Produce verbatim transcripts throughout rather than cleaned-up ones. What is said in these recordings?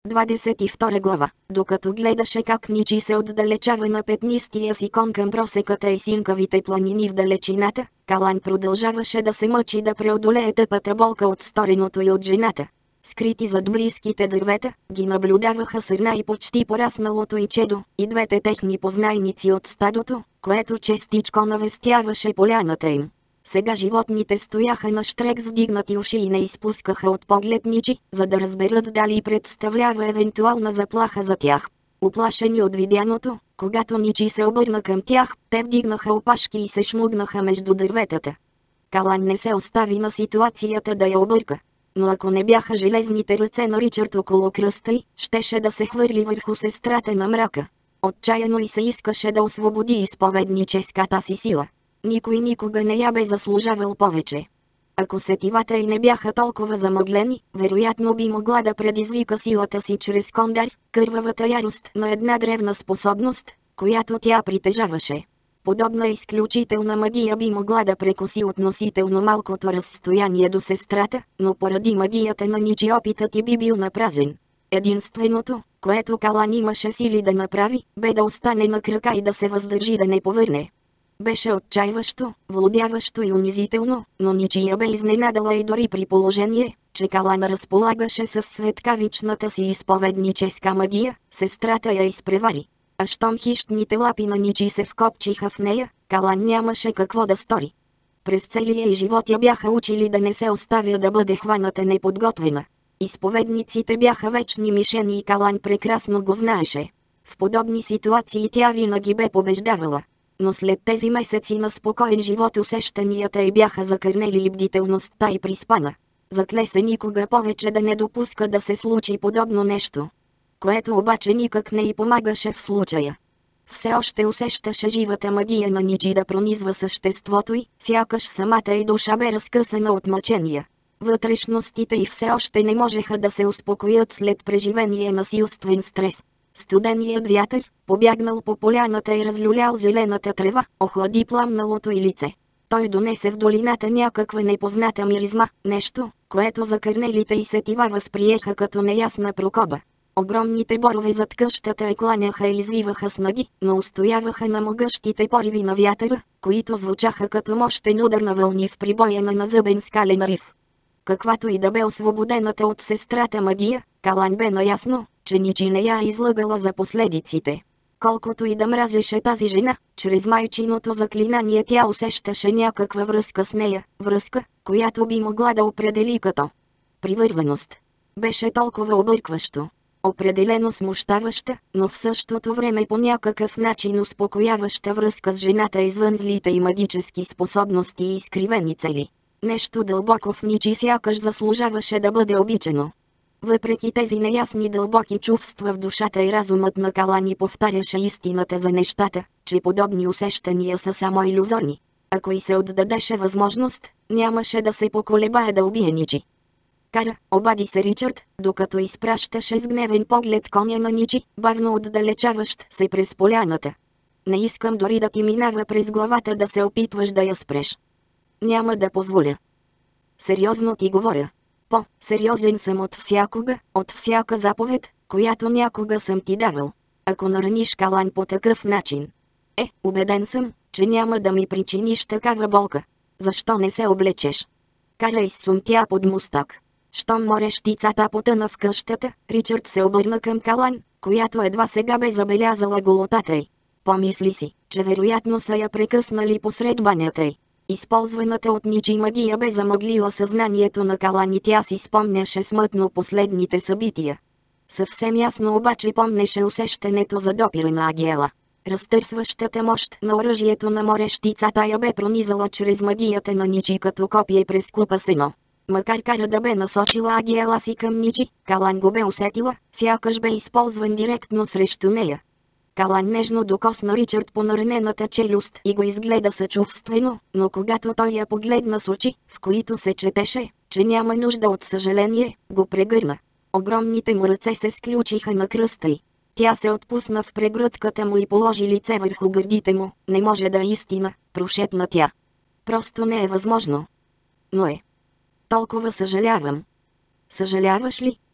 двадесет и втора глава. Докато гледаше как Ничи се отдалечава на петнистия си кон към просеката и синкавите планини в далечината, Калан продължаваше да се мъчи да преодолее тъпата болка от стореното и от жената. Скрити зад близките дървета, ги наблюдаваха сърна и почти порасналото и чедо, и двете техни познайници от стадото, което честичко навестяваше поляната им. Сега животните стояха на щрек с вдигнати уши и не изпускаха от поглед Ничи, за да разберат дали представлява евентуална заплаха за тях. Уплашени от видяното, когато Ничи се обърна към тях, те вдигнаха опашки и се шмугнаха между дърветата. Калан не се остави на ситуацията да я обърка. Но ако не бяха железните ръце на Ричард около кръста й, щеше да се хвърли върху сестрата на мрака. Отчаяно и се искаше да освободи изповедническата си сила. Никой никога не я бе заслужавал повече. Ако сетивата й не бяха толкова замъглени, вероятно би могла да предизвика силата си чрез Кондар, кървавата ярост на една древна способност, която тя притежаваше. Подобна изключителна магия би могла да прекоси относително малкото разстояние до сестрата, но поради магията на Ничи опитът й би бил напразен. Единственото, което Калан имаше сили да направи, бе да остане на крака и да се въздържи да не повърне. Беше отчаиващо, владяващо и унизително, но Ничи я бе изненадала и дори при положение, че Калан разполагаше с светкавичната си изповедническа магия, сестрата я изпревари. А щом хищните лапи на Ничи се вкопчиха в нея, Калан нямаше какво да стори. През целия й живот я бяха учили да не се оставя да бъде хваната неподготвена. Изповедниците бяха вечни мишени и Калан прекрасно го знаеше. В подобни ситуации тя винаги бе побеждавала. Но след тези месеци на спокоен живот усещанията й бяха закърнели и бдителността й приспана. Закле се никога повече да не допуска да се случи подобно нещо. Което обаче никак не й помагаше в случая. Все още усещаше живата магия на Ничи да пронизва съществото й, сякаш самата й душа бе разкъсана от мъчения. Вътрешностите й все още не можеха да се успокоят след преживения насилствен стрес. Студеният вятър, побягнал по поляната и разлюлял зелената трева, охлади пламналото й лице. Той донесе в долината някаква непозната миризма, нещо, което закърнелите и сетива възприеха като неясна прокоба. Огромните борове зад къщата я кланяха и извиваха с ноги, но устояваха на могъщите пориви на вятъра, които звучаха като мощен удар на вълни в прибоя на назъбен скален риф. Каквато и да бе освободената от сестрата магия, Калан бе наясно, че Ничи не я излъгала за последиците. Колкото и да мразеше тази жена, чрез майчиното заклинание тя усещаше някаква връзка с нея, връзка, която би могла да определи като привързаност. Беше толкова объркващо. Определено смущаваща, но в същото време по някакъв начин успокояваща връзка с жената извън злите и магически способности и изкривени цели. Нещо дълбоко в Ничи сякаш заслужаваше да бъде обичано. Въпреки тези неясни дълбоки чувства в душата и разумът на Калани повтаряше истината за нещата, че подобни усещания са само илюзорни. Ако и се отдадеше възможност, нямаше да се поколебае да убие Ничи. Кара, обади се Ричард, докато изпращаше с гневен поглед коня на Ничи, бавно отдалечаващ се през поляната. Не искам дори да ти минава през главата да се опитваш да я спреш. Няма да позволя. Сериозно ти говоря. По-сериозен съм от всякога, от всяка заповед, която някога съм ти давал. Ако нараниш Калан по такъв начин. Е, убеден съм, че няма да ми причиниш такава болка. Защо не се облечеш? Кара изсумтя под мустак. Щом морещицата потъна в къщата, Ричард се обърна към Калан, която едва сега бе забелязала голотата й. Помисли си, че вероятно са я прекъснали посред банята й. Използваната от Ничи магия бе замъглила съзнанието на Калан и тя си спомняше смътно последните събития. Съвсем ясно обаче помнеше усещането за допира на Агиела. Разтърсващата мощ на оръжието на морещицата я бе пронизала чрез магията на Ничи като копие през купа сено. Макар Кара да бе насочила Агиела си към Ничи, Калан го бе усетила, сякаш бе използван директно срещу нея. Калан нежно докосна Ричард по наранената челюст и го изгледа съчувствено, но когато той я погледна с очи, в които се четеше, че няма нужда от съжаление, го прегърна. Огромните му ръце се сключиха на кръста й. Тя се отпусна в прегръдката му и положи лице върху гърдите му. Не може да е истина, прошепна тя. Просто не е възможно. Но е. Толкова съжалявам. Съжаляваш ли?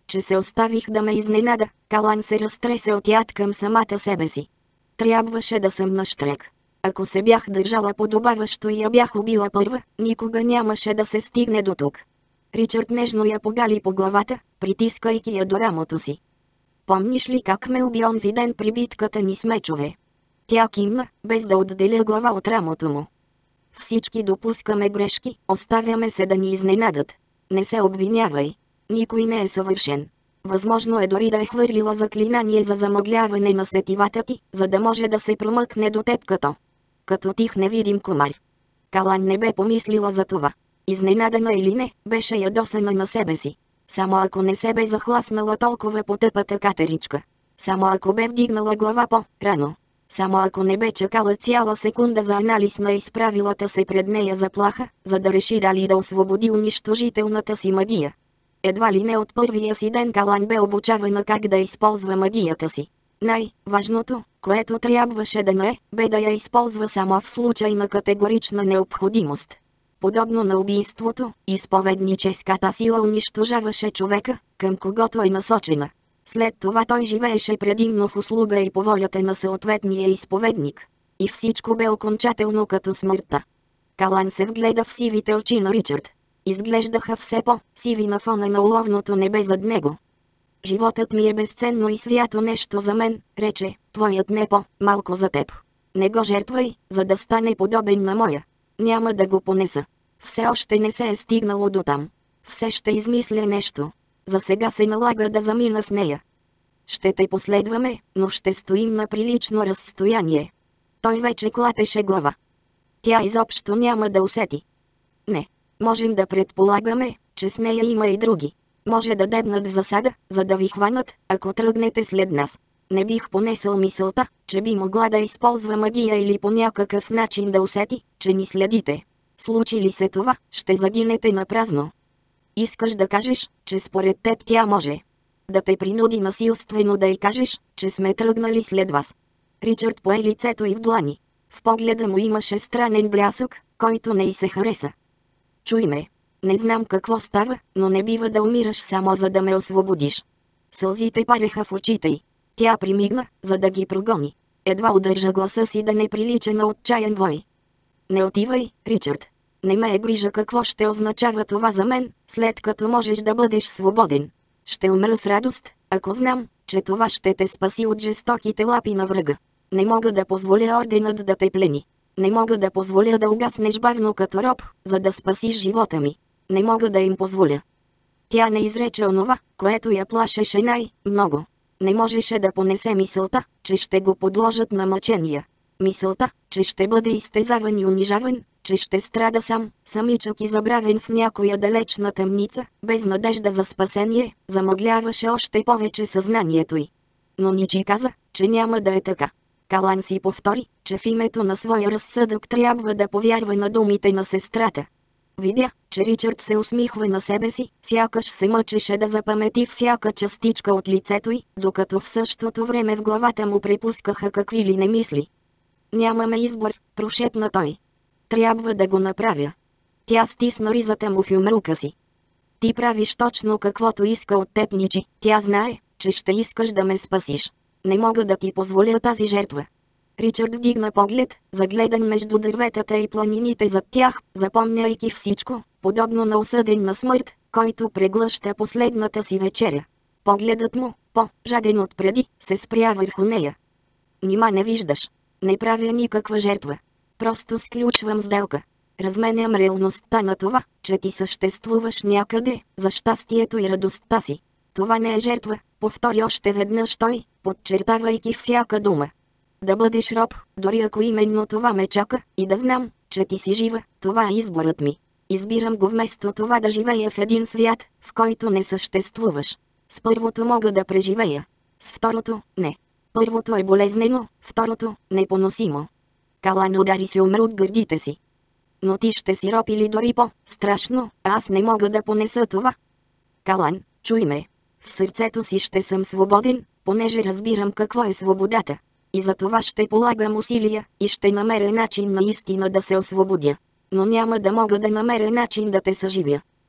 че се оставих да ме изненада. Калан се разтресе от яд към самата себе си. Трябваше да съм нащрек. Ако се бях държала подобаващо и я бях убила първа, никога нямаше да се стигне до тук. Ричард нежно я погали по главата, притискайки я до рамото си. Помниш ли как ме уби онзи ден при битката ни с мечове? Тя кимна, без да отделя глава от рамото му. Всички допускаме грешки, оставяме се да ни изненадат. Не се обвинявай. Никой не е съвършен. Възможно е дори да е хвърлила заклинание за замъгляване на сетивата ти, за да може да се промъкне до теб като... като тих невидим комар. Калан не бе помислила за това. Изненадана или не, беше ядосана на себе си. Само ако не се бе захласнала толкова по тъпата катеричка. Само ако бе вдигнала глава по-рано. Само ако не бе чакала цяла секунда за анализ на изправилата се пред нея заплаха, за да реши дали да освободи унищожителната си магия. Едва ли не от първия си ден Калан бе обучавана как да използва магията си. Най-важното, което трябваше да не е, бе да я използва само в случай на категорична необходимост. Подобно на убийството, изповедническата сила унищожаваше човека, към когото е насочена. След това той живееше предимно в услуга и по волята на съответния изповедник. И всичко бе окончателно като смъртта. Калан се вгледа в сивите очи на Ричард. Изглеждаха все по-сиви на фона на уловното небе зад него. Животът ми е безценно и свято нещо за мен, рече, твоят не по-малко за теб. Не го жертвай, за да стане подобен на моя. Няма да го понеса. Все още не се е стигнало до там. Все ще измисля нещо. За сега се налага да замина с нея. Ще те последваме, но ще стоим на прилично разстояние. Той вече клатеше глава. Тя изобщо няма да усети. Не. Можем да предполагаме, че с нея има и други. Може да дебнат в засада, за да ви хванат, ако тръгнете след нас. Не бих понесъл мисълта, че би могла да използва магия или по някакъв начин да усети, че ни следите. Случи ли се това, ще загинете напразно. Искаш да кажеш, че според теб тя може да те принуди насилствено да й кажеш, че сме тръгнали след вас. Ричард пое лицето й в длани. В погледа му имаше странен блясък, който не й се хареса. Чуй ме. Не знам какво става, но не бива да умираш само за да ме освободиш. Сълзите пареха в очите й. Тя примигна, за да ги прогони. Едва удържа гласа си да не прилича на отчаян вой. Не отивай, Ричард. Не ме е грижа какво ще означава това за мен, след като можеш да бъдеш свободен. Ще умра с радост, ако знам, че това ще те спаси от жестоките лапи на врага. Не мога да позволя орденът да те плени. Не мога да позволя да угаснеш бавно като роб, за да спасиш живота ми. Не мога да им позволя. Тя не изрече онова, което я плашеше най-много. Не можеше да понесе мисълта, че ще го подложат на мъчения. Мисълта, че ще бъде изтезаван и унижаван, че ще страда сам, самичък и забравен в някоя далечна тъмница, без надежда за спасение, замъгляваше още повече съзнанието й. Но Ничи каза, че няма да е така. Калан си повтори, че в името на своя разсъдък трябва да повярва на думите на сестрата. Видя, че Ричард се усмихва на себе си, сякаш се мъчеше да запамети всяка частичка от лицето й, докато в същото време в главата му препускаха какви ли не мисли. Нямаме избор, прошепна той. Трябва да го направя. Тя стисна ризата му в юмрука си. Ти правиш точно каквото иска от теб, Ничи. Тя знае, че ще искаш да ме спасиш. Не мога да ти позволя тази жертва. Ричард вдигна поглед, загледан между дърветата и планините зад тях, запомняйки всичко, подобно на осъден на смърт, който преглъща последната си вечеря. Погледът му, по-жаден от преди, се спря върху нея. Нима не виждаш. Не правя никаква жертва. Просто сключвам сделка. Разменям реалността на това, че ти съществуваш някъде, за щастието и радостта си. Това не е жертва, повтори още веднъж той, подчертавайки всяка дума. Да бъдеш роб, дори ако именно това ме чака, и да знам, че ти си жива, това е изборът ми. Избирам го вместо това да живея в един свят, в който не съществуваш. С първото мога да преживея. С второто – не. Първото е болезнено, второто – непоносимо. Калан удари се умрук гърдите си. Но ти ще си роб или дори по-страшно, а аз не мога да понеса това. Калан, чуй ме. В сърцето си ще съм свободен, понеже разбирам какво е свободата. И за това ще полагам усилия и ще намеря начин наистина да се освободя. Но няма да мога да намеря начин да те съживя.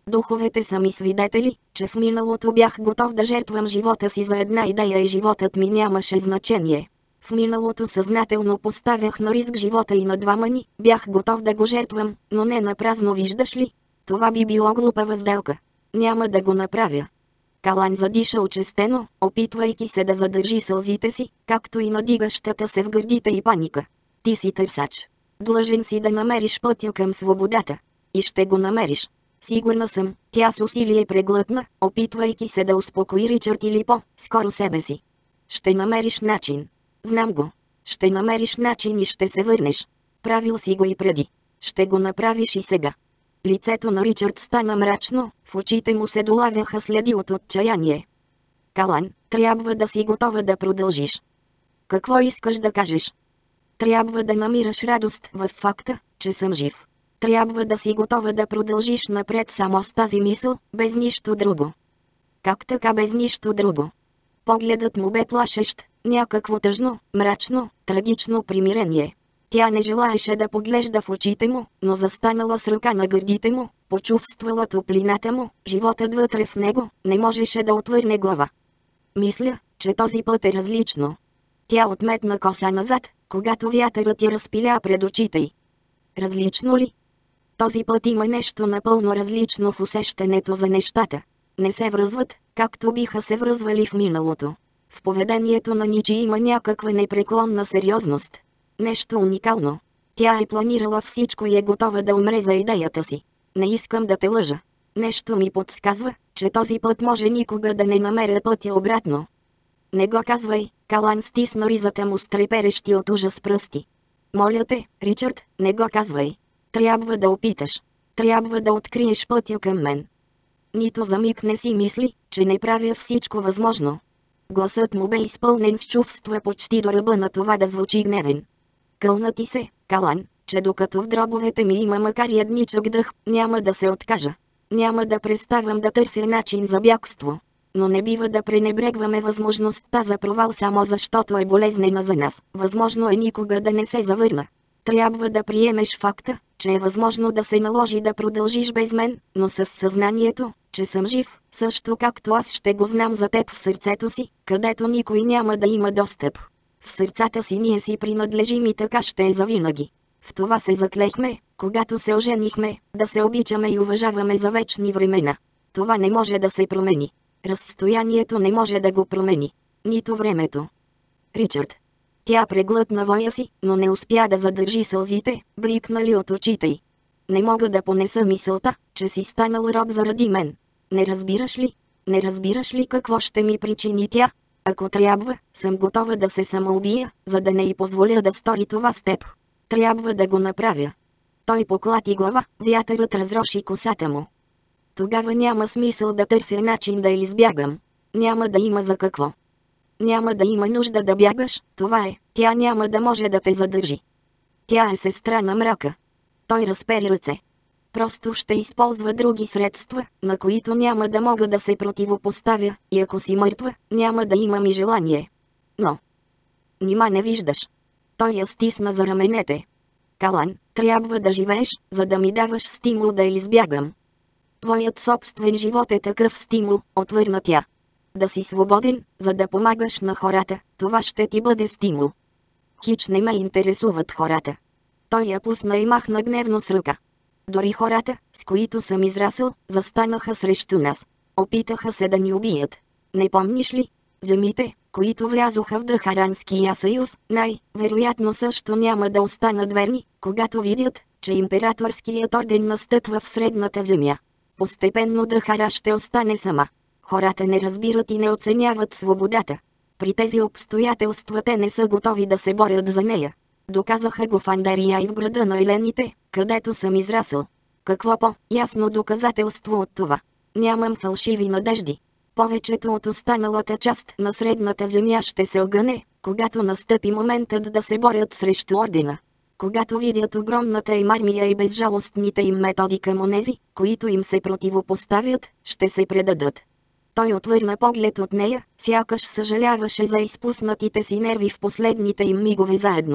Духовете са ми свидетели, че в миналото бях готов да жертвам живота си за една идея и животът ми нямаше значение. В миналото съзнателно поставях на риск живота и на двама ни, бях готов да го жертвам, но не напразно, виждаш ли? Това би било глупава сделка. Няма да го направя. Калан задиша очестено, опитвайки се да задържи сълзите си, както и надигащата се в гърдите и паника. Ти си търсач. Длъжен си да намериш пътя към свободата. И ще го намериш. Сигурна съм, тя с усилие преглътна, опитвайки се да успокои Ричард или по-скоро себе си. Ще намериш начин. Знам го. Ще намериш начин и ще се върнеш. Правил си го и преди. Ще го направиш и сега. Лицето на Ричард стана мрачно, в очите му се долавяха следи от отчаяние. Калан, трябва да си готова да продължиш. Какво искаш да кажеш? Трябва да намираш радост в факта, че съм жив. Трябва да си готова да продължиш напред само с тази мисъл, без нищо друго. Как така без нищо друго? Погледът му бе плашещ, някакво тъжно, мрачно, трагично примирение. Тя не желаеше да поглежда в очите му, но застанала с ръка на гърдите му, почувствала топлината му, животът вътре в него, не можеше да отвърне глава. Мисля, че този път е различно. Тя отметна коса назад, когато вятърът я разпиля пред очите й. Различно ли? Този път има нещо напълно различно в усещането за нещата. Не се връзват, както биха се връзвали в миналото. В поведението на Ничи има някаква непреклонна сериозност. Нещо уникално. Тя е планирала всичко и е готова да умре за идеята си. Не искам да те лъжа. Нещо ми подсказва, че този път може никога да не намеря пътя обратно. Не го казвай, Калан стисна ризата му с треперещи от ужас пръсти. Моля те, Ричард, не го казвай. Трябва да опиташ. Трябва да откриеш пътя към мен. Нито за миг не си мисли, че не правя всичко възможно. Гласът му бе изпълнен с чувства почти до ръба на това да звучи гневен. Кълна ти се, Калан, че докато в дробовете ми има макар и едничък дъх, няма да се откажа. Няма да преставам да търся начин за бягство. Но не бива да пренебрегваме възможността за провал само защото е болезнена за нас. Възможно е никога да не се завърна. Трябва да приемеш факта, че е възможно да се наложи да продължиш без мен, но с съзнанието, че съм жив, също както аз ще го знам за теб в сърцето си, където никой няма да има достъп. В сърцата си ние си принадлежим и така ще е завинаги. В това се заклехме, когато се оженихме, да се обичаме и уважаваме за вечни времена. Това не може да се промени. Разстоянието не може да го промени. Нито времето. Ричард. Тя преглътна воя си, но не успя да задържи сълзите, бликнали от очите й. Не мога да понеса мисълта, че си станал роб заради мен. Не разбираш ли? Не разбираш ли какво ще ми причини тя? Ако трябва, съм готова да се самоубия, за да не й позволя да стори това с теб. Трябва да го направя. Той поклати глава, вятърът разроши косата му. Тогава няма смисъл да търся начин да избягам. Няма да има за какво. Няма да има нужда да бягаш, това е, тя няма да може да те задържи. Тя е сестра на мрака. Той разпери ръце. Просто ще използва други средства, на които няма да мога да се противопоставя, и ако си мъртва, няма да имам и желание. Но... Нима не виждаш. Той я стисна за раменете. Калан, трябва да живееш, за да ми даваш стимул да избягам. Твоят собствен живот е такъв стимул, отвърна тя. Да си свободен, за да помагаш на хората, това ще ти бъде стимул. Хич не ме интересуват хората. Той я пусна и махна гневно с ръка. Дори хората, с които съм израсъл, застанаха срещу нас. Опитаха се да ни убият. Не помниш ли? Земите, които влязоха в Дахаранския съюз, най-вероятно също няма да останат верни, когато видят, че императорският орден настъпва в средната земя. Постепенно Дахара ще остане сама. Хората не разбират и не оценяват свободата. При тези обстоятелства те не са готови да се борят за нея. Доказаха го в Андария и в града на елените, където съм израсъл. Какво по-ясно доказателство от това? Нямам фалшиви надежди. Повечето от останалата част на средната земя ще се огъне, когато настъпи моментът да се борят срещу ордена. Когато видят огромната им армия и безжалостните им методи към онези, които им се противопоставят, ще се предадат. Той отвърна поглед от нея, сякаш съжаляваше за изпуснатите си нерви в последните им мигове заедно.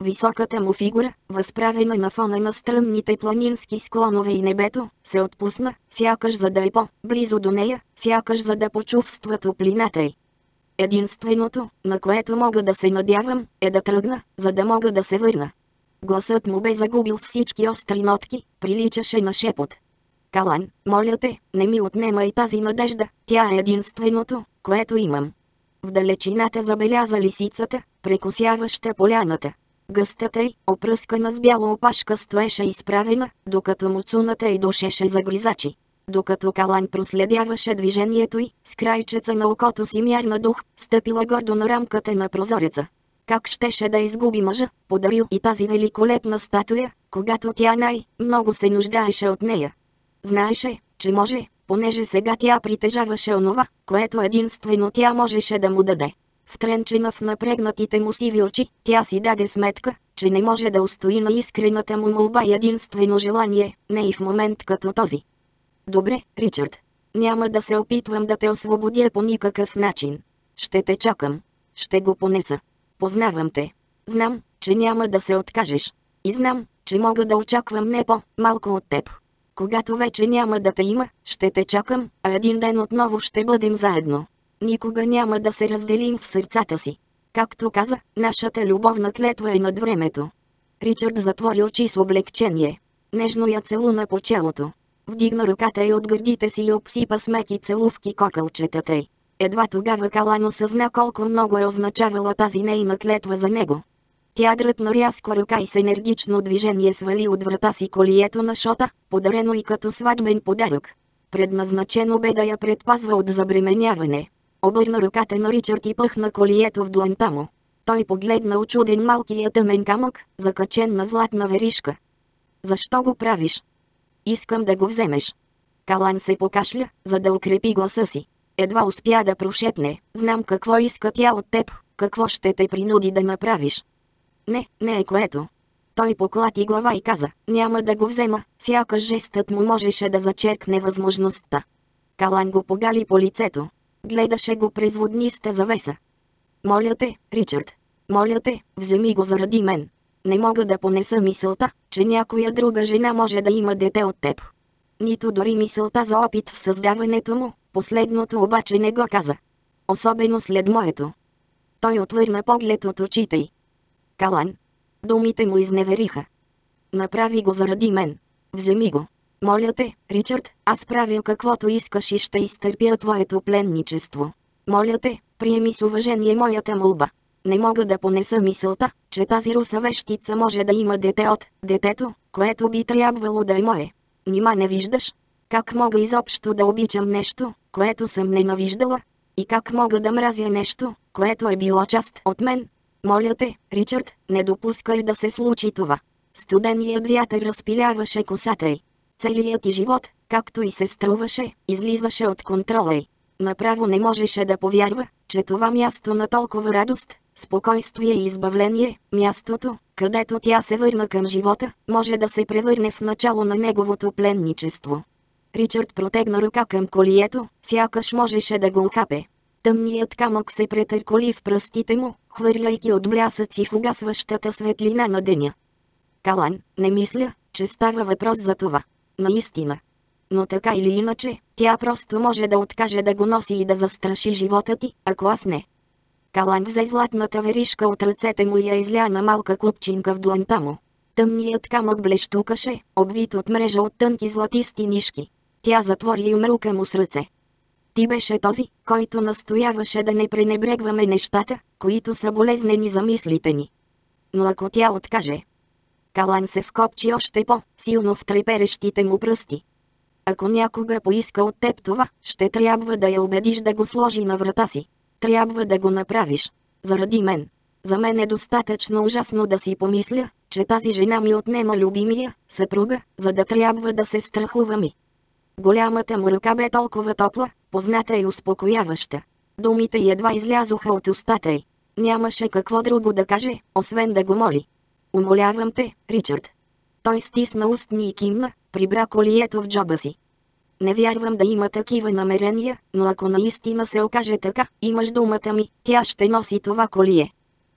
Високата му фигура, възправена на фона на стръмните планински склонове и небето, се отпусна, сякаш за да е по-близо до нея, сякаш за да почувства топлината й. Единственото, на което мога да се надявам, е да тръгна, за да мога да се върна. Гласът му бе загубил всички остри нотки, приличаше на шепот. Калан, моля те, не ми отнемай тази надежда, тя е единственото, което имам. В далечината забеляза лисицата, прекосяваща поляната. Гъстата й, опръскана с бяла опашка, стоеше изправена, докато муцуната й душеше за гризачи. Докато Калан проследяваше движението й, с крайчеца на окото си мярна дух, стъпила гордо на рамката на прозореца. Как щеше да изгуби мъжа, подарил и тази великолепна статуя, когато тя най-много се нуждаеше от нея. Знаеше, че може, понеже сега тя притежаваше онова, което единствено тя можеше да му даде. Втренчена в напрегнатите му сиви очи, тя си даде сметка, че не може да устои на искрената му молба и единствено желание, не и в момент като този. Добре, Ричард. Няма да се опитвам да те освободя по никакъв начин. Ще те чакам. Ще го понеса. Познавам те. Знам, че няма да се откажеш. И знам, че мога да очаквам не по-малко от теб. Когато вече няма да те има, ще те чакам, а един ден отново ще бъдем заедно. Никога няма да се разделим в сърцата си. Както каза, нашата любовна клетва е над времето. Ричард затвори очи с облегчение. Нежно я целуна по челото. Вдигна ръката й от гърдите си и обсипа с меки целувки кокълчетата й. Едва тогава Калан осъзна колко много е означавала тази нейна клетва за него. Тя дръпна рязко ръка и с енергично движение свали от врата си колието на Шота, подарено и като сватбен подарък. Предназначено бе да я предпазва от забременяване. Обърна ръката на Ричард и пъхна колието в дланта му. Той погледна учуден малкия тъмен камък, закачен на златна веришка. Защо го правиш? Искам да го вземеш. Калан се покашля, за да укрепи гласа си. Едва успя да прошепне, знам какво иска тя от теб, какво ще те принуди да направиш. Не, не е което. Той поклати глава и каза, няма да го взема, сякаш жестът му можеше да зачеркне възможността. Калан го погали по лицето. Гледаше го през водниста завеса. Моля те, Ричард. Моля те, вземи го заради мен. Не мога да понеса мисълта, че някоя друга жена може да има дете от теб. Нито дори мисълта за опит в създаването му, последното обаче не го каза. Особено след моето. Той отвърна поглед от очите й. Калан. Думите му изневериха. Направи го заради мен. Вземи го. Моля те, Ричард, аз правя каквото искаш и ще изтърпя твоето пленничество. Моля те, приеми с уважение моята молба. Не мога да понеса мисълта, че тази руса вещица може да има дете от детето, което би трябвало да е мое. Нима не виждаш? Как мога изобщо да обичам нещо, което съм ненавиждала? И как мога да мразя нещо, което е било част от мен? Моля те, Ричард, не допускай да се случи това. Студеният вятър разпиляваше косата й. Целият ти живот, както и се струваше, излизаше от контрола й. Направо не можеше да повярва, че това място на толкова радост, спокойствие и избавление, мястото, където тя се върна към живота, може да се превърне в начало на неговото пленничество. Ричард протегна ръка към колието, сякаш можеше да го ухапе. Тъмният камък се претърколи в пръстите му, хвърляйки от блясъци в угасващата светлина на деня. Калан, не мисля, че става въпрос за това. Наистина. Но така или иначе, тя просто може да откаже да го носи и да застраши живота ти, ако аз не. Калан взе златната веришка от ръцете му и я изля на малка купчинка в дланта му. Тъмният камък блещукаше, обвит от мрежа от тънки златисти нишки. Тя затвори и умрука му с ръце. Ти беше този, който настояваше да не пренебрегваме нещата, които са болезнени за мислите ни. Но ако тя откаже... Калан се вкопчи още по-силно в треперещите му пръсти. Ако някога поиска от теб това, ще трябва да я убедиш да го сложи на врата си. Трябва да го направиш. Заради мен. За мен е достатъчно ужасно да си помисля, че тази жена ми отнема любимия съпруга, за да трябва да се страхува ми. Голямата му ръка бе толкова топла, позната и успокояваща. Думите едва излязоха от устата й. Нямаше какво друго да каже, освен да го моли. Умолявам те, Ричард. Той стисна устни и кимна, прибра колието в джоба си. Не вярвам да има такива намерения, но ако наистина се окаже така, имаш думата ми, тя ще носи това колие.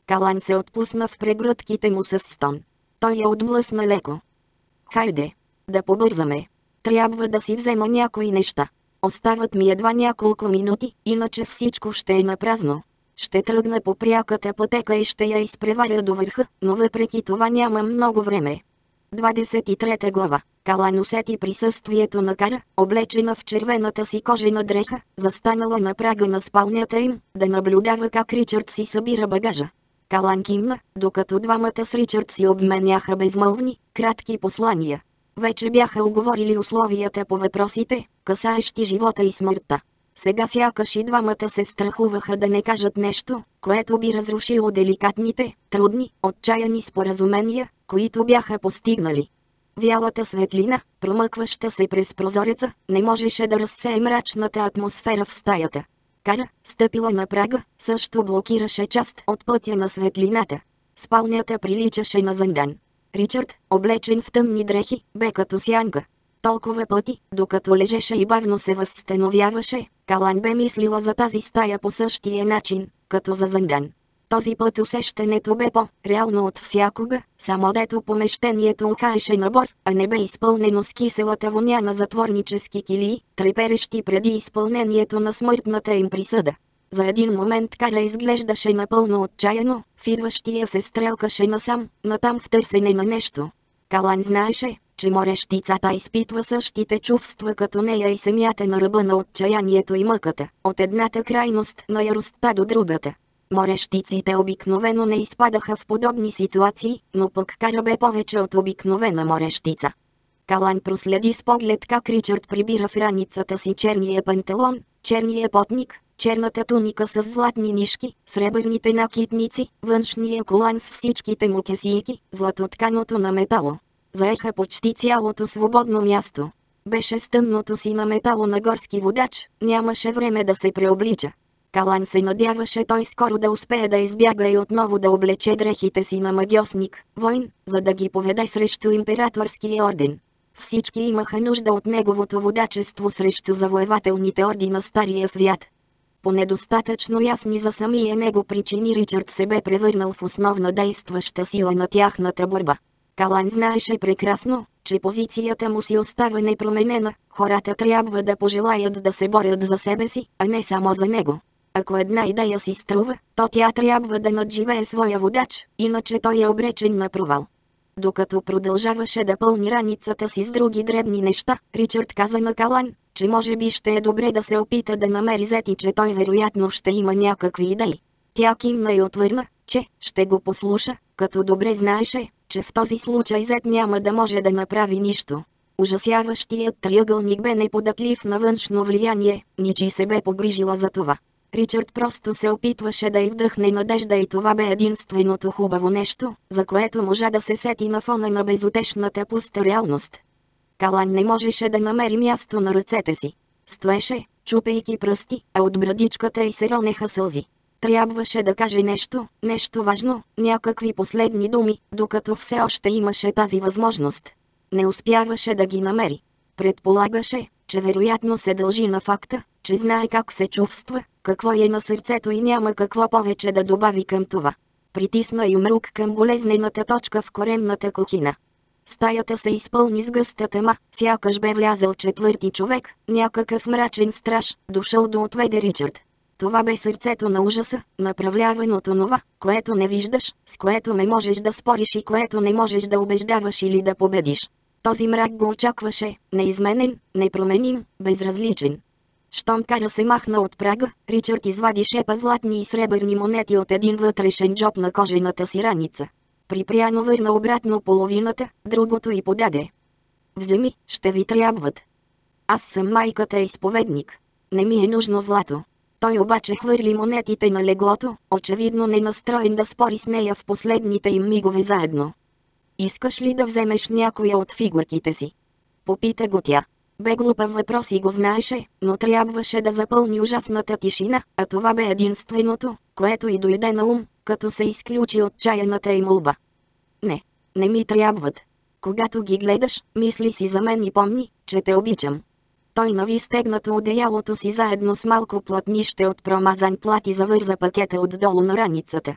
Калан се отпусна в прегръдките му с стон. Той я отблъсна леко. Хайде, да побързаме. Трябва да си взема някои неща. Остават ми едва няколко минути, иначе всичко ще е напразно. Ще тръгна по пряката пътека и ще я изпреваря до върха, но въпреки това нямам много време. двадесет и трета глава. Калан усети присъствието на Кара, облечена в червената си кожена дреха, застанала на прага на спалнята им, да наблюдава как Ричард си събира багажа. Калан кимна, докато двамата с Ричард си обменяха безмълвни, кратки послания. Вече бяха уговорили условията по въпросите, касаещи живота и смъртта. Сега сякаш и двамата се страхуваха да не кажат нещо, което би разрушило деликатните, трудни, отчаяни споразумения, които бяха постигнали. Вялата светлина, промъкваща се през прозореца, не можеше да разсее мрачната атмосфера в стаята. Кара, стъпила на прага, също блокираше част от пътя на светлината. Спалнята приличаше на зандан. Ричард, облечен в тъмни дрехи, бе като сянка. Толкова пъти, докато лежеше и бавно се възстановяваше, Калан бе мислила за тази стая по същия начин, като за зандан. Този път усещането бе по-реално от всякога, само дето помещението ухаеше набор, а не бе изпълнено с киселата воня на затворнически килии, треперещи преди изпълнението на смъртната им присъда. За един момент Кара изглеждаше напълно отчаяно, в идващия се стрелкаше насам, натам в търсене на нещо. Калан знаеше, че морещицата изпитва същите чувства като нея и се мята на ръба на отчаянието и мъката, от едната крайност на яростта до другата. Морещиците обикновено не изпадаха в подобни ситуации, но пък Кара бе повече от обикновена морещица. Калан проследи с поглед как Ричард прибира в раницата си черния панталон, черния потник, черната туника с златни нишки, сребърните накитници, външния колан с всичките му кесийки, златотканото на метало. Заеха почти цялото свободно място. Беше с тъмното си на метало на горски водач, нямаше време да се преоблича. Калан се надяваше той скоро да успее да избяга и отново да облече дрехите си на магьосник, войн, за да ги поведе срещу императорския орден. Всички имаха нужда от неговото водачество срещу завоевателните орди на Стария свят. По недостатъчно ясни за самия него причини Ричард се бе превърнал в основна действаща сила на тяхната борба. Калан знаеше прекрасно, че позицията му си остава непроменена, хората трябва да пожелаят да се борят за себе си, а не само за него. Ако една идея си струва, то тя трябва да надживее своя водач, иначе той е обречен на провал. Докато продължаваше да пълни раницата си с други дребни неща, Ричард каза на Калан, че може би ще е добре да се опита да намери Зет и че той вероятно ще има някакви идеи. Тя кимна и отвърна, че ще го послуша, като добре знаеше, че в този случай Зет няма да може да направи нищо. Ужасяващият триъгълник бе неподатлив на външно влияние, ничи се бе погрижила за това. Ричард просто се опитваше да й вдъхне надежда и това бе единственото хубаво нещо, за което можа да се сети на фона на безутешната пуста реалност. Калан не можеше да намери място на ръцете си. Стоеше, чупейки пръсти, а от брадичката й се ронеха сълзи. Трябваше да каже нещо, нещо важно, някакви последни думи, докато все още имаше тази възможност. Не успяваше да ги намери. Предполагаше, че вероятно се дължи на факта, че знае как се чувства, какво е на сърцето и няма какво повече да добави към това. Притисна и умрук към болезнената точка в коремната кухина. Стаята се изпълни с гъста тема, сякаш бе влязъл четвърти човек, някакъв мрачен страж, дошъл да отведе Ричард. Това бе сърцето на ужаса, направлявано от онова, което не виждаш, с което не можеш да спориш и което не можеш да убеждаваш или да победиш. Този мрак го очакваше, неизменен, непроменим, безразличен. Щом Кара се махна от прага, Ричард извади шепа златни и сребърни монети от един вътрешен джоб на кожената си раница. Припряно върна обратно половината, другото и подаде. Вземи, ще ви трябват. Аз съм майката изповедник. Не ми е нужно злато. Той обаче хвърли монетите на леглото, очевидно не настроен да спори с нея в последните им мигове заедно. Искаш ли да вземеш някоя от фигурките си? Попита го тя. Бе глупав въпрос и го знаеше, но трябваше да запълни ужасната тишина, а това бе единственото, което й дойде на ум, като се изключи отчаяната й молба. Не, не ми трябват. Когато ги гледаш, мисли си за мен и помни, че те обичам. Той нави стегнато одеялото си заедно с малко платнище от промазан плат и завърза пакета отдолу на раницата.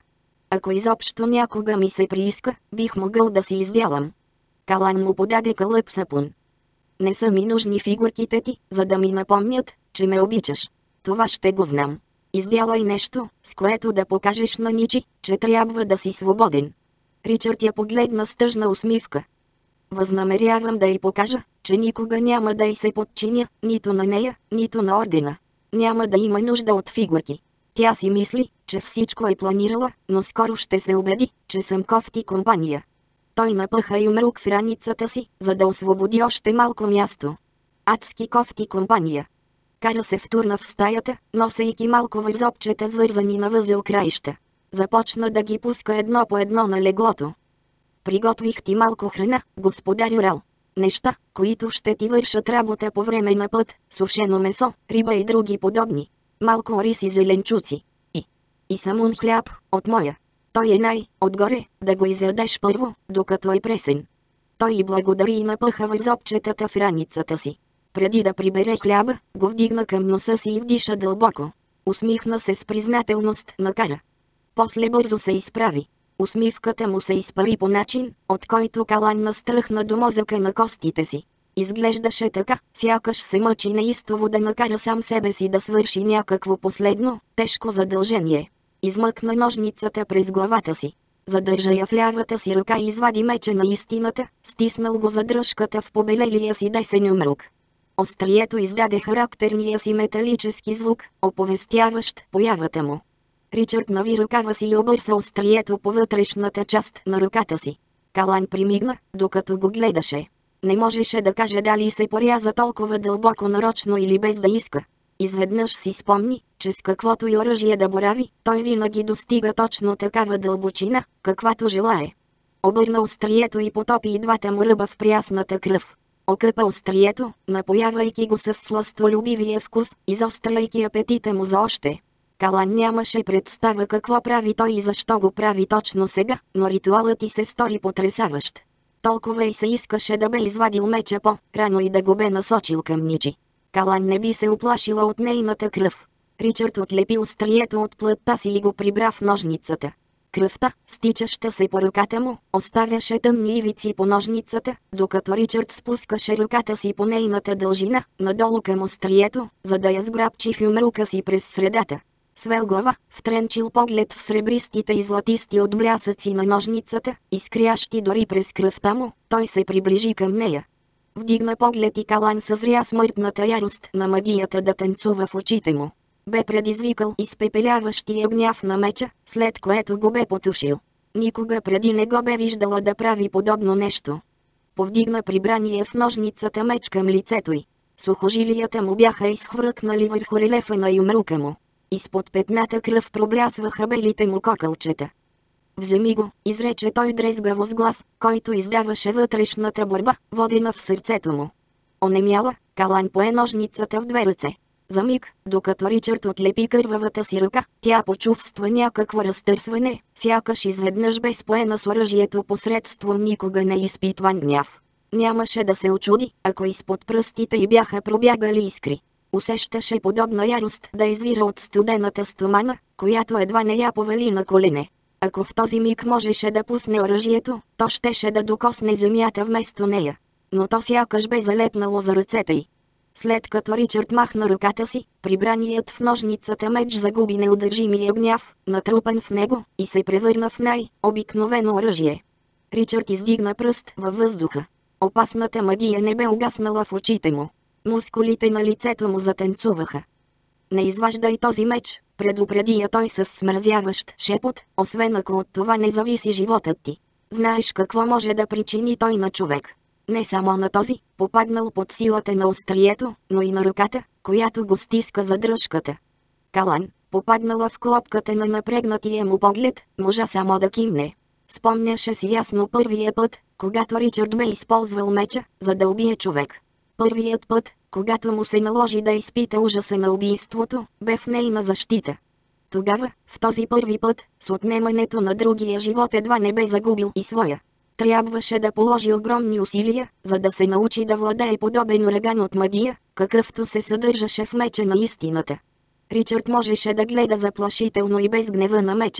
Ако изобщо някога ми се прииска, бих могъл да си издялам. Калан му подаде кълъп сапун. Не са ми нужни фигурките ти, за да ми напомнят, че ме обичаш. Това ще го знам. Издялай нещо, с което да покажеш на Ничи, че трябва да си свободен. Ричард я погледна с тъжна усмивка. Възнамерявам да й покажа, че никога няма да й се подчиня, нито на нея, нито на ордена. Няма да има нужда от фигурки. Тя си мисли, че всичко е планирала, но скоро ще се убеди, че съм кофти компания. Той напъха юмрук в раницата си, за да освободи още малко място. Адски кофти компания. Кара се втурна в стаята, носейки малко вързопчета свързани на възел краища. Започна да ги пуска едно по едно на леглото. Приготвих ти малко храна, господар Юрал. Неща, които ще ти вършат работа по време на път, сушено месо, риба и други подобни. Малко рис и зеленчуци. И, и самун хляб, от моя. Той е най-отгоре, да го изядеш първо, докато е пресен. Той и благодари и напъха вързопчетата в раницата си. Преди да прибере хляба, го вдигна към носа си и вдиша дълбоко. Усмихна се с признателност на Кара. После бързо се изправи. Усмивката му се изпари по начин, от който Калан настръхна до мозъка на костите си. Изглеждаше така, сякаш се мъчи неистово да накара сам себе си да свърши някакво последно, тежко задължение. Измъкна ножницата през главата си. Задържа я в лявата си ръка и извади меча на истината, стиснал го за дръжката в побелелия си десен юмрук. Острието издаде характерния си металически звук, оповестяващ появата му. Ричард нави ръкава си и обърса острието по вътрешната част на ръката си. Калан примигна, докато го гледаше. Не можеше да каже дали се поряза толкова дълбоко нарочно или без да иска. Изведнъж си спомни, че с каквото и оръжие да борави, той винаги достига точно такава дълбочина, каквато желае. Обърна острието и потопи и двата му ръба в прясната кръв. Окъпа острието, напоявайки го с сластолюбивия вкус, изостряйки апетита му за още. Калан нямаше представа какво прави той и защо го прави точно сега, но ритуалът й се стори потресаващ. Толкова и се искаше да бе извадил меча по-рано и да го бе насочил към Ничи. Калан не би се уплашила от нейната кръв. Ричард отлепи острието от плътта си и го прибра в ножницата. Кръвта, стичаща се по ръката му, оставяше тъмни ивици по ножницата, докато Ричард спускаше ръката си по нейната дължина, надолу към острието, за да я сграбчи в юмрука си през средата. Свел глава, втренчил поглед в сребристите и златисти отблясъци на ножницата, изкрящи дори през кръвта му, той се приближи към нея. Вдигна поглед и Калан съзря смъртната ярост на магията да танцува в очите му. Бе предизвикал изпепеляващия гняв на меча, след което го бе потушил. Никога преди не го бе виждала да прави подобно нещо. Повдигна прибрания в ножницата меч към лицето й. Сухожилията му бяха изхвъркнали върху релефа на юмрука му. Изпод петната кръв проблясваха белите му кокълчета. Вземи го, изрече той дрезгаво с глас, който издаваше вътрешната борба, водена в сърцето му. Онемяла, Калан пое ножницата в две ръце. За миг, докато Ричард отлепи кървавата си ръка, тя почувства някакво разтърсване, сякаш изведнъж бе споена с оръжието посредством никога не изпитван гняв. Нямаше да се очуди, ако изпод пръстите й бяха пробягали искри. Усещаше подобна ярост да извира от студената стомана, която едва не я повали на колене. Ако в този миг можеше да пусне оръжието, то щеше да докосне земята вместо нея. Но то сякаш бе залепнало за ръцете й. След като Ричард махна ръката си, прибраният в ножницата меч загуби неудържимия гняв, натрупан в него, и се превърна в най-обикновено оръжие. Ричард издигна пръст във въздуха. Опасната магия не бе угаснала в очите му. Мускулите на лицето му затанцуваха. Не изваждай този меч, предупреди я той с смразяващ шепот, освен ако от това не зависи животът ти. Знаеш какво може да причини той на човек. Не само на този, попаднал под силата на острието, но и на ръката, която го стиска за дръжката. Калан, попаднала в клопката на напрегнатия му поглед, можа само да кимне. Спомняше си ясно първия път, когато Ричард бе използвал меча, за да убие човек. Първият път, когато му се наложи да изпита ужаса на убийството, бе в нейна защита. Тогава, в този първи път, с отнемането на другия живот едва не бе загубил и своя. Трябваше да положи огромни усилия, за да се научи да владее подобен ураган от магия, какъвто се съдържаше в меча на истината. Ричард можеше да гледа заплашително и без гнева на меча.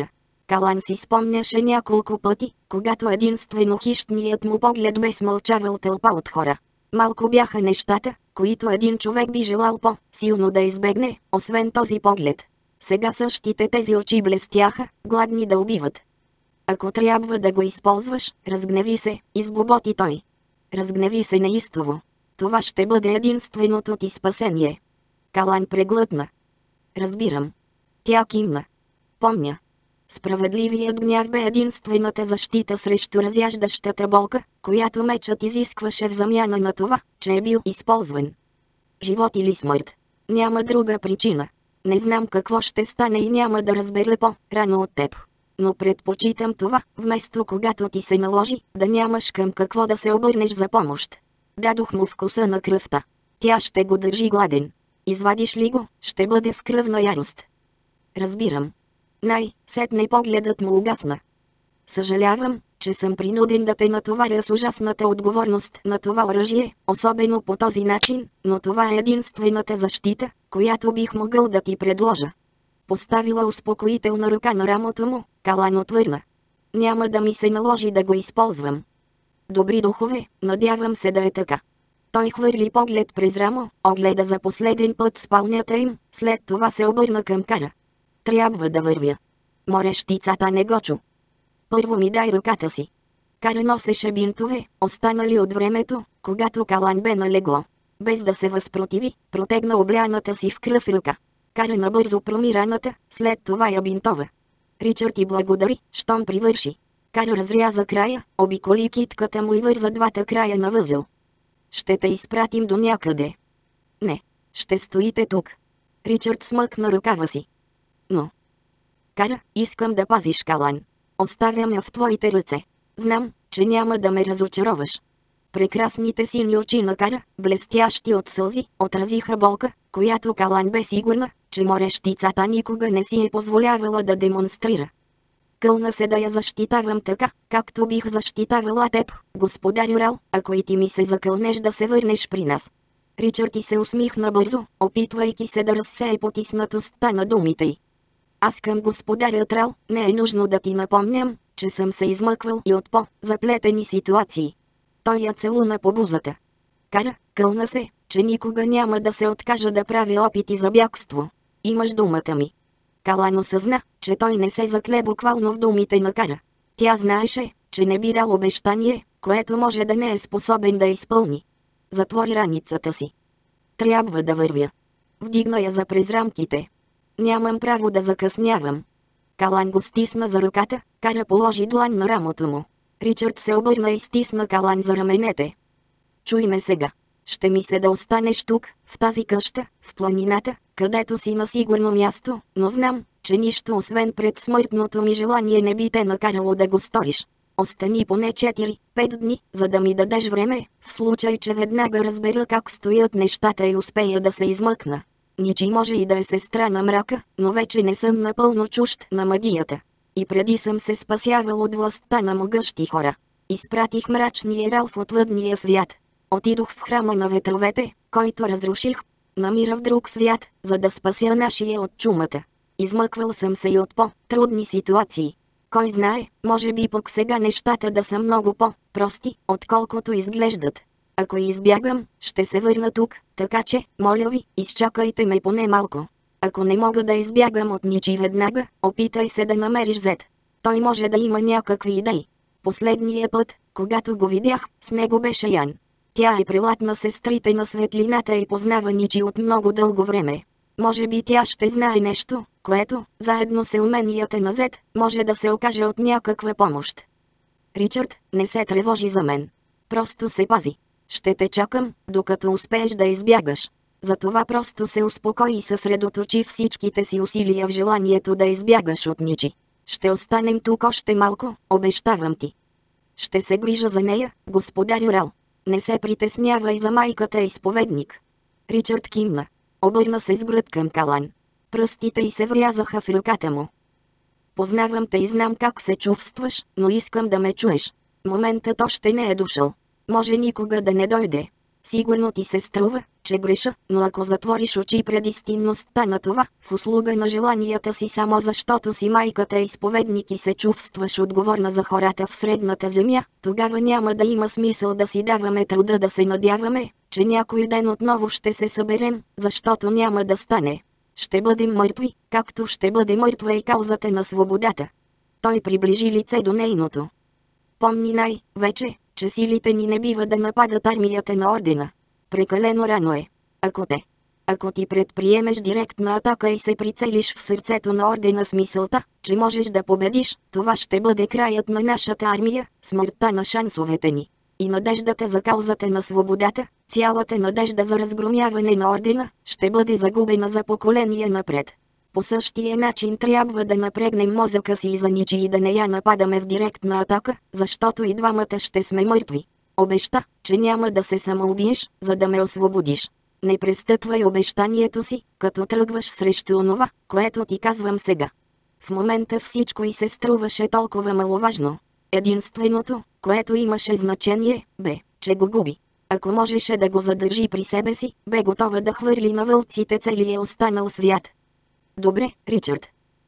Калан си спомняше няколко пъти, когато единствено хищният му поглед бе смълчавал тълпа от хора. Малко бяха нещата, които един човек би желал по-силно да избегне, освен този поглед. Сега същите тези очи блестяха, гладни да убиват. Ако трябва да го използваш, разгневи се, изглоботи той. Разгневи се неистово. Това ще бъде единственото ти спасение. Калан преглътна. Разбирам. Тя кимна. Помня. Справедливият гняв бе единствената защита срещу разяждащата болка, която мечът изискваше в замяна на това, че е бил използван. Живот или смърт. Няма друга причина. Не знам какво ще стане и няма да разбера по-рано от теб. Но предпочитам това, вместо когато ти се наложи, да нямаш към какво да се обърнеш за помощ. Дадох му вкуса на кръвта. Тя ще го държи гладен. Извадиш ли го, ще бъде в кръвна ярост. Разбирам. Най-сетне погледът му угасна. Съжалявам, че съм принуден да те натоваря с ужасната отговорност на това оръжие, особено по този начин, но това е единствената защита, която бих могъл да ти предложа. Поставила успокоителна ръка на рамото му, Калан отвърна. Няма да ми се наложи да го използвам. Добри духове, надявам се да е така. Той хвърли поглед през рамо, огледа за последен път спалнята им, след това се обърна към Кара. Трябва да вървя. Морещицата не го чу. Първо ми дай ръката си. Кара носеше бинтове, останали от времето, когато Калан бе налегло. Без да се възпротиви, протегна обляната си в кръв ръка. Кара набързо проми раната, след това я бинтова. Ричард ти благодари, щом привърши. Кара разряза края, обиколи китката му и върза двата края на възел. Ще те изпратим до някъде. Не, ще стоите тук. Ричард смъкна ръкава си. Но... Кара, искам да пазиш Калан. Оставям я в твоите ръце. Знам, че няма да ме разочароваш. Прекрасните сини очи на Кара, блестящи от сълзи, отразиха болка, която Калан бе сигурна, че морещицата никога не си е позволявала да демонстрира. Кълна се да я защитавам така, както бих защитавала теб, господарю Рал, ако и ти ми се закълнеш да се върнеш при нас. Ричард ти се усмихна бързо, опитвайки се да разсее потиснатостта на думите й. Аз към господаря Рал, не е нужно да ти напомням, че съм се измъквал и от по-заплетени ситуации. Той я целуна по бузата. Кара, кълна се, че никога няма да се откажа да правя опити за бягство. Имаш думата ми. Калан осъзна, че той не се закле буквално в думите на Кара. Тя знаеше, че не би дал обещание, което може да не е способен да изпълни. Затвори раницата си. Трябва да вървя. Вдигна я за през рамките. Нямам право да закъснявам. Калан го стисна за ръката, Кара положи длан на рамото му. Ричард се обърна и стисна Калан за раменете. Чуй ме сега. Ще ми се да останеш тук, в тази къща, в планината, където си на сигурно място, но знам, че нищо освен предсмъртното ми желание не би те накарало да го сториш. Остани поне четири-пет дни, за да ми дадеш време, в случай че веднага разбера как стоят нещата и успея да се измъкна. Ничи може и да е сестра на мрака, но вече не съм напълно чужд на магията. И преди съм се спасявал от властта на могъщи хора. Изпратих мрачния Рал в отвъдния свят. Отидох в храма на ветровете, който разруших. Намира в друг свят, за да спася нашия от чумата. Измъквал съм се и от по-трудни ситуации. Кой знае, може би пък сега нещата да са много по-прости, отколкото изглеждат. Ако избягам, ще се върна тук, така че, моля ви, изчакайте ме поне малко. Ако не мога да избягам от ничи веднага, опитай се да намериш Зет. Той може да има някакви идеи. Последния път, когато го видях, с него беше Ян. Тя е прилат на сестрите на светлината и познава Ничи от много дълго време. Може би тя ще знае нещо, което, заедно с уменията на Зет, може да се окаже от някаква помощ. Ричард, не се тревожи за мен. Просто се пази. Ще те чакам, докато успееш да избягаш. Затова просто се успокой и съсредоточи всичките си усилия в желанието да избягаш от Ничи. Ще останем тук още малко, обещавам ти. Ще се грижа за нея, господарю Рал. Не се притеснявай за майката изповедник. Ричард кимна. Обърна се с гръб към Калан. Пръстите й се врязаха в ръката му. Познавам те и знам как се чувстваш, но искам да ме чуеш. Моментът още не е дошъл. Може никога да не дойде. Сигурно ти се струва, че греша, но ако затвориш очи пред истинността на това, в услуга на желанията си само защото си майката е изповедник и се чувстваш отговорна за хората в средната земя, тогава няма да има смисъл да си даваме труда да се надяваме, че някой ден отново ще се съберем, защото няма да стане. Ще бъдем мъртви, както ще бъде мъртва и каузата на свободата. Той приближи лице до нейното. Помни най-вече, че силите ни не бива да нападат армията на ордена. Прекалено рано е. Ако те. Ако ти предприемеш директна атака и се прицелиш в сърцето на ордена с мисълта, че можеш да победиш, това ще бъде краят на нашата армия, смъртта на шансовете ни. И надеждата за каузата на свободата, цялата надежда за разгромяване на ордена, ще бъде загубена за поколение напред. По същия начин трябва да напрегнем мозъка си и за ничии да не я нападаме в директна атака, защото и двамата ще сме мъртви. Обеща, че няма да се самоубиеш, за да ме освободиш. Не престъпвай обещанието си, като тръгваш срещу онова, което ти казвам сега. В момента всичко й се струваше толкова маловажно. Единственото, което имаше значение, бе, че го губи. Ако можеше да го задържи при себе си, бе готова да хвърли на вълците целия останал свят. Добре, Ричард.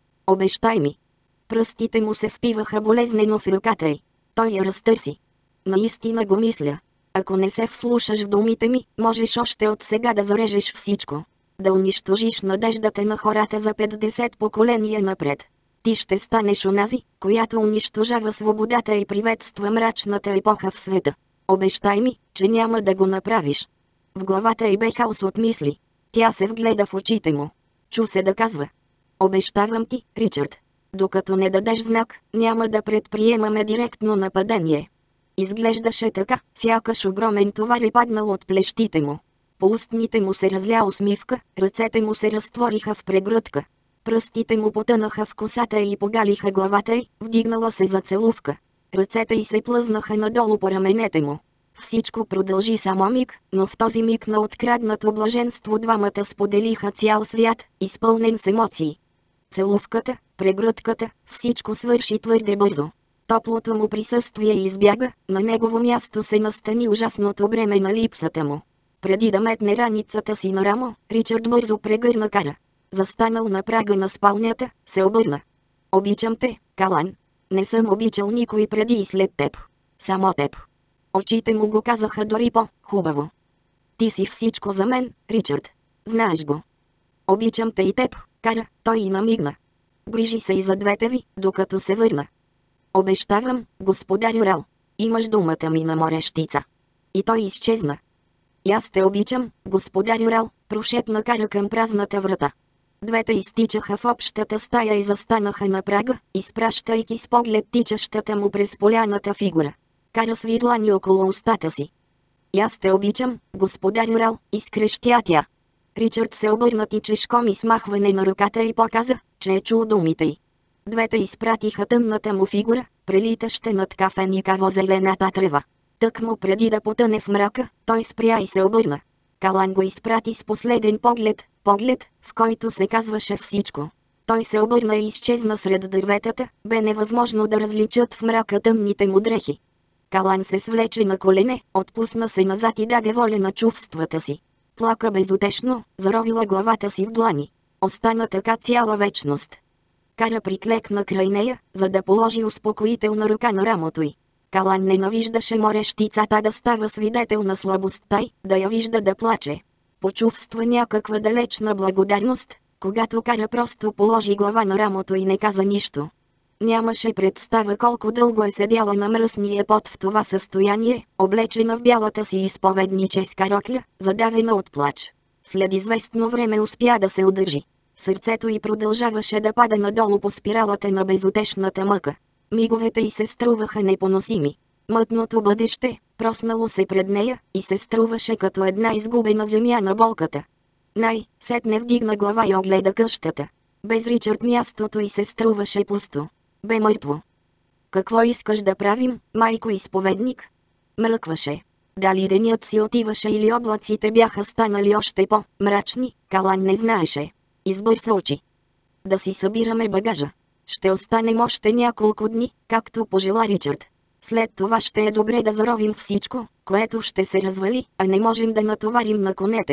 Обещай ми. Пръстите му се впиваха болезнено в ръката й. Той я разтърси. Наистина го мисля. Ако не се вслушаш в думите ми, можеш още от сега да зарежеш всичко. Да унищожиш надеждата на хората за петдесет поколения напред. Ти ще станеш онази, която унищожава свободата и приветства мрачната епоха в света. Обещай ми, че няма да го направиш. В главата й бе хаос от мисли. Тя се вгледа в очите му. Чу се да казва. Обещавам ти, Ричард. Докато не дадеш знак, няма да предприемаме директно нападение. Изглеждаше така, сякаш огромен товар е паднал от плещите му. По устните му се разля усмивка, ръцете му се разтвориха в прегръдка. Пръстите му потънаха в косата и погалиха главата й, вдигнала се за целувка. Ръцете й се плъзнаха надолу по раменете му. Всичко продължи само миг, но в този миг на откраднато блаженство двамата споделиха цял свят, изпълнен с емоции. Целувката, прегръдката, всичко свърши твърде бързо. Топлото му присъствие избяга, на негово място се настани ужасното бреме на липсата му. Преди да метне раницата си на рамо, Ричард бързо прегърна Кара. Застанал на прага на спалнята, се обърна. Обичам те, Калан. Не съм обичал никой преди и след теб. Само теб. Очите му го казаха дори по-хубаво. Ти си всичко за мен, Ричард. Знаеш го. Обичам те и теб, Кара, той и намигна. Грижи се и за двете ви, докато се върна. Обещавам, господарю Рал. Имаш думата ми на морещица. И той изчезна. И аз те обичам, господарю Рал, прошепна Кара към празната врата. Двете изтичаха в общата стая и застанаха на прага, изпращайки с поглед тичащата му през поляната фигура. Кара сви длани около устата си. И аз те обичам, господарю Рал, изкрещя тя. Ричард се обърна тичешком и смахване на ръката и показа, че е чул думите й. Двете изпратиха тъмната му фигура, прелитаща над кафеника-зелената трева. Тъкмо преди да потъне в мрака, той спря и се обърна. Калан го изпрати с последен поглед, поглед, в който се казваше всичко. Той се обърна и изчезна сред дърветата, бе невъзможно да различат в мрака тъмните му дрехи. Калан се свлече на колене, отпусна се назад и даде воля на чувствата си. Плака безутешно, заровила главата си в длани. Остана така цяла вечност. Кара приклекна край нея, за да положи успокоителна ръка на рамото й. Калан ненавиждаше морещицата да става свидетел на слабостта й, да я вижда да плаче. Почувства някаква далечна благодарност, когато Кара просто положи глава на рамото и не каза нищо. Нямаше представа колко дълго е седяла на мръсния пот в това състояние, облечена в бялата си изповедническа рокля, задавена от плач. След известно време успя да се удържи. Сърцето й продължаваше да пада надолу по спиралата на безутешната мъка. Миговете й се струваха непоносими. Мътното бъдеще, проснало се пред нея, и се струваше като една изгубена земя на болката. Най-сетне вдигна глава и огледа къщата. Без Ричард мястото й се струваше пусто. Бе мъртво. Какво искаш да правим, майко изповедник? Мръкваше. Дали денят си отиваше или облаците бяха станали още по-мрачни, Калан не знаеше. Избърса очи. Да си събираме багажа. Ще останем още няколко дни, както пожела Ричард. След това ще е добре да заровим всичко, което ще се развали, а не можем да натоварим на конете.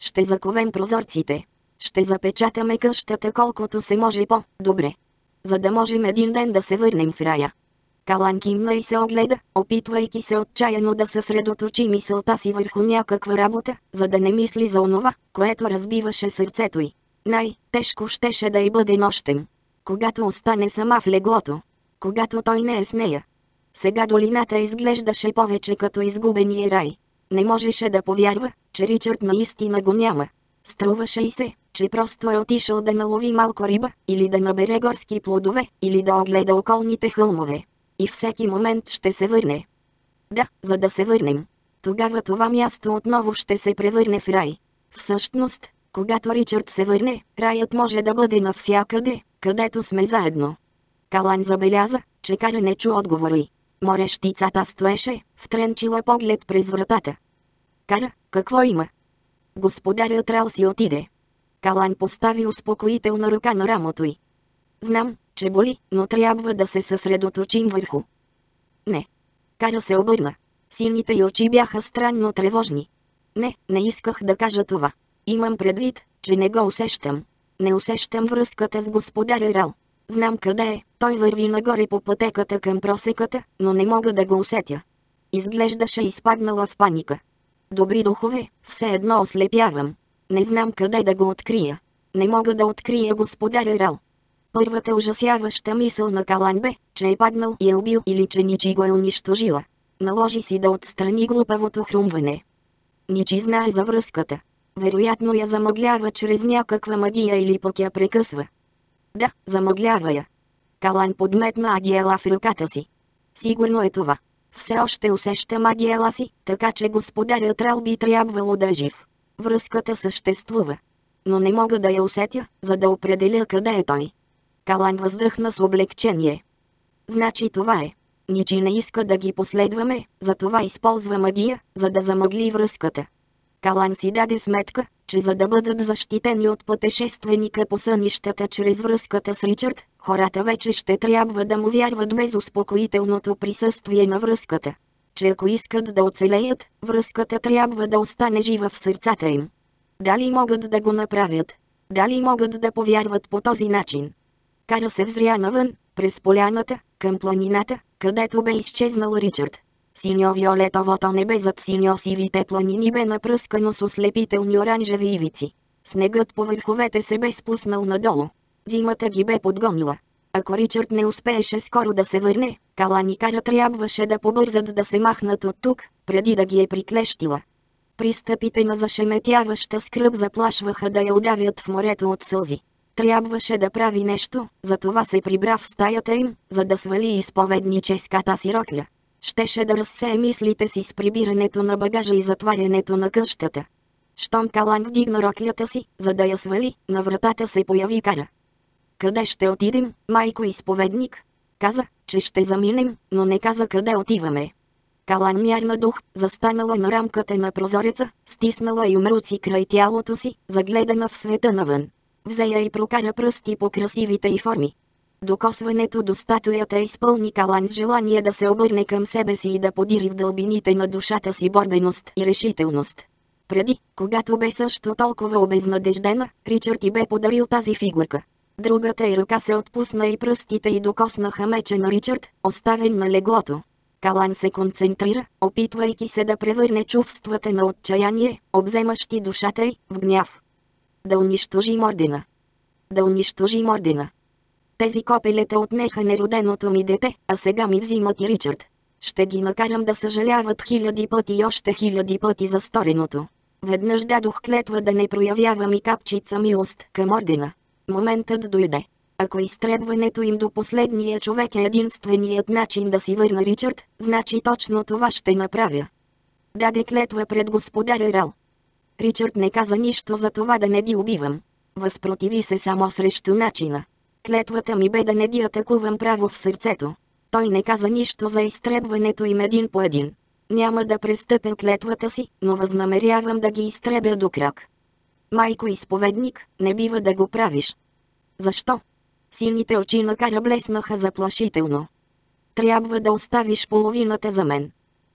Ще заковем прозорците. Ще запечатаме къщата колкото се може по-добре. За да можем един ден да се върнем в рая. Калан кимна и се огледа, опитвайки се отчаяно да съсредоточи мисълта си върху някаква работа, за да не мисли за онова, което разбиваше сърцето й. Най-тежко щеше да й бъде нощем. Когато остане сама в леглото. Когато той не е с нея. Сега долината изглеждаше повече като изгубения рай. Не можеше да повярва, че Ричард наистина го няма. Струваше й се, че просто е отишъл да налови малко риба, или да набере горски плодове, или да огледа околните хълмове. И всеки момент ще се върне. Да, за да се върнем. Тогава това място отново ще се превърне в рай. Всъщност, когато Ричард се върне, раят може да бъде навсякъде, където сме заедно. Калан забеляза, че Кара не чу отговора й. Морещицата стоеше, втренчила поглед през вратата. Кара, какво има? Господарят Рал си отиде. Калан постави успокоителна ръка на рамото й. Знам, че боли, но трябва да се съсредоточим върху. Не. Кара се обърна. Сините й очи бяха странно тревожни. Не, не исках да кажа това. Имам предвид, че не го усещам. Не усещам връзката с господаря Рал. Знам къде е, той върви нагоре по пътеката към просеката, но не мога да го усетя. Изглеждаше изпаднала в паника. Добри духове, все едно ослепявам. Не знам къде да го открия. Не мога да открия господаря Рал. Първата ужасяваща мисъл на Калан бе, че е паднал и е убил или че Ничи го е унищожила. Наложи си да отстрани глупавото хрумване. Ничи знае за връзката. Вероятно я замъглява чрез някаква магия или пък я прекъсва. Да, замъглява я. Калан подметна Агиела в ръката си. Сигурно е това. Все още усеща Агиела си, така че господарят Рал би трябвало да е жив. Връзката съществува. Но не мога да я усетя, за да определя къде е той. Калан въздъхна с облегчение. Значи това е. Ничи не иска да ги последваме, затова използва магия, за да замъгли връзката. Калан си даде сметка, че за да бъдат защитени от пътешественика по сънищата чрез връзката с Ричард, хората вече ще трябва да му вярват без успокоителното присъствие на връзката. Че ако искат да оцелеят, връзката трябва да остане жива в сърцата им. Дали могат да го направят? Дали могат да повярват по този начин? Кара се взря навън, през поляната, към планината, където бе изчезнал Ричард. Синьо-виолетовото небе зад синьо-сивите планини бе напръскано с ослепителни оранжеви ивици. Снегът по върховете се бе спуснал надолу. Зимата ги бе подгонила. Ако Ричард не успееше скоро да се върне, Калан и Кара трябваше да побързат да се махнат от тук, преди да ги е приклещила. Пристъпите на зашеметяваща скръб заплашваха да я удавят в морето от сълзи. Трябваше да прави нещо, затова се прибра в стаята им, за да свали изповедническата си рокля. Щеше да разсее мислите си с прибирането на багажа и затварянето на къщата. Щом Калан вдигна роклята си, за да я свали, на вратата се появи Кара. Къде ще отидем, майко изповедник? Каза, че ще заминем, но не каза къде отиваме. Калан мярна дух, застанала на рамката на прозореца, стиснала юмруци край тялото си, загледана в света навън. Взе я и прокара пръсти по красивите й форми. Докосването до статуята изпълни Калан с желание да се обърне към себе си и да подири в дълбините на душата си борбеност и решителност. Преди, когато бе също толкова обезнадеждена, Ричард й бе подарил тази фигурка. Другата й ръка се отпусна и пръстите й докоснаха меча на Ричард, оставен на леглото. Калан се концентрира, опитвайки се да превърне чувствата на отчаяние, обземащи душата й, в гняв. Да унищожим ордена. Да унищожим ордена. Тези копелета отнеха нероденото ми дете, а сега ми взимат и Ричард. Ще ги накарам да съжаляват хиляди пъти и още хиляди пъти за стореното. Веднъж дадох клетва да не проявявам и капчица милост към ордена. Моментът дойде. Ако изтребването им до последния човек е единственият начин да си върна Ричард, значи точно това ще направя. Даде клетва пред господаря Рал. Ричард не каза нищо за това да не ги убивам. Възпротиви се само срещу начина. Клетвата ми бе да не ги атакувам право в сърцето. Той не каза нищо за изтребването им един по един. Няма да престъпя клетвата си, но възнамерявам да ги изтребя до крак. Майко изповедник, не бива да го правиш. Защо? Сините очи на Кара блеснаха заплашително. Трябва да оставиш половината за мен.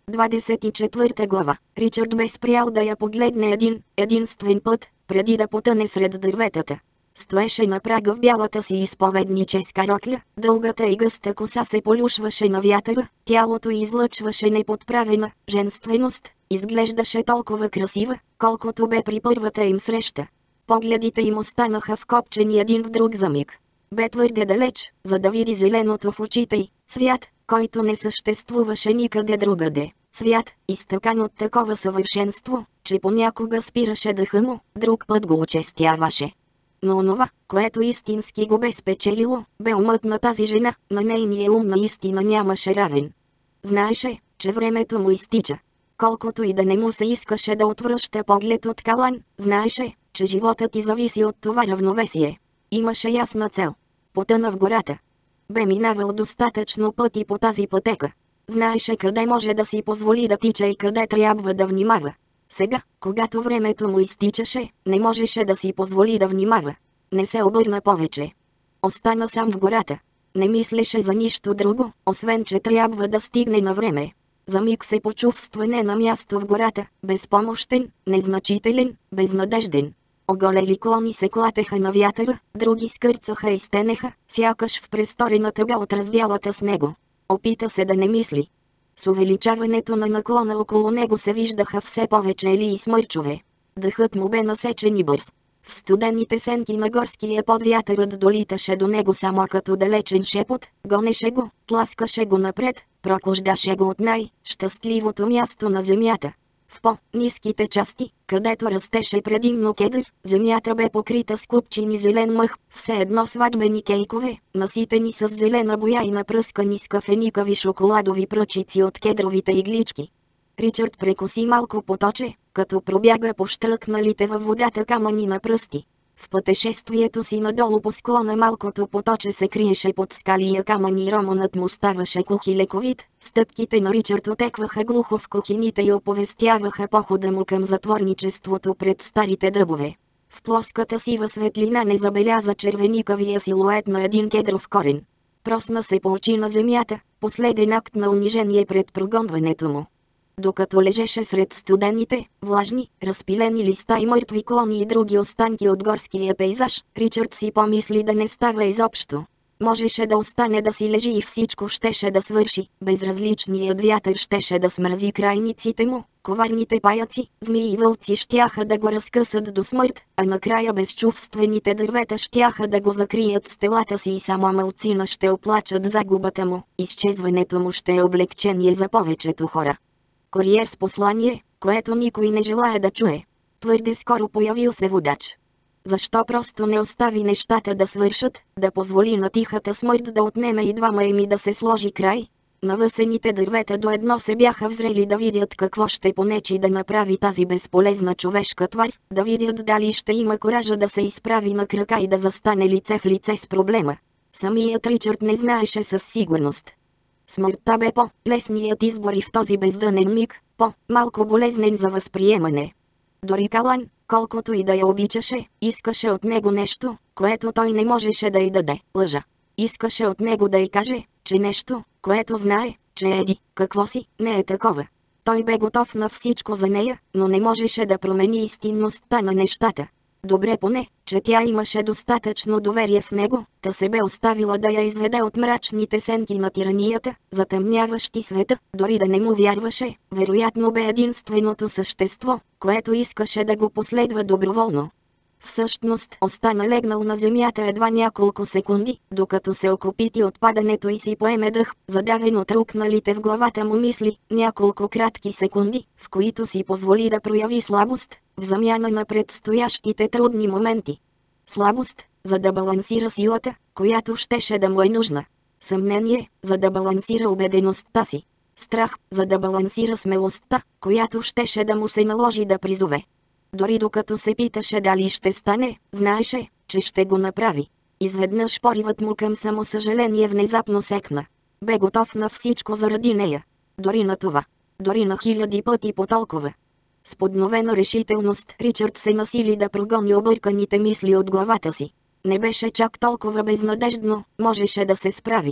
двадесет и четвърта глава. Ричард бе спрял да я погледне един, единствен път, преди да потъне сред дърветата. Стоеше на прага в бялата си изповедническа рокля, дългата и гъста коса се полюшваше на вятъра, тялото й излъчваше неподправена женственост, изглеждаше толкова красива, колкото бе при първата им среща. Погледите им останаха вкопчени един в друг за миг. Бе твърде далеч, за да види зеленото в очите й, свят, който не съществуваше никъде другаде. Свят, изтъкан от такова съвършенство, че понякога спираше дъха му, друг път го очестяваше. Но онова, което истински го бе спечелило, бе умът на тази жена, на нейния ум наистина нямаше равен. Знаеше, че времето му изтича. Колкото и да не му се искаше да отвръща поглед от Калан, знаеше, че животът ти зависи от това равновесие. Имаше ясна цел. Потъна в гората. Бе минавал достатъчно пъти по тази пътека. Знаеше къде може да си позволи да тича и къде трябва да внимава. Сега, когато времето му изтичаше, не можеше да си позволи да внимава. Не се обърна повече. Остана сам в гората. Не мислеше за нищо друго, освен че трябва да стигне на време. За миг се почувства не на място в гората, безпомощен, незначителен, безнадежден. Оголели клони се клатеха на вятъра, други скърцаха и стенеха, сякаш в престорена тъга от разделата с него. Опита се да не мисли. С увеличаването на наклона около него се виждаха все повече ели и смърчове. Дъхът му бе насечен и бърз. В студените сенки на горския подвятърът долиташе до него само като далечен шепот, гонеше го, тласкаше го напред, прокуждаше го от най-щастливото място на земята. В по-ниските части, където растеше предимно кедър, земята бе покрита с купчини зелен мъх, все едно сватбени кейкове, наситени с зелена боя и напръскани с кафеникави шоколадови пръчици от кедровите иглички. Ричард прекоси малко поточе, като пробяга по щръкналите във водата камъни на пръсти. В пътешествието си надолу по склона малкото поточе се криеше под скалия камъни и ромонът му ставаше кух и лековит, стъпките на Ричард отекваха глухо в кухините и оповестяваха похода му към затворничеството пред старите дъбове. В плоската сива светлина не забеляза червеникавия силует на един кедров корен. Просна се по очи на земята, последен акт на унижение пред прогонването му. Докато лежеше сред студените, влажни, разпилени листа и мъртви клони и други останки от горския пейзаж, Ричард си помисли да не става изобщо. Можеше да остане да си лежи и всичко щеше да свърши, безразличният вятър щеше да смрази крайниците му, коварните паяци, змии и вълци щяха да го разкъсат до смърт, а накрая безчувствените дървета щяха да го закрият с телата си и само малцина ще оплачат загубата му, изчезването му ще е облегчение за повечето хора. Куриер с послание, което никой не желая да чуе. Твърде скоро появил се водач. Защо просто не остави нещата да свършат, да позволи на тихата смърт да отнеме и двама им и да се сложи край? Навъсените дървета до едно се бяха взрели да видят какво ще понечи да направи тази безполезна човешка твар, да видят дали ще има коража да се изправи на крака и да застане лице в лице с проблема. Самият Ричард не знаеше със сигурност. Смъртта бе по-лесният избор и в този бездънен миг, по-малко болезнен за възприемане. Дори Калан, колкото и да я обичаше, искаше от него нещо, което той не можеше да й даде – лъжа. Искаше от него да й каже, че нещо, което знае, че еди, какво си, не е такова. Той бе готов на всичко за нея, но не можеше да промени истинността на нещата. Добре поне, че тя имаше достатъчно доверие в него, та се бе оставила да я изведе от мрачните сенки на тиранията, затъмняващи света, дори да не му вярваше, вероятно бе единственото същество, което искаше да го последва доброволно. Всъщност остана легнал на земята едва няколко секунди, докато се окопити от падането и си поеме дъх, задавен от рукналите в главата му мисли, няколко кратки секунди, в които си позволи да прояви слабост, в замяна на предстоящите трудни моменти. Слабост, за да балансира силата, която щеше да му е нужна. Съмнение, за да балансира убедеността си. Страх, за да балансира смелостта, която щеше да му се наложи да призове. Дори докато се питаше дали ще стане, знаеше, че ще го направи. Изведнъж поривът му към самосъжаление внезапно секна. Бе готов на всичко заради нея. Дори на това. Дори на хиляди пъти по толкова. С подновена решителност Ричард се насили да прогони обърканите мисли от главата си. Не беше чак толкова безнадеждно, можеше да се справи.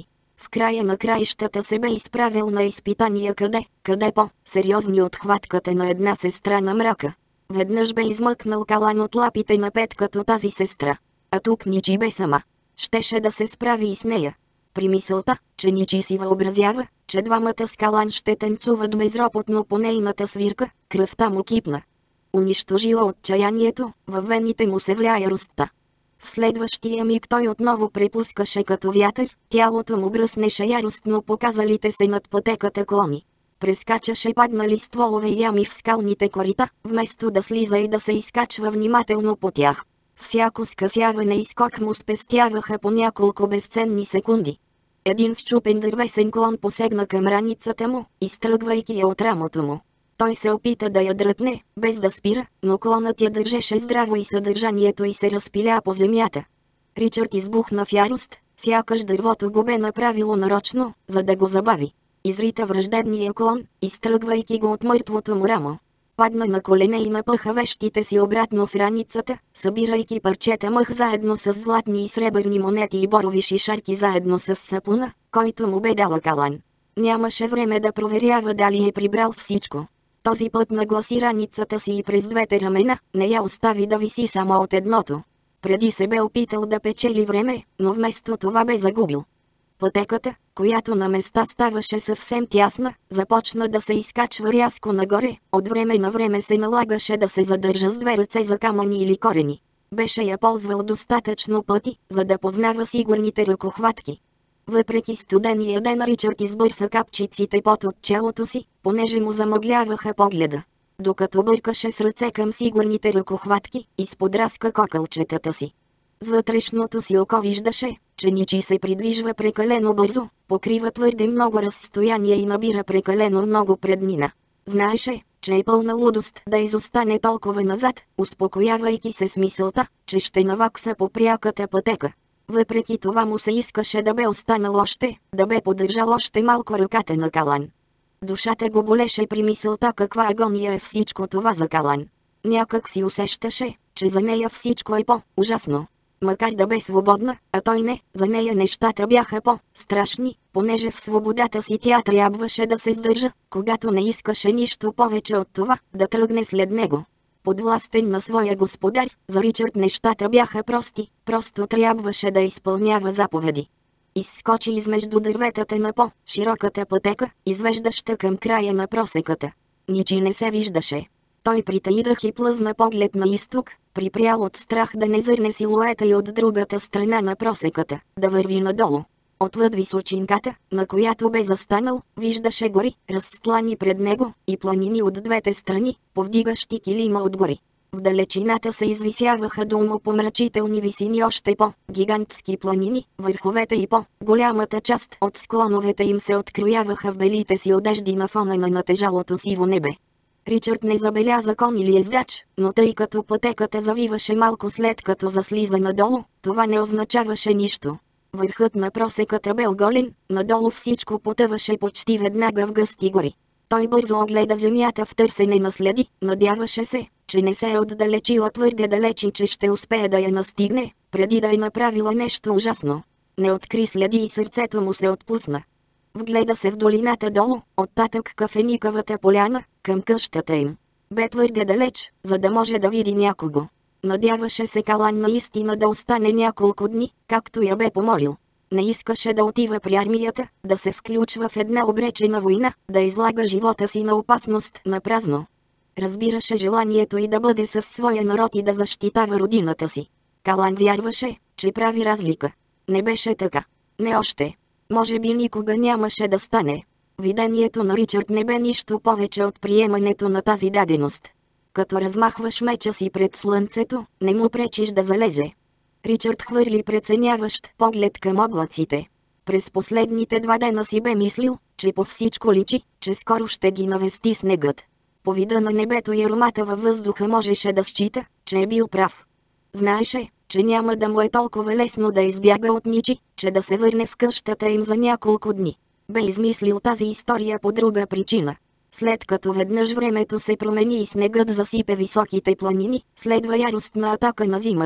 В края на краищата се бе изправил на изпитания къде, къде по-сериозни от хватката на една сестра на мрака. Веднъж бе измъкнал Калан от лапите на Пет като тази сестра. А тук Ничи бе сама. Щеше да се справи и с нея. При мисълта, че Ничи си въобразява, че двамата с Калан ще танцуват безропотно по нейната свирка, кръвта му кипна. Унищожила отчаянието, във вените му се вля яростта. В следващия миг той отново препускаше като вятър, тялото му бръснеше яростно показалите се над пътеката клони. Прескачаше паднали стволове и ями в скалните корита, вместо да слиза и да се изкачва внимателно по тях. Всяко скъсяване и скок му спестяваха по няколко безценни секунди. Един счупен дървесен клон посегна към раницата му, изтръгвайки я от рамото му. Той се опита да я дръпне, без да спира, но клонът я държеше здраво и съдържанието й се разпиля по земята. Ричард избухна в ярост, сякаш дървото го бе направило нарочно, за да го забави. Изрита враждебния клон, изтръгвайки го от мъртвото му рамо. Падна на колене и напъха вещите си обратно в раницата, събирайки парчета мъх заедно с златни и сребърни монети и борови шишарки заедно с сапуна, който му бе дала Калан. Нямаше време да проверява дали е прибрал всичко. Този път нагласи раницата си и през двете рамена, не я остави да виси само от едното. Преди се бе опитал да печели време, но вместо това бе загубил. Пътеката, която на места ставаше съвсем тясна, започна да се изкачва рязко нагоре, от време на време се налагаше да се задържа с две ръце за камъни или корени. Беше я ползвал достатъчно пъти, за да познава сигурните ръкохватки. Въпреки студения ден Ричард избърса капчиците пот от челото си, понеже му замъгляваха погледа. Докато бъркаше с ръце към сигурните ръкохватки, изподраска кокълчетата си. С вътрешното си око виждаше, че Ничи се придвижва прекалено бързо, покрива твърде много разстояние и набира прекалено много преднина. Знаеше, че е пълна лудост да изостане толкова назад, успокоявайки се с мисълта, че ще навакса по пряката пътека. Въпреки това му се искаше да бе останал още, да бе поддържал още малко ръката на Калан. Душата го болеше при мисълта каква агония е всичко това за Калан. Някак си усещаше, че за нея всичко е по-ужасно. Макар да бе свободна, а той не, за нея нещата бяха по-страшни, понеже в свободата си тя трябваше да се сдържа, когато не искаше нищо повече от това, да тръгне след него. Подвластен на своя господар, за Ричард нещата бяха прости, просто трябваше да изпълнява заповеди. Изскочи измежду дърветата на по-широката пътека, извеждаща към края на просеката. Ничи не се виждаше. Той притаи дъх и плъзна поглед на изток, припрял от страх да не зърне силуета и от другата страна на просеката, да върви надолу. Отвъд височинката, на която бе застанал, виждаше гори, разстлани пред него, и планини от двете страни, повдигащи килима от гори. В далечината се извисяваха до умопомрачителни висини още по-гигантски планини, върховете и по-голямата част от склоновете им се открояваха в белите си одежди на фона на натежалото сиво небе. Ричард не забеляза кон или ездач, но тъй като пътеката завиваше малко след като заслиза надолу, това не означаваше нищо. Върхът на просеката бе оголен, надолу всичко потъваше почти веднага в гъсти гори. Той бързо огледа земята в търсене на следи, надяваше се, че не се е отдалечила твърде далеч и че ще успее да я настигне, преди да е направила нещо ужасно. Не откри следи и сърцето му се отпусна. Вгледа се в долината долу, оттатък кафеникавата поляна, към къщата им. Бе твърде далеч, за да може да види някого. Надяваше се Калан наистина да остане няколко дни, както я бе помолил. Не искаше да отива при армията, да се включва в една обречена война, да излага живота си на опасност на празно. Разбираше желанието и да бъде със своя народ и да защитава родината си. Калан вярваше, че прави разлика. Не беше така. Не още. Може би никога нямаше да стане. Видението на Ричард не бе нищо повече от приемането на тази даденост. Като размахваш меча си пред слънцето, не му пречиш да залезе. Ричард хвърли преценяващ поглед към облаците. През последните два дена си бе мислил, че по всичко личи, че скоро ще ги навести снегът. По вида на небето и аромата във въздуха можеше да счита, че е бил прав. Знаеше, че няма да му е толкова лесно да избяга от Ничи, че да се върне в къщата им за няколко дни. Бе измислил тази история по друга причина. След като веднъж времето се промени и снегът засипе високите планини, следва яростна атака на зимата.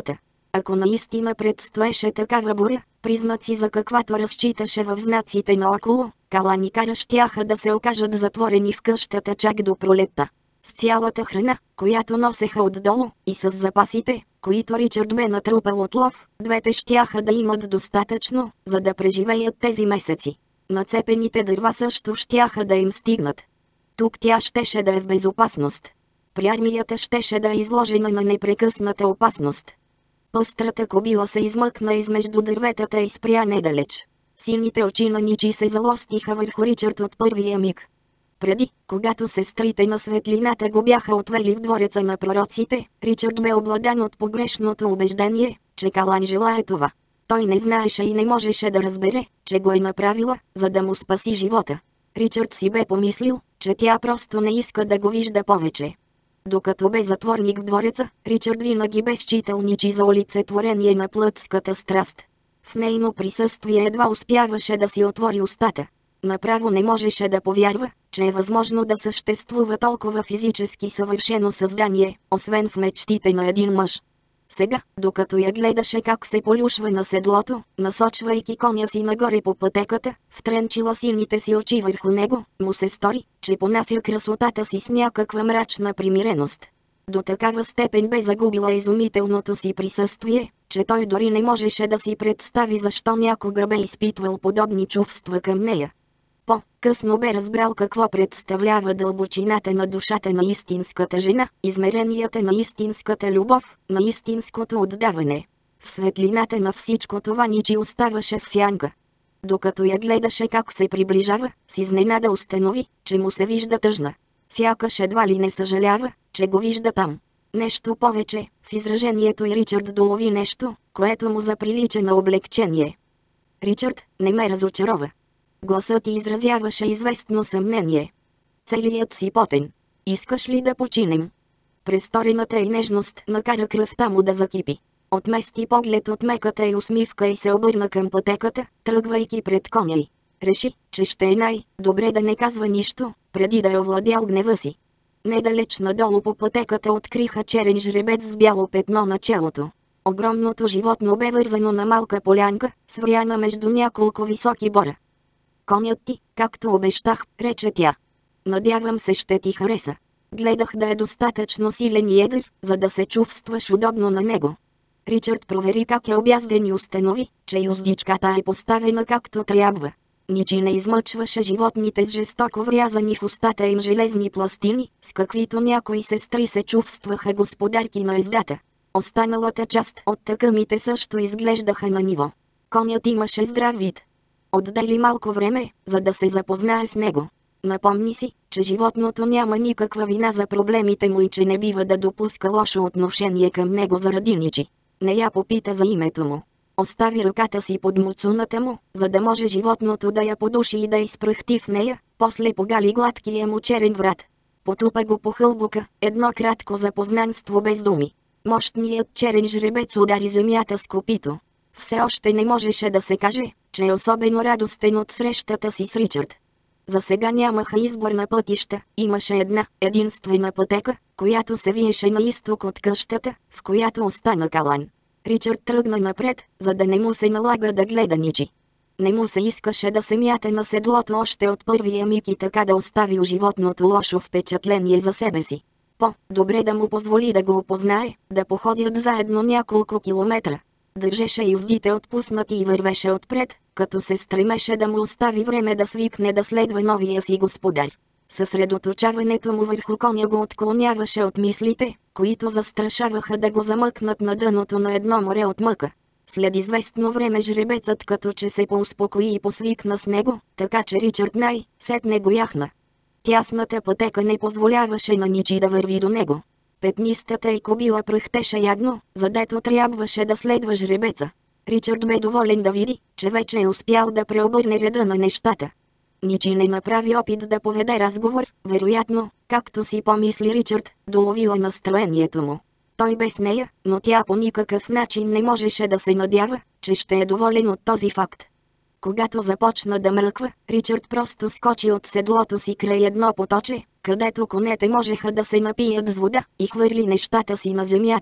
Ако наистина предстоеше такава буря, признаци за каквато разчиташе в знаците наоколо, Калан и Кара щяха да се окажат затворени в къщата чак до пролетта. С цялата храна, която носеха отдолу, и с запасите, които Ричард бе натрупал от лов, двете щяха да имат достатъчно, за да преживеят тези месеци. Нацепените дърва също щяха да им стигнат. Тук тя щеше да е в безопасност. При армията щеше да е изложена на непрекъсната опасност. Пъстрата кобила се измъкна измежду дърветата и спря недалеч. Сините очи на Ничи се залостиха върху Ричард от първия миг. Преди, когато сестрите на светлината го бяха отвели в двореца на пророците, Ричард бе обладан от погрешното убеждение, че Калан желае това. Той не знаеше и не можеше да разбере, че го е направила, за да му спаси живота. Ричард си бе помислил, че тя просто не иска да го вижда повече. Докато бе затворник в двореца, Ричард винаги бе считал Ничи за олицетворение на плътската страст. В нейно присъствие едва успяваше да си отвори устата. Направо не можеше да повярва, че е възможно да съществува толкова физически съвършено създание, освен в мечтите на един мъж. Сега, докато я гледаше как се полюшва на седлото, насочвайки коня си нагоре по пътеката, втренчила сините си очи върху него, му се стори, че понася красотата си с някаква мрачна примиреност. До такава степен бе загубила изумителното си присъствие, че той дори не можеше да си представи защо някога бе изпитвал подобни чувства към нея. По-късно бе разбрал какво представлява дълбочината на душата на истинската жена, измеренията на истинската любов, на истинското отдаване. В светлината на всичко това Ничи оставаше в сянка. Докато я гледаше как се приближава, с изненада установи, че му се вижда тъжна. Сякаш едва ли не съжалява, че го вижда там. Нещо повече, в изражението и Ричард долови нещо, което му заприлича на облегчение. Ричард, не ме разочарова. Гласът ти изразяваше известно съмнение. Целият си потен. Искаш ли да починем? Престорената и нежност накара кръвта му да закипи. Отмести поглед от меката и усмивка и се обърна към пътеката, тръгвайки пред коня й. Реши, че ще е най-добре да не казва нищо, преди да е овладял гнева си. Недалеч надолу по пътеката откриха черен жребец с бяло петно на челото. Огромното животно бе вързано на малка полянка, свряна между няколко високи бора. Конят ти, както обещах, рече тя. Надявам се ще ти хареса. Гледах да е достатъчно силен и едър, за да се чувстваш удобно на него. Ричард провери как е обязден и установи, че юздичката е поставена както трябва. Ничи не измъчваше животните с жестоко врязани в устата им железни пластини, с каквито някои сестри се чувстваха господарки на ездата. Останалата част от тъкъмите също изглеждаха на ниво. Конят имаше здрав вид. Отдели малко време, за да се запознае с него. Напомни си, че животното няма никаква вина за проблемите му и че не бива да допуска лошо отношение към него заради Ничи. Не я попита за името му. Остави ръката си под муцуната му, за да може животното да я подуши и да изпръхти в нея, после погали гладкия му черен врат. Потупа го по хълбока, едно кратко запознанство без думи. Мощният черен жребец удари земята с копито. Все още не можеше да се каже, че е особено радостен от срещата си с Ричард. За сега нямаха избор на пътища, имаше една, единствена пътека, която се виеше на изток от къщата, в която остана Калан. Ричард тръгна напред, за да не му се налага да гледа Ничи. Не му се искаше да се мята на седлото още от първия миг и така да остави у животното лошо впечатление за себе си. По-добре да му позволи да го опознае, да походят заедно няколко километра. Държеше юздите отпуснати и вървеше отпред, като се стремеше да му остави време да свикне да следва новия си господар. Съсредоточаването му върху коня го отклоняваше от мислите, които застрашаваха да го замъкнат на дъното на едно море от мъка. След известно време жребецът като че се поуспокои и посвикна с него, така че Ричард най-сетне го яхна. Тясната пътека не позволяваше на Ничи да върви до него. Петнистата й кобила пръхтеше ядно, задето трябваше да следва жребеца. Ричард бе доволен да види, че вече е успял да преобърне реда на нещата. Ничи не направи опит да поведе разговор, вероятно, както си помисли Ричард, доловила настроението му. Той бе с нея, но тя по никакъв начин не можеше да се надява, че ще е доволен от този факт. Когато започна да мръква, Ричард просто скочи от седлото си край едно поточе, където конете можеха да се напият с вода, и хвърли нещата си на земята.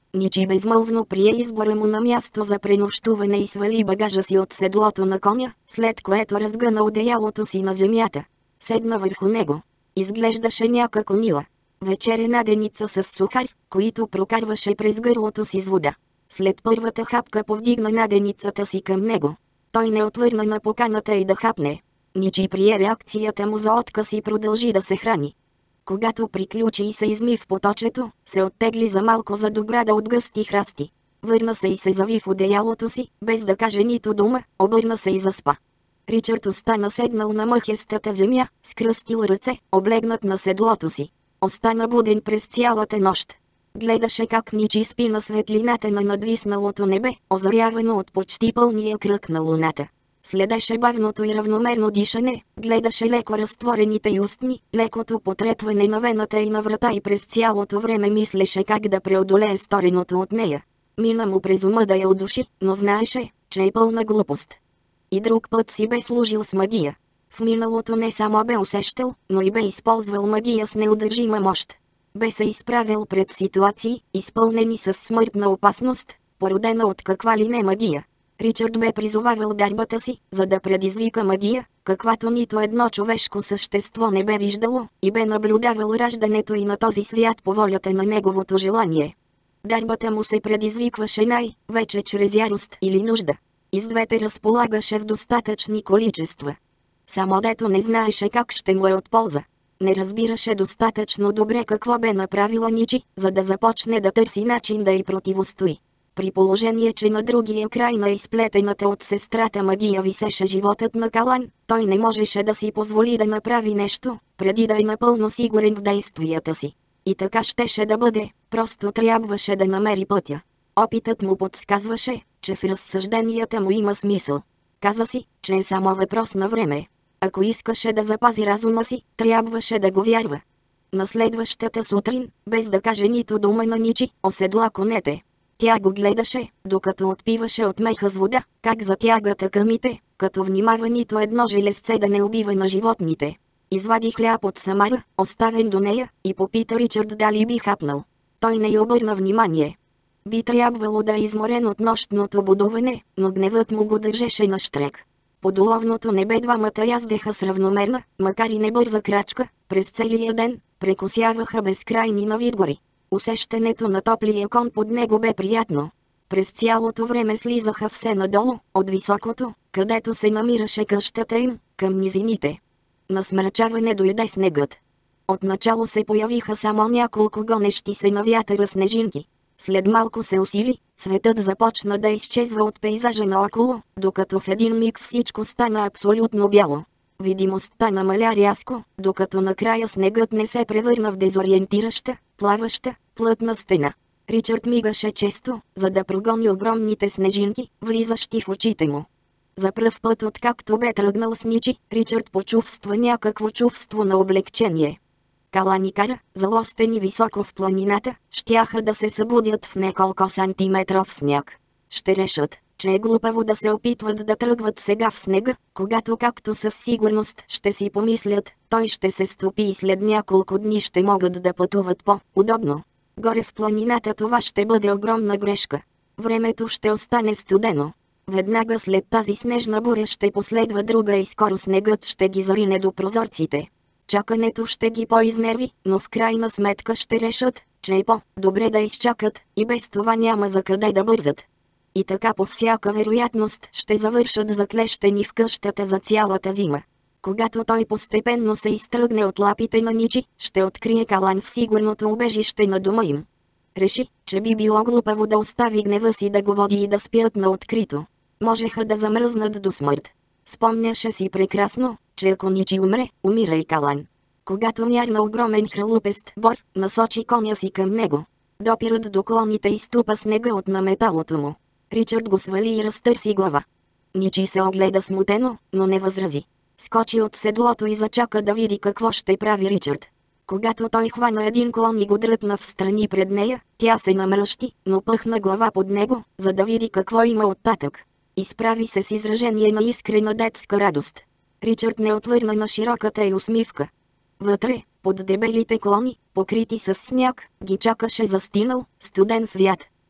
Ничи безмълвно прие избора му на място за пренощуване и свали багажа си от седлото на коня, след което разгъна одеялото си на земята. Седна върху него. Изглеждаше някако нила. Вечерена деница с сухар, които прокарваше през гърлото си с вода. След първата хапка повдигна наденицата си към него. Той не отвърна на поканата и да хапне. Ничи прие реакцията му за отказ и продължи да се храни. Когато приключи и се изми в поточето, се оттегли за малко зад ограда от гъсти храсти. Върна се и се зави в одеялото си, без да каже нито дума, обърна се и заспа. Ричард остана седнал на мъхестата земя, скръстил ръце, облегнат на седлото си. Остана буден през цялата нощ. Гледаше как Ничи спи на светлината на надвисналото небе, озарявано от почти пълния кръг на луната. Следеше бавното и равномерно дишане, гледаше леко разтворените й устни, лекото потрепване на вената и на врата и през цялото време мислеше как да преодолее стореното от нея. Мина му през ума да я удуши, но знаеше, че е пълна глупост. И друг път си бе служил с магия. В миналото не само бе усещал, но и бе използвал магия с неудържима мощ. Бе се изправил пред ситуации, изпълнени с смъртна опасност, породена от каква ли не магия. Ричард бе призовавал дарбата си, за да предизвика магия, каквато нито едно човешко същество не бе виждало, и бе наблюдавал раждането и на този свят по волята на неговото желание. Дарбата му се предизвикваше най-вече чрез ярост или нужда. И с двете разполагаше в достатъчни количества. Само дето не знаеше как ще му е от полза. Не разбираше достатъчно добре какво бе направила Ничи, за да започне да търси начин да й противостои. При положение, че на другия край на изплетената от сестрата магия висеше животът на Калан, той не можеше да си позволи да направи нещо, преди да е напълно сигурен в действията си. И така щеше да бъде, просто трябваше да намери пътя. Опитът му подсказваше, че в разсъжденията му има смисъл. Каза си, че е само въпрос на време. Ако искаше да запази разума си, трябваше да го вярва. На следващата сутрин, без да каже нито дума на Ничи, оседла конете. Тя го гледаше, докато отпиваше от меха с вода, как затяга тъкамите, като внимава нито едно железце да не убива на животните. Извади хляб от самара, оставен до нея, и попита Ричард дали би хапнал. Той не й обърна внимание. Би трябвало да е изморен от нощното будуване, но гневът му го държеше на щрек. Под уловното небе двамата яздеха с равномерна, макар и небърза крачка, през целия ден, прекосяваха безкрайни навидгори. Усещането на топлия кон под него бе приятно. През цялото време слизаха все надолу, от високото, където се намираше къщата им, към низините. На смрачаване дойде снегът. Отначало се появиха само няколко гонещи се на вятъра снежинки. След малко се усили, светът започна да изчезва от пейзажа наоколо, докато в един миг всичко стана абсолютно бяло. Видимостта намаля рязко, докато накрая снегът не се превърна в дезориентираща, плаваща, плътна стена. Ричард мигаше често, за да прогони огромните снежинки, влизащи в очите му. За пръв път откакто бе тръгнал с Ничи, Ричард почувства някакво чувство на облегчение. Калан и Кара, залостени високо в планината, щяха да се събудят в неколко сантиметров сняг. Ще решат, че е глупаво да се опитват да тръгват сега в снега, когато както със сигурност ще си помислят, той ще се стопи и след няколко дни ще могат да пътуват по-удобно. Горе в планината това ще бъде огромна грешка. Времето ще остане студено. Веднага след тази снежна буря ще последва друга и скоро снегът ще ги зарине до прозорците. Чакането ще ги поизнерви, но в крайна сметка ще решат, че е по-добре да изчакат, и без това няма за къде да бързат. И така по всяка вероятност ще завършат заклещени в къщата за цялата зима. Когато той постепенно се изтръгне от лапите на Ничи, ще открие Калан в сигурното убежище на дома им. Реши, че би било глупаво да остави гнева си да го води и да спят на открито. Можеха да замръзнат до смърт. Спомняше си прекрасно, че ако Ничи умре, умира и Калан. Когато мярна огромен хралупест бор, насочи коня си към него. Допират до клоните и ступа снега от наметалото му. Ричард го свали и разтърси глава. Ничи се огледа смутено, но не възрази. Скочи от седлото и зачака да види какво ще прави Ричард. Когато той хвана един клон и го дръпна в страни пред нея, тя се намръщи, но пъхна глава под него, за да види какво има оттатък. Изправи се с изражение на искрена детска радост. Ричард не отвърна на широката й усмивка. Вътре, под дебелите клони, покрити с сняг, ги чакаше застинал, студен свят.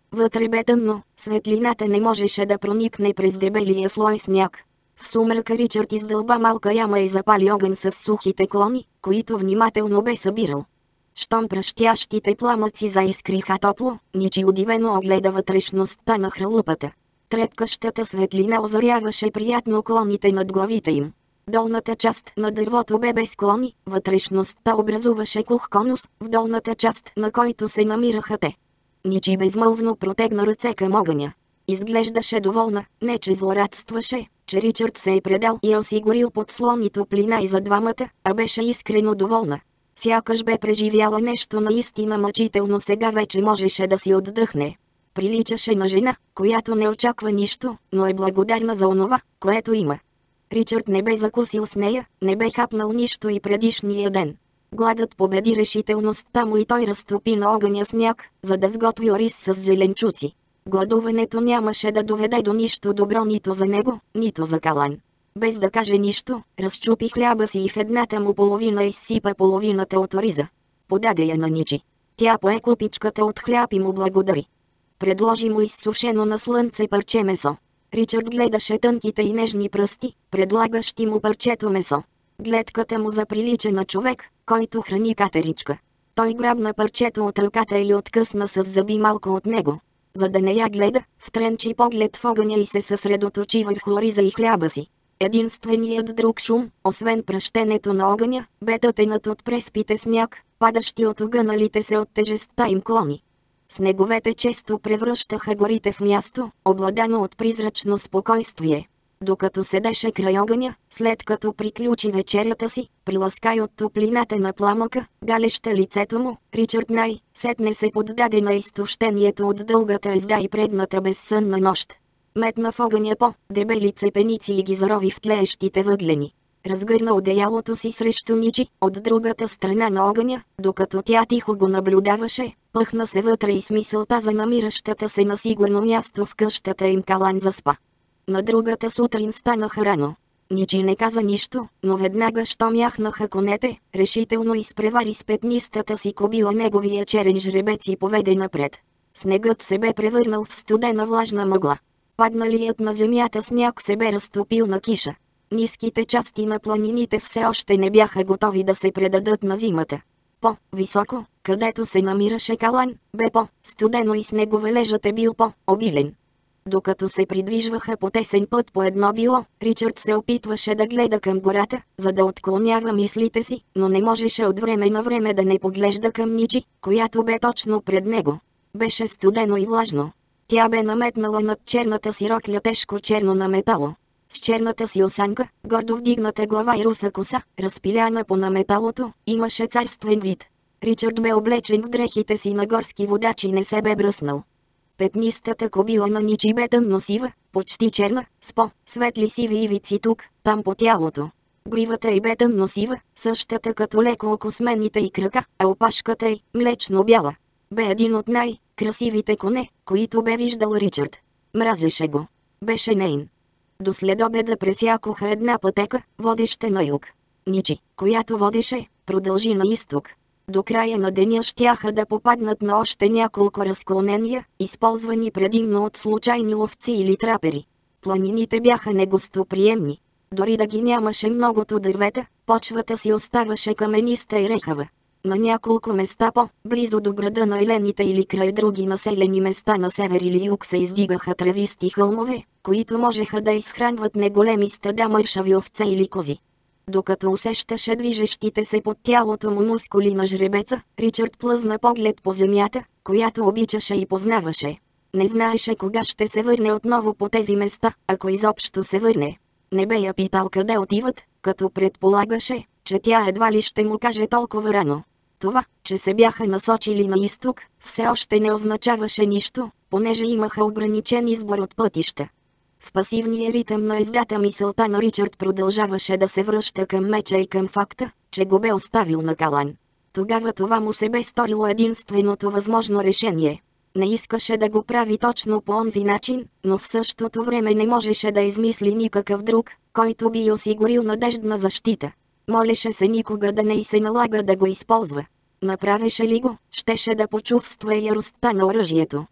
Вътре бе тъмно, светлината не можеше да проникне през дебелия слой сняг. В сумрака Ричард издълба малка яма и запали огън с сухите клони, които внимателно бе събирал. Щом пръщящите пламъци заискриха топло, Ничи удивено огледа вътрешността на хралупата. Трепкащата светлина озаряваше приятно клоните над главите им. Долната част на дървото бе без клони, вътрешността образуваше кух конус, в долната част на който се намираха те. Ничи безмълвно протегна ръце към огъня. Изглеждаше доволна, не че злорадстваше, че Ричард се е предал и е осигурил подслон и топлина и за двамата, а беше искрено доволна. Сякаш бе преживяла нещо наистина мъчително, сега вече можеше да си отдъхне. Приличаше на жена, която не очаква нищо, но е благодарна за онова, което има. Ричард не бе закусил с нея, не бе хапнал нищо и предишния ден. Гладът победи решителността му и той разтопи на огъня сняг, за да сготви ориз с зеленчуци. Гладуването нямаше да доведе до нищо добро нито за него, нито за Калан. Без да каже нищо, разчупи хляба си и в едната му половина изсипа половината от ориза. Подаде я на Ничи. Тя пое купичката от хляб и му благодари. Предложи му изсушено на слънце парче месо. Ричард гледаше тънките и нежни пръсти, предлагащи му парчето месо. Гледката му заприлича на човек, който храни катеричка. Той грабна парчето от ръката и откъсна с зъби малко от него. За да не я гледа, втренчи поглед в огъня и се съсредоточи върху ориза и хляба си. Единственият друг шум, освен пръщенето на огъня, бе тътенът от преспите сняг, падащи от огъналите се от тежестта им клони. Снеговете често превръщаха горите в място, обладано от призрачно спокойствие. Докато седеше край огъня, след като приключи вечерята си, приласкай от топлината на пламъка, галеща лицето му, Ричард най-сетне се поддаде на изтощението от дългата езда и предната безсънна нощ. Метна в огъня по-дебели цепеници и ги зарови в тлеещите въглени. Разгърна одеялото си срещу Ничи, от другата страна на огъня, докато тя тихо го наблюдаваше, пъхна се вътре и с мисълта за намиращата се на сигурно място в къщата им Калан заспа. На другата сутрин станаха рано. Ничи не каза нищо, но веднага щом яхнаха конете, решително изпревари с петнистата си кобила неговия черен жребец и поведе напред. Снегът се бе превърнал в студена влажна мъгла. Падналият на земята сняг се бе разтопил на киша. Ниските части на планините все още не бяха готови да се предадат на зимата. По-високо, където се намираше Калан, бе по-студено и снеговалежът е бил по-обилен. Докато се придвижваха по тесен път по едно било, Ричард се опитваше да гледа към гората, за да отклонява мислите си, но не можеше от време на време да не поглежда към Ничи, която бе точно пред него. Беше студено и влажно. Тя бе наметнала над черната си рокля тежко черно на метало. С черната си осанка, гордо вдигната глава и руса коса, разпиляна по наметалото, имаше царствен вид. Ричард бе облечен в дрехите си на горски водач и не се бе бръснал. Петнистата кобила на Ничи бе тъмно сива, почти черна, с по-светли сиви ивици тук, там по тялото. Гривата й бе тъмно сива, същата като леко окосмените й крака, а опашката й млечно бяла. Бе един от най-красивите коне, които бе виждал Ричард. Мразеше го. Беше нейн. До следобеда пресякоха една пътека, водеща на юг. Ничи, която водеше, продължи на изток. До края на деня щяха да попаднат на още няколко разклонения, използвани предимно от случайни ловци или трапери. Планините бяха негостоприемни. Дори да ги нямаше многото дървета, почвата си оставаше камениста и рехава. На няколко места по-близо до града на елените или край други населени места на север или юг се издигаха тревисти хълмове, които можеха да изхранват неголеми стада мършави овце или кози. Докато усещаше движещите се под тялото му мускули на жребеца, Ричард плъзна поглед по земята, която обичаше и познаваше. Не знаеше кога ще се върне отново по тези места, ако изобщо се върне. Не бе я питал къде отиват, като предполагаше, че тя едва ли ще му каже толкова рано. Това, че се бяха насочили на изток, все още не означаваше нищо, понеже имаха ограничен избор от пътища. В пасивния ритъм на ездата мисълта на Ричард продължаваше да се връща към меча и към факта, че го бе оставил на Калан. Тогава това му се бе сторило единственото възможно решение. Не искаше да го прави точно по онзи начин, но в същото време не можеше да измисли никакъв друг, който би осигурил надеждна защита. Молеше се никога да не й се налага да го използва. Направеше ли го, щеше да почувства яростта на оръжието.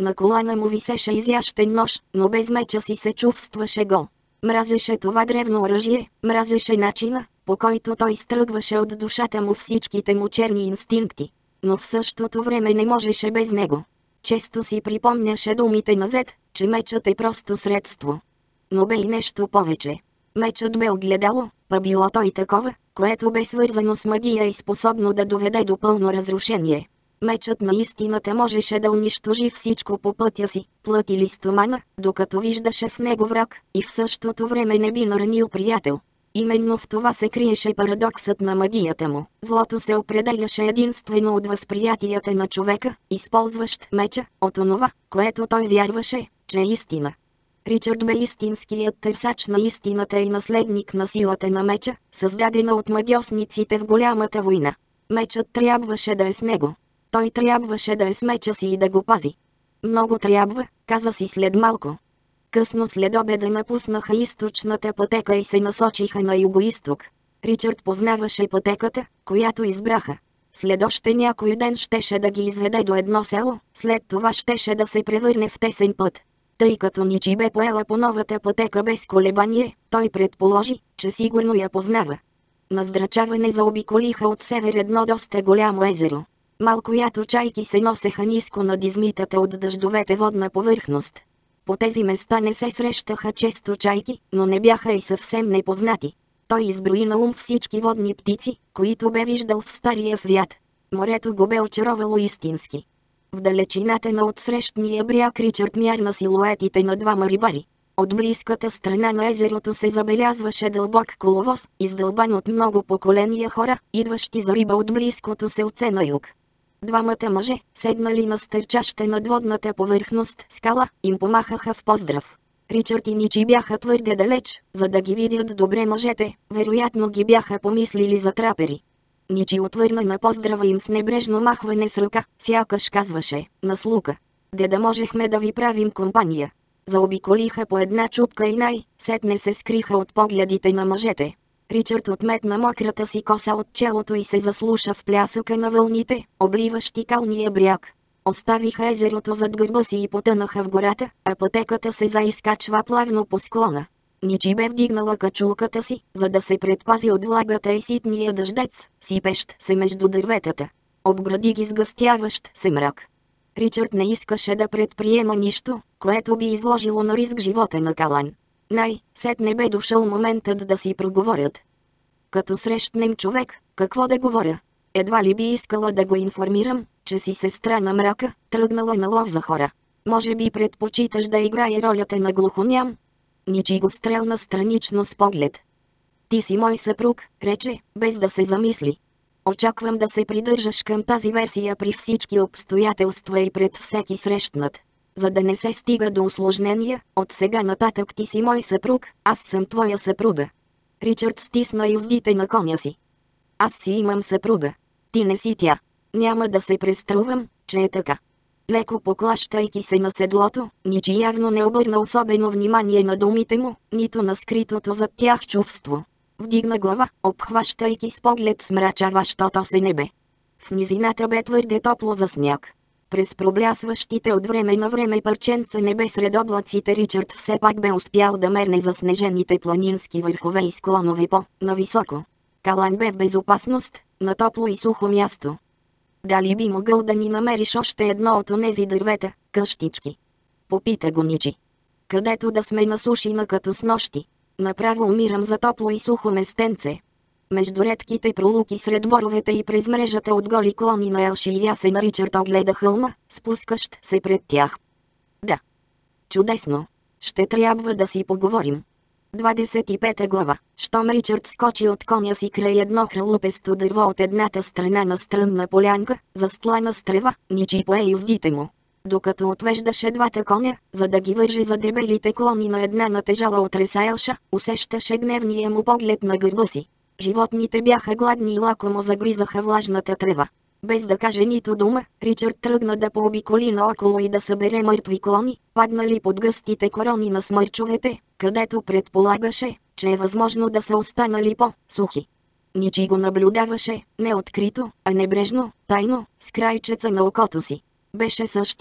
На колана му висеше изящен нож, но без меча си се чувстваше гол. Мразеше това древно оръжие, мразеше начина, по който той изтръгваше от душата му всичките му черни инстинкти. Но в същото време не можеше без него. Често си припомняше думите на Зет, че мечът е просто средство. Но бе и нещо повече. Мечът бе огледало, па било той такова, което бе свързано с магия и способно да доведе до пълно разрушение. Мечът на истината можеше да унищожи всичко по пътя си, плът или стомана, докато виждаше в него враг, и в същото време не би наранил приятел. Именно в това се криеше парадоксът на магията му. Злото се определяше единствено от възприятията на човека, използващ меча, от онова, което той вярваше, че е истина. Ричард бе истинският търсач на истината и наследник на силата на меча, създадена от магьосниците в голямата война. Мечът трябваше да е с него. Той трябваше да е с меча си и да го пази. Много трябва, каза си след малко. Късно след обеда напуснаха източната пътека и се насочиха на югоизток. Ричард познаваше пътеката, която избраха. След още някой ден щеше да ги изведе до едно село, след това щеше да се превърне в тесен път. Тъй като Ничи бе поела по новата пътека без колебание, той предположи, че сигурно я познава. На здрачаване заобиколиха от север едно доста голямо езеро. Малко ято чайки се носеха ниско над измитата от дъждовете водна повърхност. По тези места не се срещаха често чайки, но не бяха и съвсем непознати. Той изброи на ум всички водни птици, които бе виждал в стария свят. Морето го бе очаровало истински. В далечината на отсрещния бряг Ричард мярна силуетите на двама рибари. От близката страна на езерото се забелязваше дълбок коловоз, издълбан от много поколения хора, идващи за риба от близкото селце на юг. Двамата мъже, седнали на стърчаща над водната повърхност скала, им помахаха в поздрав. Ричард и Ничи бяха твърде далеч, за да ги видят добре мъжете, вероятно ги бяха помислили за трапери. Ничи отвърна на поздрава им с небрежно махване с ръка, сякаш казваше: "Наслука. Де да можехме да ви правим компания." Заобиколиха по една чупка и най-сетне се скриха от погледите на мъжете. Ричард отметна мократа си коса от челото и се заслуша в плясъка на вълните, обливащи калния бряг. Оставиха езерото зад гърба си и потънаха в гората, а пътеката се заизкачва плавно по склона. Ничи бе вдигнала качулката си, за да се предпази от влагата и ситния дъждец, сипещ се между дърветата. Обгради ги сгъстяващ се мрак. Ричард не искаше да предприема нищо, което би изложило на риск живота на Калан. Най-сетне бе дошъл моментът да си проговорят. Като срещнем човек, какво да говоря? Едва ли би искала да го информирам, че си сестра на мрака, тръгнала на лов за хора. Може би предпочиташ да играе ролята на глухоням? Ничи го стрелна странично с поглед. Ти си мой съпруг, рече, без да се замисли. Очаквам да се придържаш към тази версия при всички обстоятелства и пред всеки срещнат. За да не се стига до усложнения, от сега нататък ти си мой съпруг, аз съм твоя съпруга. Ричард стисна юздите на коня си. Аз си имам съпруга. Ти не си тя. Няма да се преструвам, че е така. Леко поклащайки се на седлото, Ничи явно не обърна особено внимание на думите му, нито на скритото зад тях чувство. Вдигна глава, обхващайки с поглед смрачаващото се небе. В низината бе твърде топло за сняг. През проблясващите от време на време парченца небе сред облаците Ричард все пак бе успял да мерне заснежените планински върхове и склонове по-нависоко. Калан бе в безопасност, на топло и сухо място. Дали би могъл да ни намериш още едно от онези дървета, къщички? Попита го Ничи. Където да сме на сушина като с нощи. Направо умирам за топло и сухо местенце. Между редките пролуки сред боровете и през мрежата от голи клони на елши и ясен Ричард огледа хълма, спускащ се пред тях. Да. Чудесно. Ще трябва да си поговорим. двадесет и пета глава. Щом Ричард скочи от коня си край едно хралупесто дърво от едната страна на стръмна полянка, застлана с трева, Ничи пое юздите му. Докато отвеждаше двата коня, за да ги върже за дебелите клони на една натежала от реса елша, усещаше гневния му поглед на гърба си. Животните бяха гладни и лакомо загризаха влажната трева. Без да каже нито дума, Ричард тръгна да пообиколи наоколо и да събере мъртви клони, паднали под гъстите корони на смърчовете, където предполагаше, че е възможно да са останали по-сухи. Ничи го наблюдаваше, не открито, а небрежно, тайно, с крайчеца на окото си. Беше същият,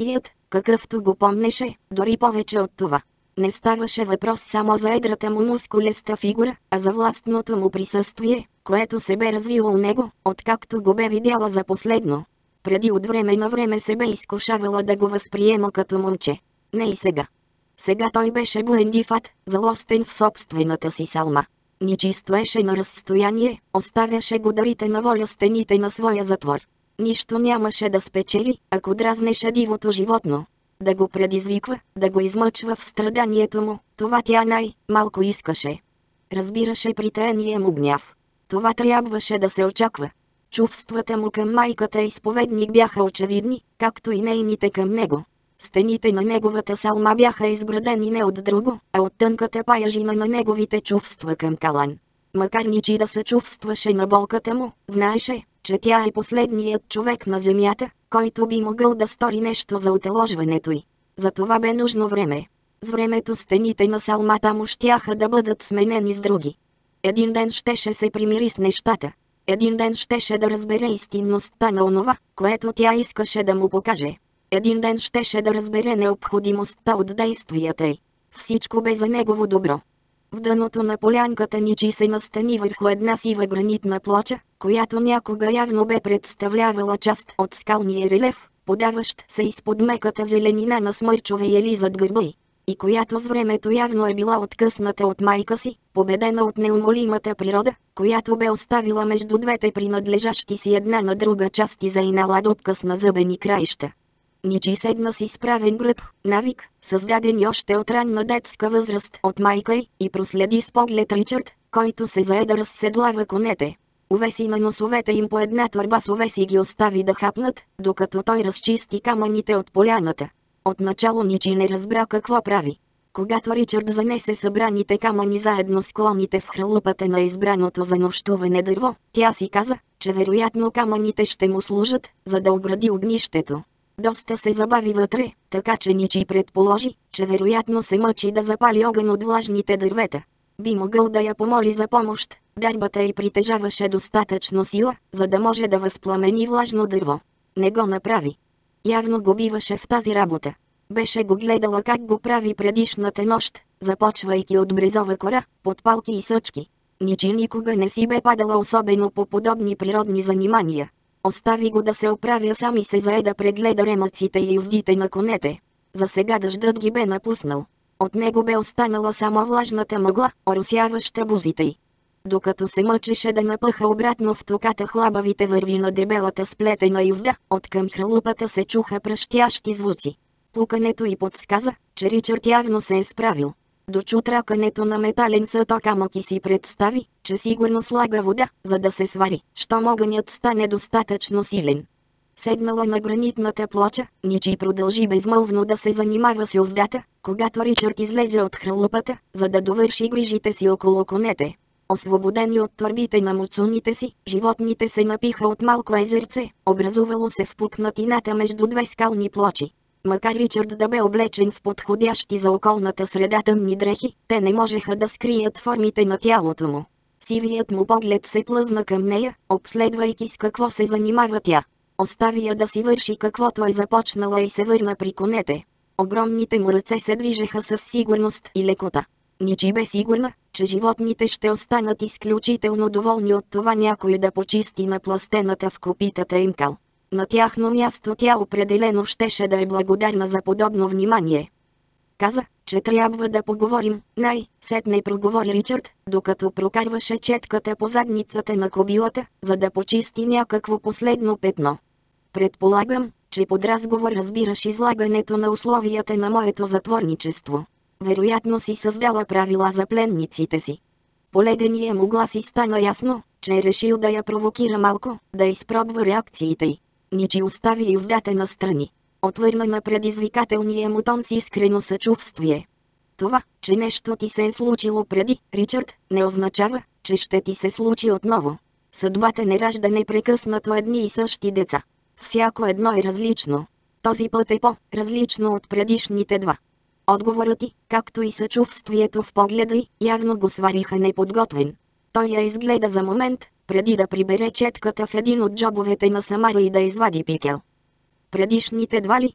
какъвто го помнеше, дори повече от това. Не ставаше въпрос само за едрата му мускулеста фигура, а за властното му присъствие, което се бе развило у него, откакто го бе видяла за последно. Преди от време на време се бе изкушавала да го възприема като момче. Не и сега. Сега той беше буен дифат, залостен в собствената си салма. Ничи стоеше на разстояние, оставяше го дарите на воля стените на своя затвор. Нищо нямаше да спечели, ако дразнеше дивото животно. Да го предизвиква, да го измъчва в страданието му, това тя най-малко искаше. Разбираше притаения му гняв. Това трябваше да се очаква. Чувствата му към майката изповедник бяха очевидни, както и нейните към него. Стените на неговата салма бяха изградени не от друго, а от тънката паяжина на неговите чувства към Калан. Макар Ничи да се чувстваше на болката му, знаеше, че тя е последният човек на земята, който би могъл да стори нещо за отложването й. За това бе нужно време. С времето стените на салмата му щяха да бъдат сменени с други. Един ден щеше се примири с нещата. Един ден щеше да разбере истинността на онова, което тя искаше да му покаже. Един ден щеше да разбере необходимостта от действията й. Всичко бе за негово добро. В дъното на полянката Ничи се настани върху една сива гранитна плоча, която някога явно бе представлявала част от скалния релеф, подаващ се изпод меката зеленина на смърчове ели зад гърба й, и която с времето явно е била откъсната от майка си, победена от неумолимата природа, която бе оставила между двете принадлежащи си една на друга части заинала дупка с назъбени краища. Ничи седна с изправен гръб, навик, създаден още от ранна детска възраст от майка й, и проследи с поглед Ричард, който се зае да разседлава конете. Увеси на носовете им по една торба с овеси ги остави да хапнат, докато той разчисти камъните от поляната. Отначало Ничи не разбра какво прави. Когато Ричард занесе събраните камъни заедно с клоните в хралупата на избраното за нощуване дърво, тя си каза, че вероятно камъните ще му служат, за да огради огнището. Доста се забави вътре, така че Ничи предположи, че вероятно се мъчи да запали огън от влажните дървета. Би могъл да я помоли за помощ, дарбата й притежаваше достатъчно сила, за да може да възпламени влажно дърво. Не го направи. Явно го биваше в тази работа. Беше го гледала как го прави предишната нощ, започвайки от брезова кора, подпалки и съчки. Ничи никога не си бе падала особено по подобни природни занимания. Остави го да се оправя сам и се зае да прегледа ремъците и юздите на конете. За сега дъждът ги бе напуснал. От него бе останала само влажната мъгла, оросяваща бузите й. Докато се мъчеше да напъха обратно в токата хлабавите върви на дебелата сплетена юзда, откъм хралупата се чуха пръщящи звуци. Пукането й подсказа, че Ричард явно се е справил. Дочу тракането на метален сътокамък и си представи, че сигурно слага вода, за да се свари, щом огънят стане достатъчно силен. Седнала на гранитната плоча, Ничи продължи безмълвно да се занимава с юздата, когато Ричард излезе от хралупата, за да довърши грижите си около конете. Освободени от торбите на муцуните си, животните се напиха от малко езерце, образувало се в пукнатината между две скални плочи. Макар Ричард да бе облечен в подходящи за околната среда тъмни дрехи, те не можеха да скрият формите на тялото му. Сивият му поглед се плъзна към нея, обследвайки с какво се занимава тя. Остави я да си върши каквото е започнала и се върна при конете. Огромните му ръце се движеха със сигурност и лекота. Ничи бе сигурна, че животните ще останат изключително доволни от това някой да почисти напластената в копитата им кал. На тяхно място тя определено щеше да е благодарна за подобно внимание. Каза, че трябва да поговорим, най-сетне проговори Ричард, докато прокарваше четката по задницата на кобилата, за да почисти някакво последно петно. Предполагам, че под разговор разбираш излагането на условията на моето затворничество. Вероятно си създала правила за пленниците си. По ледения му глас и стана ясно, че е решил да я провокира малко, да изпробва реакциите й. Ничи остави юздата настрани. Отвърна на предизвикателния му тон с искрено съчувствие. Това, че нещо ти се е случило преди, Ричард, не означава, че ще ти се случи отново. Съдбата не ражда непрекъснато едни и същи деца. Всяко едно е различно. Този път е по-различно от предишните два. Отговорът ти, както и съчувствието в погледа й, явно го свариха неподготвен. Той я изгледа за момент, преди да прибере четката в един от джобовете на Самара и да извади пикел. Предишните два ли?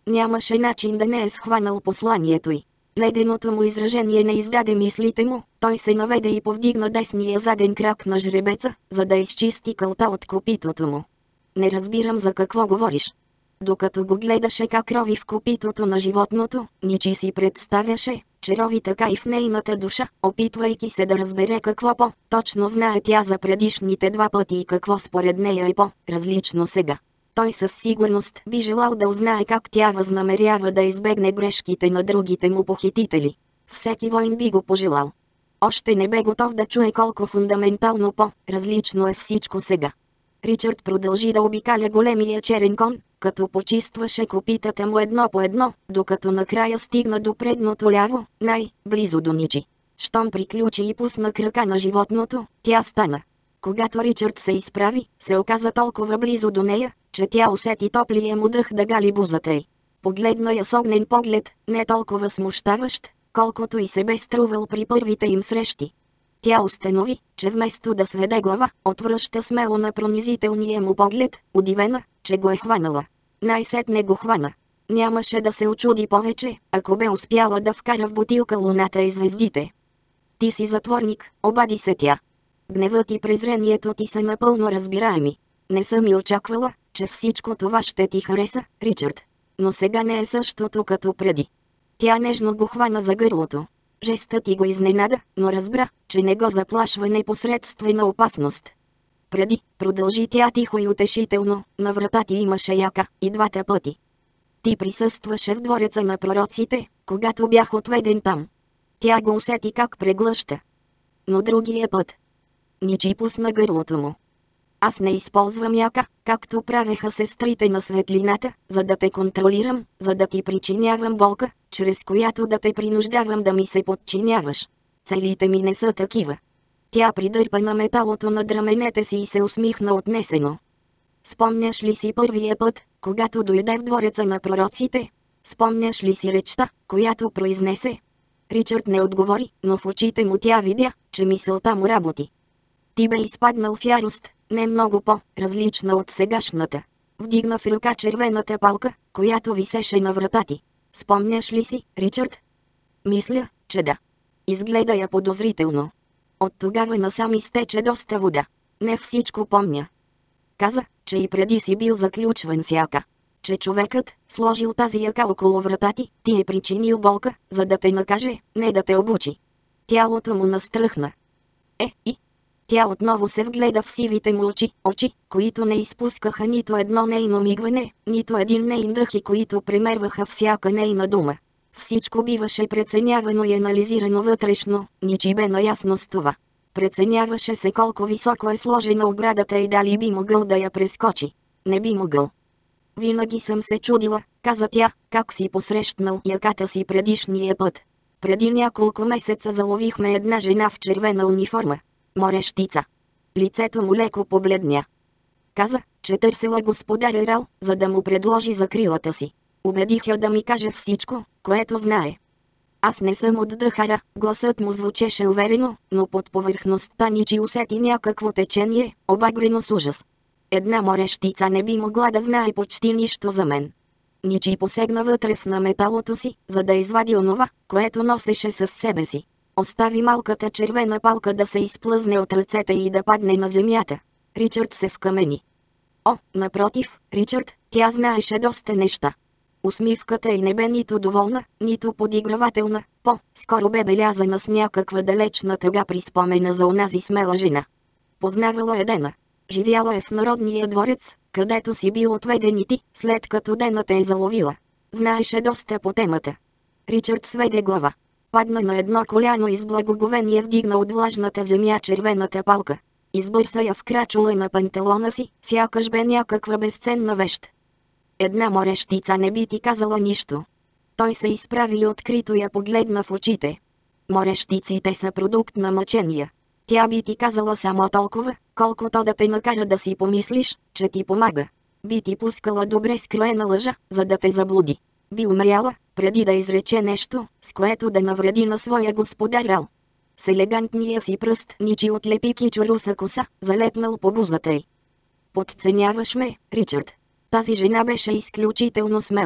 Нямаше начин да не е схванал посланието й. Леденото му изражение не издаде мислите му, той се наведе и повдигна десния заден крак на жребеца, за да изчисти кълта от копитото му. Не разбирам за какво говориш. Докато го гледаше как рови в копитото на животното, Ничи си представяше, че рови така и в нейната душа, опитвайки се да разбере какво по-точно знае тя за предишните два пъти и какво според нея е по-различно сега. Той със сигурност би желал да узнае как тя възнамерява да избегне грешките на другите му похитители. Всеки войн би го пожелал. Още не бе готов да чуе колко фундаментално по-различно е всичко сега. Ричард продължи да обикаля големия черен кон, като почистваше копитата му едно по едно, докато накрая стигна до предното ляво, най-близо до Ничи. Щом приключи и пусна крака на животното, тя стана. Когато Ричард се изправи, се оказа толкова близо до нея, че тя усети топлия му дъх да гали бузата й. Погледна я с огнен поглед, не толкова смущаващ, колкото и се бе струвал при първите им срещи. Тя установи, че вместо да сведе глава, отвръща смело на пронизителния му поглед, удивена, че го е хванала. Най-сетне го хвана. Нямаше да се очуди повече, ако бе успяла да вкара в бутилка луната и звездите. Ти си затворник, обади се тя. Гневът и презрението ти са напълно разбираеми. Не съм и очаквала, че всичко това ще ти хареса, Ричард. Но сега не е същото като преди. Тя нежно го хвана за гърлото. Жестът ти го изненада, но разбра, че не го заплашва непосредствена опасност. Преди, продължи тя тихо и утешително, на врата ти имаше яка, и двата пъти. Ти присъстваше в двореца на пророците, когато бях отведен там. Тя го усети как преглъща. Но другия път. Ничи пусна гърлото му. Аз не използвам яка, както правеха сестрите на светлината, за да те контролирам, за да ти причинявам болка, чрез която да те принуждавам да ми се подчиняваш. Целите ми не са такива. Тя придърпа на металото над раменете си и се усмихна отнесено. Спомняш ли си първия път, когато дойде в двореца на пророците? Спомняш ли си речта, която произнесе? Ричард не отговори, но в очите му тя видя, че мисълта му работи. Ти бе изпаднал в ярост, не много по-различна от сегашната. Вдигна в ръка червената палка, която висеше на врата ти. Спомняш ли си, Ричард? Мисля, че да. Изгледа я подозрително. От тогава насам изтече доста вода. Не всичко помня. Каза, че и преди си бил заключван с яка. Че човекът, сложил тази яка около врата ти, ти е причинил болка, за да те накаже, не да те обучи. Тялото му настръхна. Е, и? Тя отново се вгледа в сивите му очи, очи, които не изпускаха нито едно нейно мигване, нито един нейн дъх и които премерваха всяка нейна дума. Всичко биваше преценявано и анализирано вътрешно, Ничи бе наясно с това. Преценяваше се колко високо е сложена оградата и дали би могъл да я прескочи. Не би могъл. Винаги съм се чудила, каза тя, как си посрещнал яката си предишния път. Преди няколко месеца заловихме една жена в червена униформа. Морещица. Лицето му леко побледня. Каза, че търсила господаря Рал, за да му предложи закрилата си. Убедих я да ми каже всичко, което знае. Аз не съм от Дъхара, гласът му звучеше уверено, но под повърхността Ничи усети някакво течение, обагрено с ужас. Една морещица не би могла да знае почти нищо за мен. Ничи посегна вътре в наметалото си, за да извади онова, което носеше със себе си. Остави малката червена палка да се изплъзне от ръцете и да падне на земята. Ричард се вкамени. О, напротив, Ричард, тя знаеше доста неща. Усмивката й не бе нито доволна, нито подигравателна, по-скоро бе белязана с някаква далечна тъга при спомена за онази смела жена. Познавала е Дена. Живяла е в Народния дворец, където си бил отведен и ти, след като Дена те е заловила. Знаеше доста по темата. Ричард сведе глава. Падна на едно коляно и с благоговение вдигна от влажната земя червената палка. Избърса я в крачула на панталона си, сякаш бе някаква безценна вещ. Една морещица не би ти казала нищо. Той се изправи и открито я погледна в очите. Морещиците са продукт на мъчения. Тя би ти казала само толкова, колкото да те накара да си помислиш, че ти помага. Би ти пускала добре скроена лъжа, за да те заблуди. Би умряла, преди да изрече нещо, с което да навреди на своя господар Рал. С елегантния си пръст Ничи отлепи кичуруса коса, залепнал по бузата й. Подценяваш ме, Ричард. Тази жена беше изключително смела.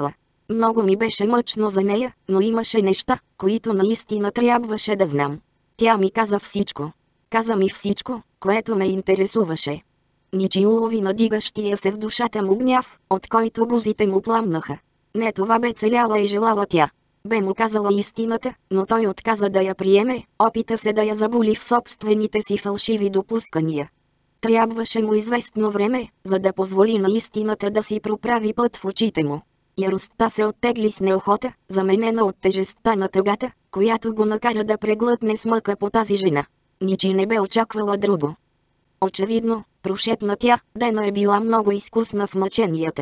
Много ми беше мъчно за нея, но имаше неща, които наистина трябваше да знам. Тя ми каза всичко. Каза ми всичко, което ме интересуваше. Ничи улови надигащия се в душата му гняв, от който бузите му пламнаха. Не това бе целяла и желала тя. Бе му казала истината, но той отказа да я приеме, опита се да я заболи в собствените си фалшиви допускания. Трябваше му известно време, за да позволи на истината да си проправи път в очите му. Яростта се оттегли с неохота, заменена от тежестта на тъгата, която го накара да преглътне смъка по тази жена. Ничи не бе очаквала друго. Очевидно, прошепна тя, Дена е била много изкусна в мъченията.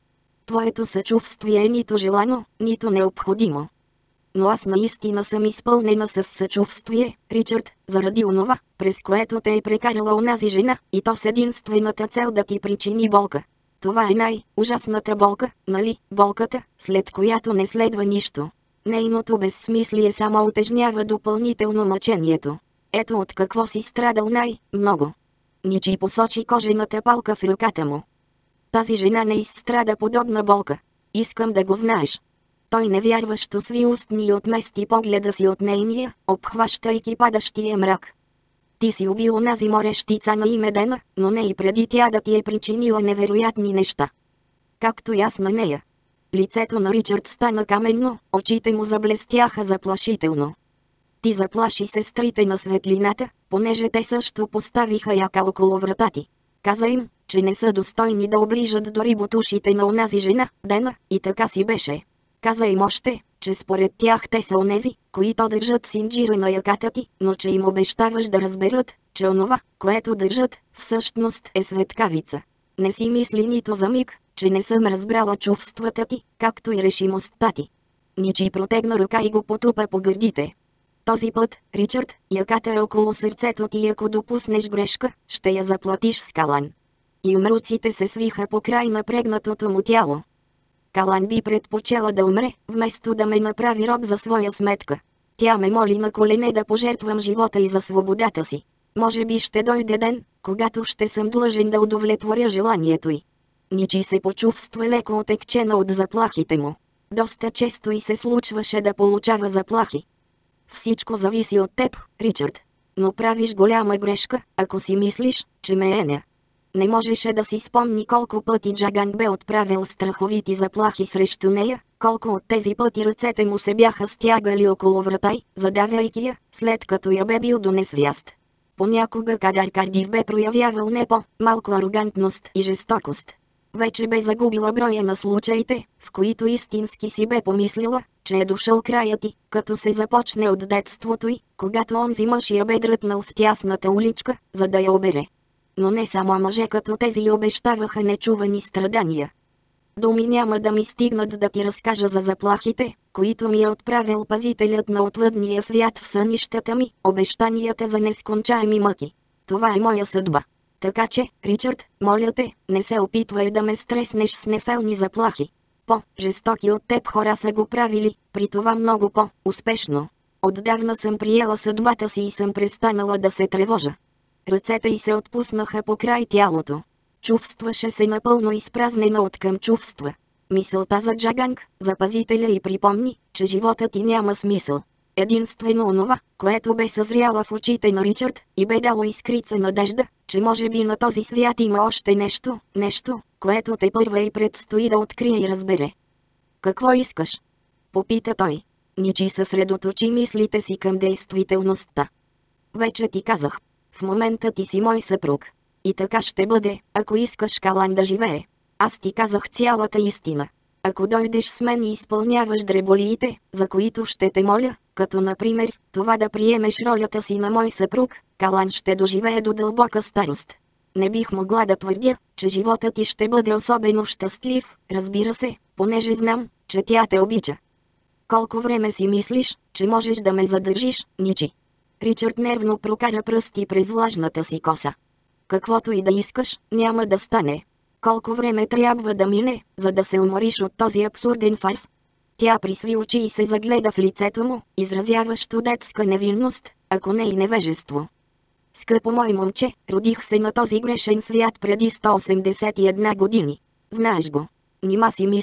Твоето съчувствие е нито желано, нито необходимо. Но аз наистина съм изпълнена с съчувствие, Ричард, заради онова, през което те е прекарала онази жена, и то с единствената цел да ти причини болка. Това е най-ужасната болка, нали, болката, след която не следва нищо. Нейното безсмислие само утежнява допълнително мъчението. Ето от какво си страдал най-много. Ничи посочи кожената палка в ръката му. Тази жена не изстрада подобна болка. Искам да го знаеш. Той невярващо сви устни и отмести погледа си от нейния, обхващайки падащия мрак. Ти си убил онази морещица на име Дена, но не и преди тя да ти е причинила невероятни неща. Както и аз на нея. Лицето на Ричард стана каменно, очите му заблестяха заплашително. Ти заплаши сестрите на светлината, понеже те също поставиха яка около врата ти. Каза им, че не са достойни да оближат дори бутушите на онази жена, Дена, и така си беше. Каза им още, че според тях те са онези, които държат синджира на яката ти, но че им обещаваш да разберат, че онова, което държат, всъщност е светкавица. Не си мисли нито за миг, че не съм разбрала чувствата ти, както и решимостта ти. Ничи протегна ръка и го потупа по гърдите. Този път, Ричард, яката е около сърцето ти и ако допуснеш грешка, ще я заплатиш с Калан. И умруците се свиха по край напрегнатото му тяло. Калан би предпочела да умре, вместо да ме направи роб за своя сметка. Тя ме моли на колене да пожертвам живота и за свободата си. Може би ще дойде ден, когато ще съм длъжен да удовлетворя желанието й. Ничи се почувства леко отекчена от заплахите му. Доста често и се случваше да получава заплахи. Всичко зависи от теб, Ричард. Но правиш голяма грешка, ако си мислиш, че ме еня. Не можеше да си спомни колко пъти Джаганг бе отправил страховити заплахи срещу нея, колко от тези пъти ръцете му се бяха стягали около врата й, задавяйки я, след като я бе бил до несвяст. Понякога Кадар Кардив бе проявявал не по-малко арогантност и жестокост. Вече бе загубила броя на случаите, в които истински си бе помислила, че е дошъл краят ти, като се започне от детството й, когато онзи мъж я бе дръпнал в тясната уличка, за да я обере. Но не само мъже като тези й обещаваха нечувани страдания. Думи няма да ми стигнат да ти разкажа за заплахите, които ми е отправил пазителят на отвъдния свят в сънищата ми, обещанията за нескончаеми мъки. Това е моя съдба. Така че, Ричард, моля те, не се опитвай да ме стреснеш с нефелни заплахи. По-жестоки от теб хора са го правили, при това много по-успешно. Отдавна съм приела съдбата си и съм престанала да се тревожа. Ръцете й се отпуснаха по край тялото. Чувстваше се напълно изпразнена от към чувства. Мисълта за Джаганг, за пазителя, и припомни, че животът ти няма смисъл. Единствено онова, което бе съзряла в очите на Ричард, и бе дало искрица надежда, че може би на този свят има още нещо, нещо, което те първа и предстои да открие и разбере. Какво искаш? Попита той. Ничи съсредоточи мислите си към действителността. Вече ти казах. В момента ти си мой съпруг. И така ще бъде, ако искаш Калан да живее. Аз ти казах цялата истина. Ако дойдеш с мен и изпълняваш дреболиите, за които ще те моля, като например, това да приемеш ролята си на мой съпруг, Калан ще доживее до дълбока старост. Не бих могла да твърдя, че животът ти ще бъде особено щастлив, разбира се, понеже знам, че тя те обича. Колко време си мислиш, че можеш да ме задържиш, Ничи? Ричард нервно прокара пръсти през влажната си коса. Каквото и да искаш, няма да стане. Колко време трябва да мине, за да се умориш от този абсурден фарс? Тя присви очи и се загледа в лицето му, изразяващо детска невинност, ако не и невежество. Скъпо мой момче, родих се на този грешен свят преди сто осемдесет и една години. Знаеш го. Нима си мислиш,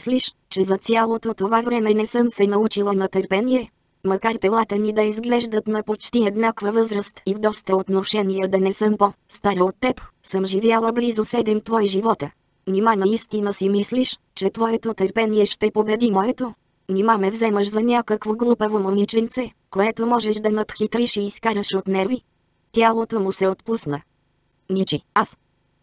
че за цялото това време не съм се научила на търпение? Макар телата ни да изглеждат на почти еднаква възраст и в доста отношения да не съм по-стара от теб, съм живяла близо седем твои живота. Нима наистина си мислиш, че твоето търпение ще победи моето? Нима ме вземаш за някакво глупаво момиченце, което можеш да надхитриш и изкараш от нерви? Тялото му се отпусна. Ничи, аз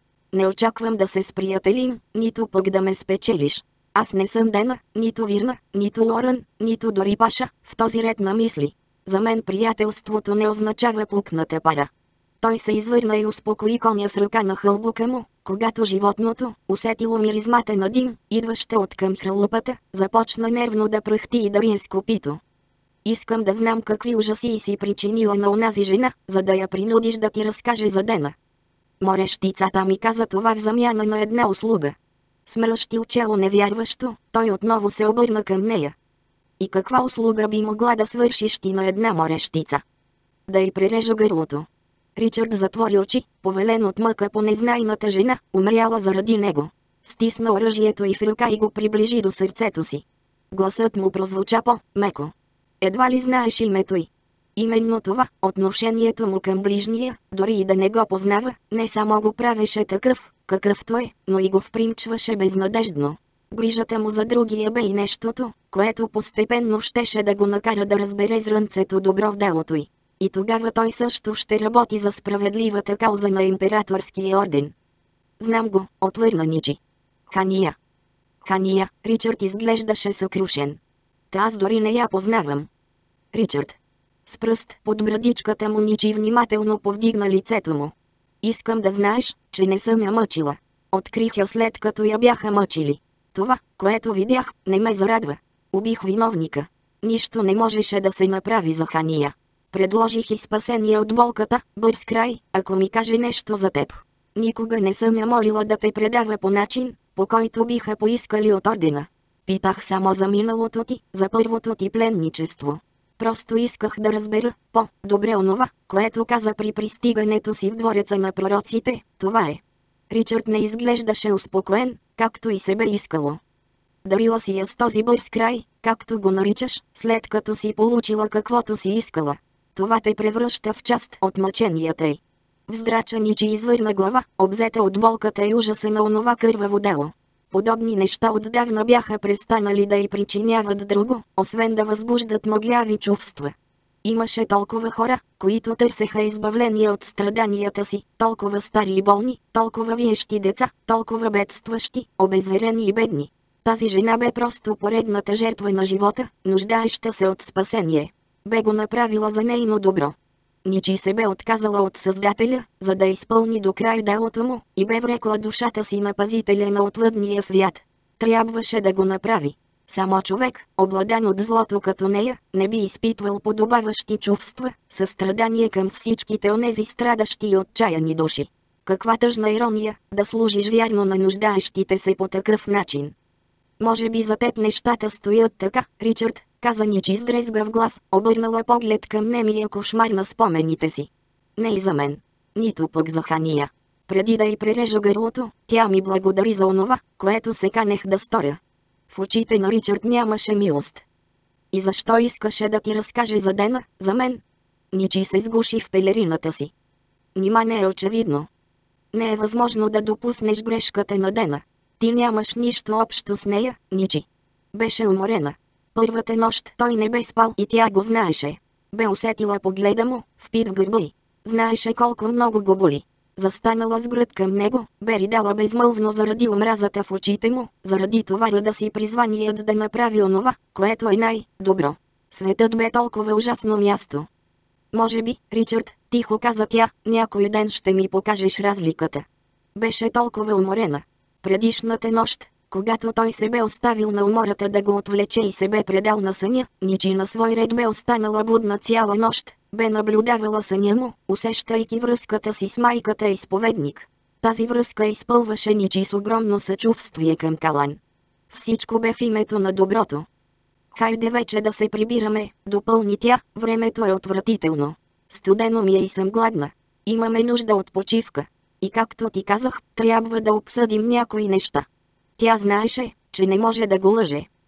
не очаквам да се сприятелим, нито пък да ме спечелиш. Аз не съм Дена, нито Вирна, нито Лоран, нито дори Паша, в този ред на мисли. За мен приятелството не означава пукната пара. Той се извърна и успокои коня с ръка на хълбука му, когато животното, усетило миризмата на дим, идваща от към хралупата, започна нервно да пръхти и да рие с копито. Искам да знам какви ужаси си причинила на онази жена, за да я принудиш да ти разкаже за Дена. Морещицата ми каза това в замяна на една услуга. Смръщил чело невярващо, той отново се обърна към нея. И каква услуга би могла да свършиш ти на една морещица? Да й прережа гърлото. Ричард затвори очи, повелен от мъка по незнайната жена, умряла заради него. Стисна оръжието и в ръка и го приближи до сърцето си. Гласът му прозвуча по-меко. Едва ли знаеш името й? Именно това, отношението му към ближния, дори и да не го познава, не само го правеше такъв, какъвто е, но и го впримчваше безнадеждно. Грижата му за другия бе и нещото, което постепенно щеше да го накара да разбере зрънцето добро в делото й. И тогава той също ще работи за справедливата кауза на императорския орден. Знам го, отвърна Ничи. Хания. Хания, Ричард изглеждаше съкрушен. Та аз дори не я познавам. Ричард. С пръст под брадичката му Ничи внимателно повдигна лицето му. Искам да знаеш, че не съм я мъчила. Открих я след като я бяха мъчили. Това, което видях, не ме зарадва. Убих виновника. Нищо не можеше да се направи за Хания. Предложих и спасение от болката, бърз край, ако ми каже нещо за теб. Никога не съм я молила да те предава по начин, по който биха поискали от ордена. Питах само за миналото ти, за първото ти пленничество. Просто исках да разбера по-добре онова, което каза при пристигането си в двореца на пророците, това е. Ричард не изглеждаше успокоен, както и се бе искало. Дарила си я с този бърз край, както го наричаш, след като си получила каквото си искала. Това те превръща в част от мъченията й. Вздрача Ничи извърна глава, обзета от болката и ужаса на онова кърваво дело. Подобни неща отдавна бяха престанали да й причиняват друго, освен да възбуждат мъгляви чувства. Имаше толкова хора, които търсеха избавление от страданията си, толкова стари и болни, толкова виещи деца, толкова бедстващи, обезверени и бедни. Тази жена бе просто поредната жертва на живота, нуждаеща се от спасение. Бе го направила за нейно добро. Ничи се бе отказала от Създателя, за да изпълни до край делото му, и бе врекла душата си на пазителя на отвъдния свят. Трябваше да го направи. Само човек, обладан от злото като нея, не би изпитвал подобаващи чувства, състрадание към всичките онези страдащи и отчаяни души. Каква тъжна ирония, да служиш вярно на нуждаещите се по такъв начин. Може би за теб нещата стоят така, Ричард, каза Ничи с дрезгав глас, обърнала поглед към немия кошмар на спомените си. Не и за мен. Нито пък за Хания. Преди да й прережа гърлото, тя ми благодари за онова, което се канех да сторя. В очите на Ричард нямаше милост. И защо искаше да ти разкаже за Дена, за мен? Ничи се сгуши в пелерината си. Нима не е очевидно. Не е възможно да допуснеш грешката на Дена. Ти нямаш нищо общо с нея, Ничи. Беше уморена. Първата нощ той не бе спал и тя го знаеше. Бе усетила погледа му, впит в гърба й. Знаеше колко много го боли. Застанала с гръб към него, бе ридала безмълвно заради омразата в очите му, заради това да си призваният да направи онова, което е най-добро. Светът бе толкова ужасно място. Може би, Ричард, тихо каза тя, някой ден ще ми покажеш разликата. Беше толкова уморена. Предишната нощ, когато той се бе оставил на умората да го отвлече и се бе предал на съня, Ничи на свой ред бе останала будна цяла нощ, бе наблюдавала съня му, усещайки връзката си с майката изповедник. Тази връзка изпълваше Ничи с огромно съчувствие към Калан. Всичко бе в името на доброто. Хайде вече да се прибираме, допълни тя, времето е отвратително. Студено ми е и съм гладна. Имаме нужда от почивка. И както ти казах, трябва да обсъдим някои неща. Тя знаеше, че не може да го лъже.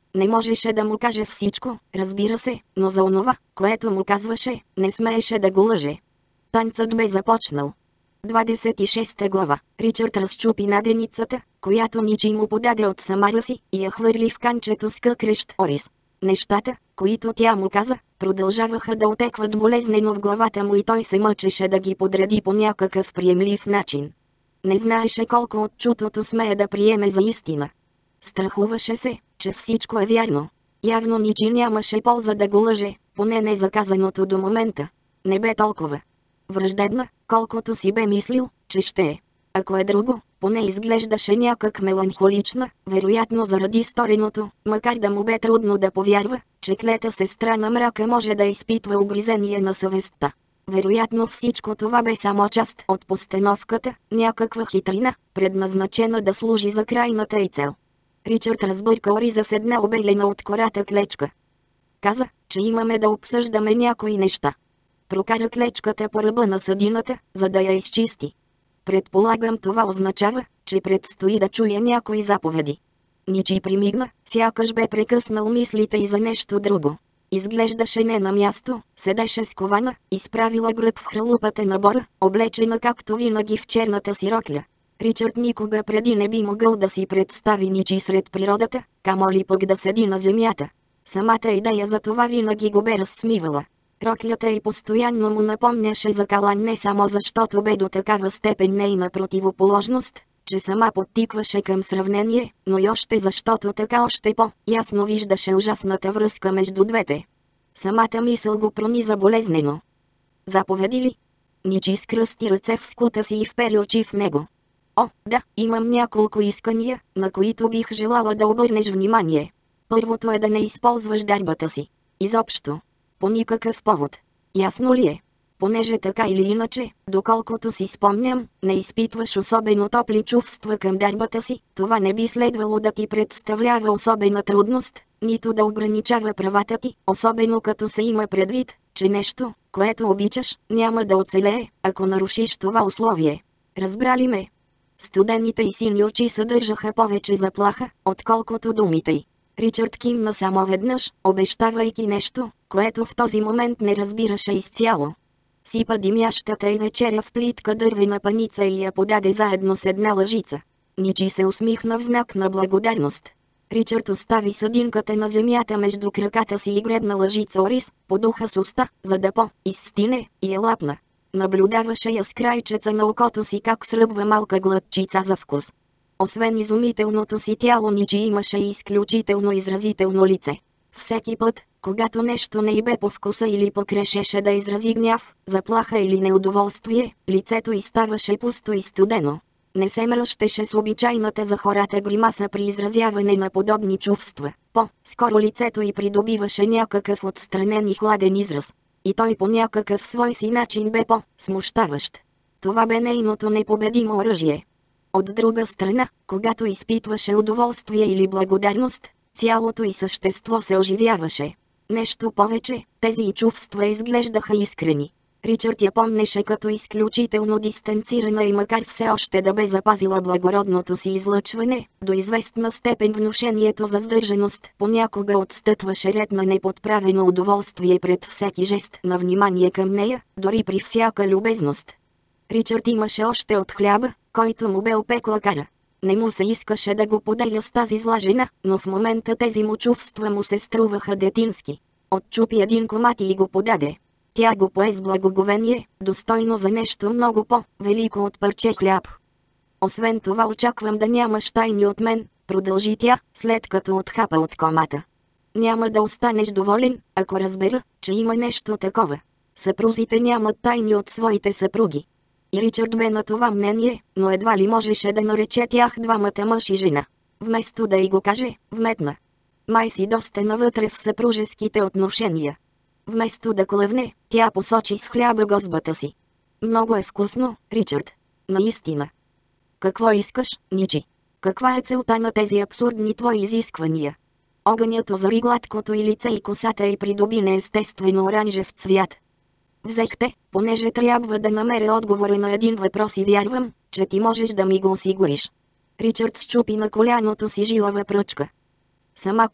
Не можеше да му каже всичко, разбира се, но за онова, което му казваше, не смееше да го лъже. Танцът бе започнал. двадесет и шеста глава. Ричард разчупи наденицата, която Ничи му подаде от самара си, и я хвърли в канчето с къкрещ ориз. Нещата, които тя му каза, продължаваха да отекват болезнено в главата му и той се мъчеше да ги подреди по някакъв приемлив начин. Не знаеше колко от чутото смее да приеме за истина. Страхуваше се, че всичко е вярно. Явно Ничи нямаше полза да го лъже, поне не за казаното до момента. Не бе толкова враждебна, колкото си бе мислил, че ще е. Ако е друго, поне изглеждаше някак меланхолична, вероятно заради стореното, макар да му бе трудно да повярва, че клета сестра на мрака може да изпитва угризение на съвестта. Вероятно всичко това бе само част от постановката, някаква хитрина, предназначена да служи за крайната й цел. Ричард разбърка ориза с една обелена от кората клечка. Каза, че имаме да обсъждаме някои неща. Прокара клечката по ръба на съдината, за да я изчисти. Предполагам, това означава, че предстои да чуя някои заповеди. Ничи примигна, сякаш бе прекъснал мислите и за нещо друго. Изглеждаше не на място, седеше скована, изправила гръб в хралупата на бора, облечена както винаги в черната си рокля. Ричард никога преди не би могъл да си представи Ничи сред природата, камо ли пък да седи на земята. Самата идея за това винаги го бе разсмивала. Роклята й постоянно му напомняше за Калан не само защото бе до такава степен нейна противоположност, че сама подтикваше към сравнение, но и още защото така още по-ясно виждаше ужасната връзка между двете. Самата мисъл го прониза болезнено. Заповеди ли? Ничи скръсти ръце в скута си и впери очи в него. О, да, имам няколко искания, на които бих желала да обърнеш внимание. Първото е да не използваш дарбата си. Изобщо. По никакъв повод. Ясно ли е? Понеже така или иначе, доколкото си спомням, не изпитваш особено топли чувства към дарбата си, това не би следвало да ти представлява особена трудност, нито да ограничава правата ти, особено като се има предвид, че нещо, което обичаш, няма да оцелее, ако нарушиш това условие. Разбрали ме? Студените и сини очи съдържаха повече заплаха, отколкото думите й. Ричард кимна само веднъж, обещавайки нещо, което в този момент не разбираше изцяло. Сипа димящата й вечеря в плитка дървена паница и я подаде заедно с една лъжица. Ничи се усмихна в знак на благодарност. Ричард остави съдинката на земята между краката си и гребна лъжица ориз, подуха с уста, за да по-изстине, и я лапна. Наблюдаваше я с крайчеца на окото си как сръбва малка глътчица за вкус. Освен изумителното си тяло, Ничи имаше и изключително изразително лице. Всеки път, когато нещо не й бе по вкуса или пък решеше да изрази гняв, заплаха или неудоволствие, лицето й ставаше пусто и студено. Не се мръщеше с обичайната за хората гримаса при изразяване на подобни чувства. По-скоро лицето й придобиваше някакъв отстранен и хладен израз. И той по някакъв свой си начин бе по-смущаващ. Това бе нейното непобедимо оръжие. От друга страна, когато изпитваше удоволствие или благодарност, цялото й същество се оживяваше. Нещо повече, тези чувства изглеждаха искрени. Ричард я помнеше като изключително дистанцирана и макар все още да бе запазила благородното си излъчване, до известна степен внушението за сдържаност понякога отстъпваше ред на неподправено удоволствие пред всеки жест на внимание към нея, дори при всяка любезност. Ричард имаше още от хляба, който му бе опекла кара. Не му се искаше да го поделя с тази зла жена, но в момента тези му чувства му се струваха детински. Отчупи един комат и го подаде. Тя го пое с благоговение, достойно за нещо много по-велико от парче хляб. Освен това очаквам да нямаш тайни от мен, продължи тя, след като отхапа от комата. Няма да останеш доволен, ако разбера, че има нещо такова. Съпрузите нямат тайни от своите съпруги. И Ричард бе на това мнение, но едва ли можеше да нарече тях двамата мъж и жена. Вместо да й го каже, вметна. Май си доста навътре в съпружеските отношения. Вместо да клъвне, тя посочи с хляба гозбата си. Много е вкусно, Ричард. Наистина. Какво искаш, Ничи? Каква е целта на тези абсурдни твои изисквания? Огънят озари гладкото и лице и косата й придоби неестествено оранжев цвят. Взехте, понеже трябва да намеря отговора на един въпрос и вярвам, че ти можеш да ми го осигуриш. Ричард счупи на коляното си жилава пръчка. Сама каза,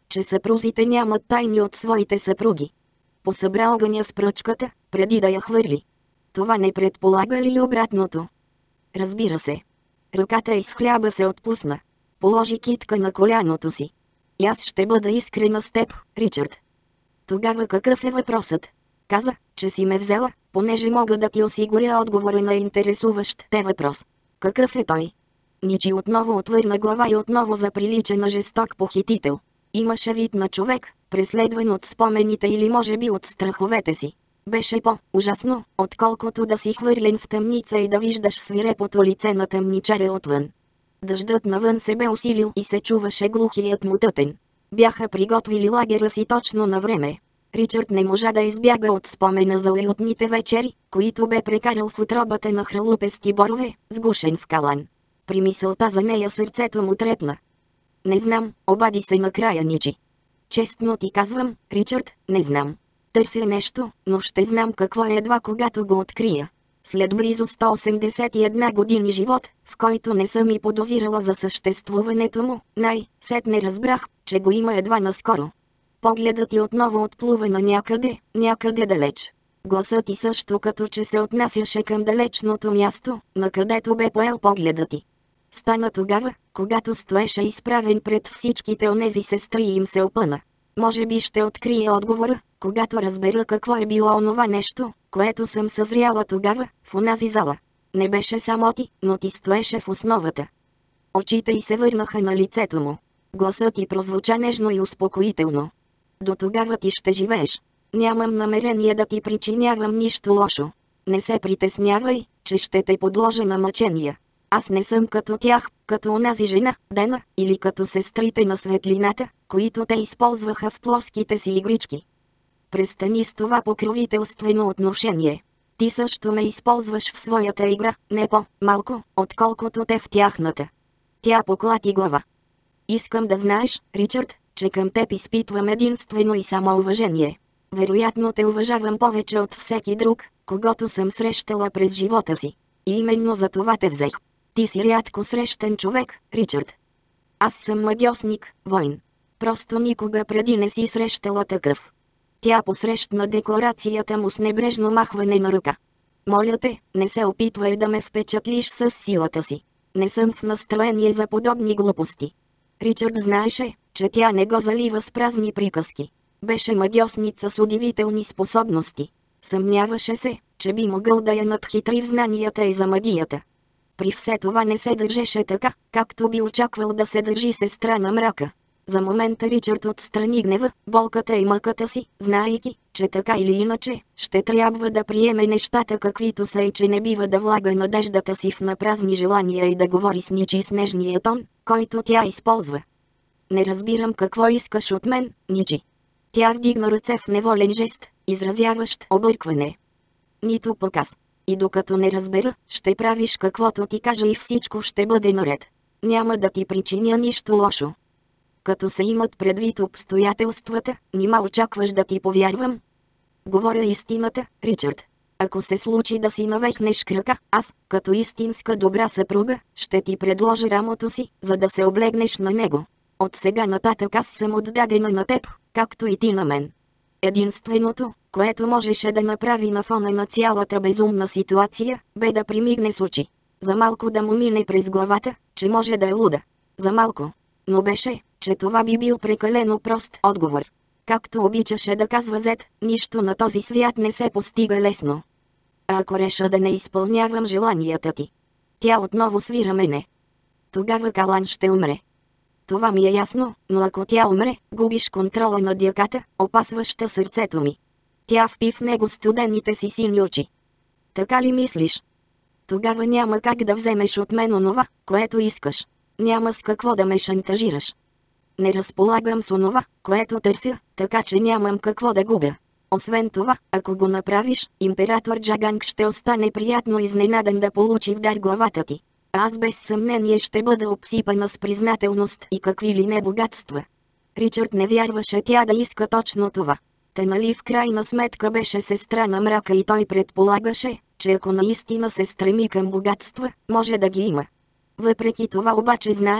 че съпрузите нямат тайни от своите съпруги. Посъбра огъня с пръчката, преди да я хвърли. Това не предполага ли обратното? Разбира се. Ръката из хляба се отпусна. Положи китка на коляното си. И аз ще бъда искрена с теб, Ричард. Тогава какъв е въпросът? Каза, че си ме взела, понеже мога да ти осигуря отговора на интересуващ те въпрос. Какъв е той? Ничи отново отвърна глава и отново заприлича на жесток похитител. Имаше вид на човек, преследван от спомените или може би от страховете си. Беше по-ужасно, отколкото да си хвърлен в тъмница и да виждаш свирепото лице на тъмничаря отвън. Дъждът навън се бе усилил и се чуваше глухият му тътен. Бяха приготвили лагера си точно на време. Ричард не можа да избяга от спомена за уютните вечери, които бе прекарал в утробата на хралупести борове, сгушен в калан. При мисълта за нея сърцето му трепна. Не знам, обади се накрая Ничи. Честно ти казвам, Ричард, не знам. Търся нещо, но ще знам какво е едва когато го открия. След близо сто осемдесет и една години живот, в който не съм и подозирала за съществуването му, най-сетне разбрах, че го има едва наскоро. Погледът ти отново отплува на някъде, някъде далеч. Гласът ти също като че се отнасяше към далечното място, на където бе поел погледът ти. Стана тогава, когато стоеше изправен пред всичките онези сестри и им се опъна. Може би ще открия отговора, когато разбера какво е било онова нещо, което съм съзряла тогава, в онази зала. Не беше само ти, но ти стоеше в основата. Очите й се върнаха на лицето му. Гласът ти прозвуча нежно и успокоително. До тогава ти ще живееш. Нямам намерение да ти причинявам нищо лошо. Не се притеснявай, че ще те подложа на мъчения. Аз не съм като тях, като онази жена, Дена, или като сестрите на светлината, които те използваха в плоските си игрички. Престани с това покровителствено отношение. Ти също ме използваш в своята игра, не по-малко, отколкото те в тяхната. Тя поклати глава. Искам да знаеш, Ричард, че към теб изпитвам единствено и само уважение. Вероятно те уважавам повече от всеки друг, когото съм срещала през живота си. И именно за това те взех. Ти си рядко срещан човек, Ричард. Аз съм магьосник, войн. Просто никога преди не си срещала такъв. Тя посрещна декларацията му с небрежно махване на ръка. Моля те, не се опитвай да ме впечатлиш с силата си. Не съм в настроение за подобни глупости. Ричард знаеше, че тя не го залива с празни приказки. Беше магьосница с удивителни способности. Съмняваше се, че би могъл да я надхитри в знанията и за магията. При все това не се държеше така, както би очаквал да се държи сестра на мрака. За момента Ричард отстрани гнева, болката и мъката си, знаейки, че така или иначе, ще трябва да приеме нещата каквито са и че не бива да влага надеждата си в напразни желания и да говори с Ничи с нежния тон, който тя използва. Не разбирам какво искаш от мен, Ничи. Тя вдигна ръце в неволен жест, изразяващ объркване. Нито пък аз. И докато не разбера, ще правиш каквото ти кажа и всичко ще бъде наред. Няма да ти причиня нищо лошо. Като се имат предвид обстоятелствата, нима очакваш да ти повярвам? Говоря истината, Ричард. Ако се случи да си навехнеш крака, аз, като истинска добра съпруга, ще ти предложа рамото си, за да се облегнеш на него. От сега нататък аз съм отдадена на теб, както и ти на мен. Единственото, което можеше да направи на фона на цялата безумна ситуация, бе да примигне с очи. За малко да му мине през главата, че може да е луда. За малко. Но беше, че това би бил прекалено прост отговор. Както обичаше да казва Зет, нищо на този свят не се постига лесно. А ако реша да не изпълнявам желанията ти? Тя отново свира мене. Тогава Калан ще умре. Това ми е ясно, но ако тя умре, губиш контрола над яката, опасваща сърцето ми. Тя впи в него студените си сини очи. Така ли мислиш? Тогава няма как да вземеш от мен онова, което искаш. Няма с какво да ме шантажираш. Не разполагам с онова, което търся, така че нямам какво да губя. Освен това, ако го направиш, император Джаганг ще остане приятно изненадан да получи в дар главата ти. Аз без съмнение ще бъда обсипана с признателност и какви ли не богатства. Ричард не вярваше тя да иска точно това. Те нали в крайна сметка беше сестра на мрака и той предполагаше, че ако наистина се стреми към богатства, може да ги има. Въпреки това обаче знаеше,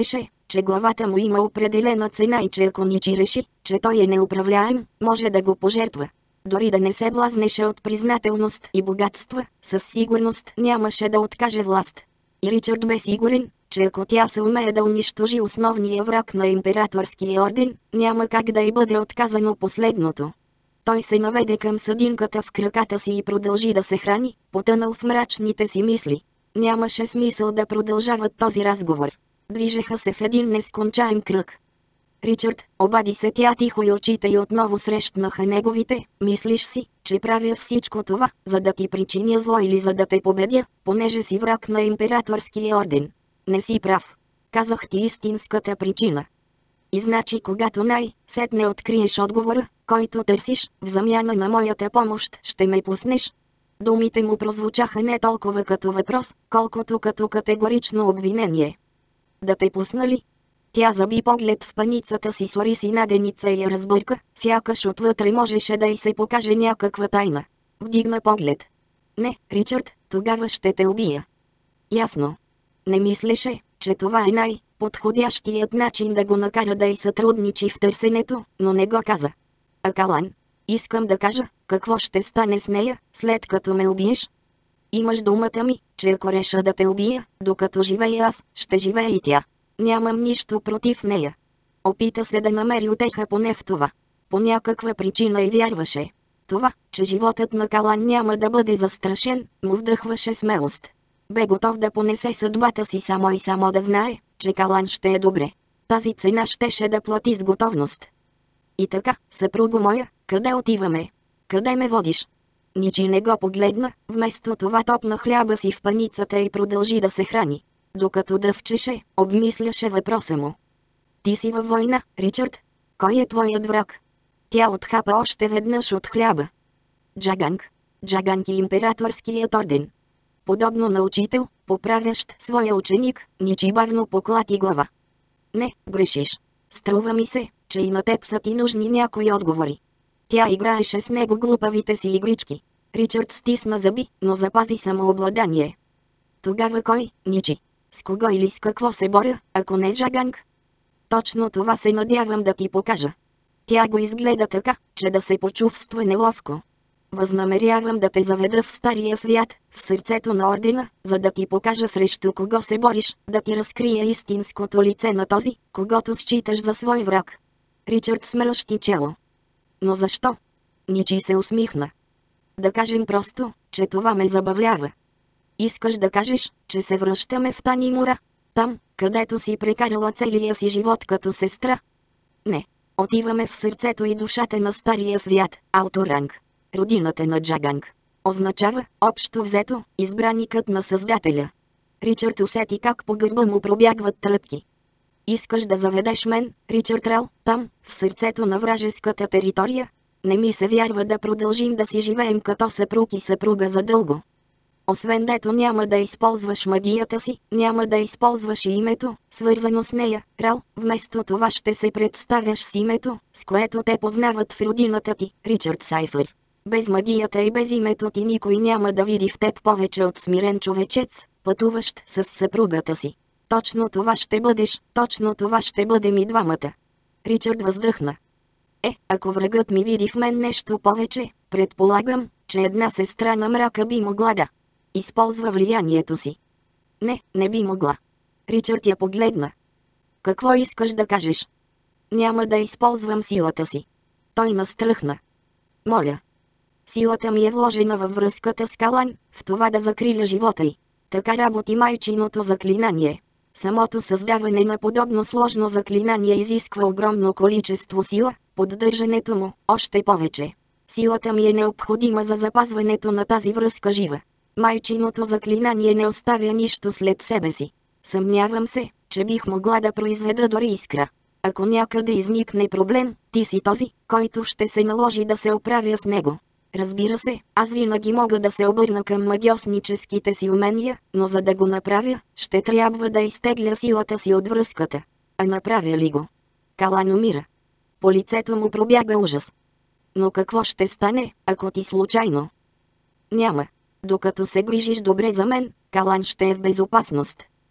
че главата му има определена цена и че ако Ничи реши, че той е неуправляем, може да го пожертва. Дори да не се блазнеше от признателност и богатства, със сигурност нямаше да откаже власт. И Ричард бе сигурен, че ако тя се умее да унищожи основния враг на императорския орден, няма как да й бъде отказано последното. Той се наведе към съдинката в краката си и продължи да се храни, потънал в мрачните си мисли. Нямаше смисъл да продължават този разговор. Движеха се в един нескончаем кръг. Ричард, обади се тя тихо и очите й отново срещнаха неговите. Мислиш си, че правя всичко това, за да ти причиня зло или за да те победя, понеже си враг на императорския орден. Не си прав. Казах ти истинската причина. И значи когато най-сетне откриеш отговора, който търсиш, в замяна на моята помощ ще ме пуснеш. Думите му прозвучаха не толкова като въпрос, колкото като категорично обвинение. Да те пусна ли? Тя заби поглед в паницата си, свари си наденица и я разбърка, сякаш отвътре можеше да й се покаже някаква тайна. Вдигна поглед. Не, Ричард, тогава ще те убия. Ясно. Не мислеше, че това е най-подходящият начин да го накара да й сътрудничи в търсенето, но не го каза. А Калан? Искам да кажа, какво ще стане с нея, след като ме убиеш? Имаш думата ми, че ако реша да те убия, докато живея аз, ще живее и тя. Нямам нищо против нея. Опита се да намери утеха поне в това. По някаква причина и вярваше. Това, че животът на Калан няма да бъде застрашен, му вдъхваше смелост. Бе готов да понесе съдбата си само и само да знае, че Калан ще е добре. Тази цена щеше да плати с готовност. И така, съпруго моя, къде отиваме? Къде ме водиш? Ничи не го погледна, вместо това топна хляба си в паницата и продължи да се храни. Докато дъвчеше, обмисляше въпроса му. Ти си във война, Ричард? Кой е твоят враг? Тя отхапа още веднъж от хляба. Джаганг. Джаганг и императорският орден. Подобно на учител, поправящ своя ученик, Ничи бавно поклати глава. Не, грешиш. Струва ми се, че и на теб са ти нужни някои отговори. Тя играеше с него глупавите си игрички. Ричард стисна зъби, но запази самообладание. Тогава кой, Ничи? С кого или с какво се боря, ако не с Джаганг? Точно това се надявам да ти покажа. Тя го изгледа така, че да се почувства неловко. Възнамерявам да те заведа в Стария свят, в сърцето на ордена, за да ти покажа срещу кого се бориш, да ти разкрия истинското лице на този, когото считаш за свой враг. Ричард смръщи чело. Но защо? Ничи се усмихна. Да кажем просто, че това ме забавлява. Искаш да кажеш, че се връщаме в Танимура? Там, където си прекарала целия си живот като сестра? Не. Отиваме в сърцето и душата на Стария свят, Алторанг. Родината на Джаганг. Означава, общо взето, избраникът на Създателя. Ричард усети как по гърба му пробягват тръпки. Искаш да заведеш мен, Ричард Рал, там, в сърцето на вражеската територия? Не ми се вярва да продължим да си живеем като съпруг и съпруга задълго. Освен дето няма да използваш магията си, няма да използваш и името, свързано с нея, Рал, вместо това ще се представяш с името, с което те познават в родината ти, Ричард Сайфър. Без магията и без името ти никой няма да види в теб повече от смирен човечец, пътуващ с съпругата си. Точно това ще бъдеш, точно това ще бъдем и двамата. Ричард въздъхна. Е, ако врагът ми види в мен нещо повече, предполагам, че една сестра на мрака би могла да използва влиянието си. Не, не би могла. Ричард я погледна. Какво искаш да кажеш? Няма да използвам силата си. Той настръхна. Моля. Силата ми е вложена във връзката с Калан, в това да закриля живота й. Така работи майчиното заклинание. Самото създаване на подобно сложно заклинание изисква огромно количество сила, поддържането му още повече. Силата ми е необходима за запазването на тази връзка жива. Майчиното заклинание не оставя нищо след себе си. Съмнявам се, че бих могла да произведа дори искра. Ако някъде изникне проблем, ти си този, който ще се наложи да се оправя с него. Разбира се, аз винаги мога да се обърна към магиосническите си умения, но за да го направя, ще трябва да изтегля силата си от връзката. А направя ли го? Калан умира. По лицето му пробяга ужас. Но какво ще стане, ако ти случайно? Няма. Докато се грижиш добре за мен, Калан ще е в безопасност.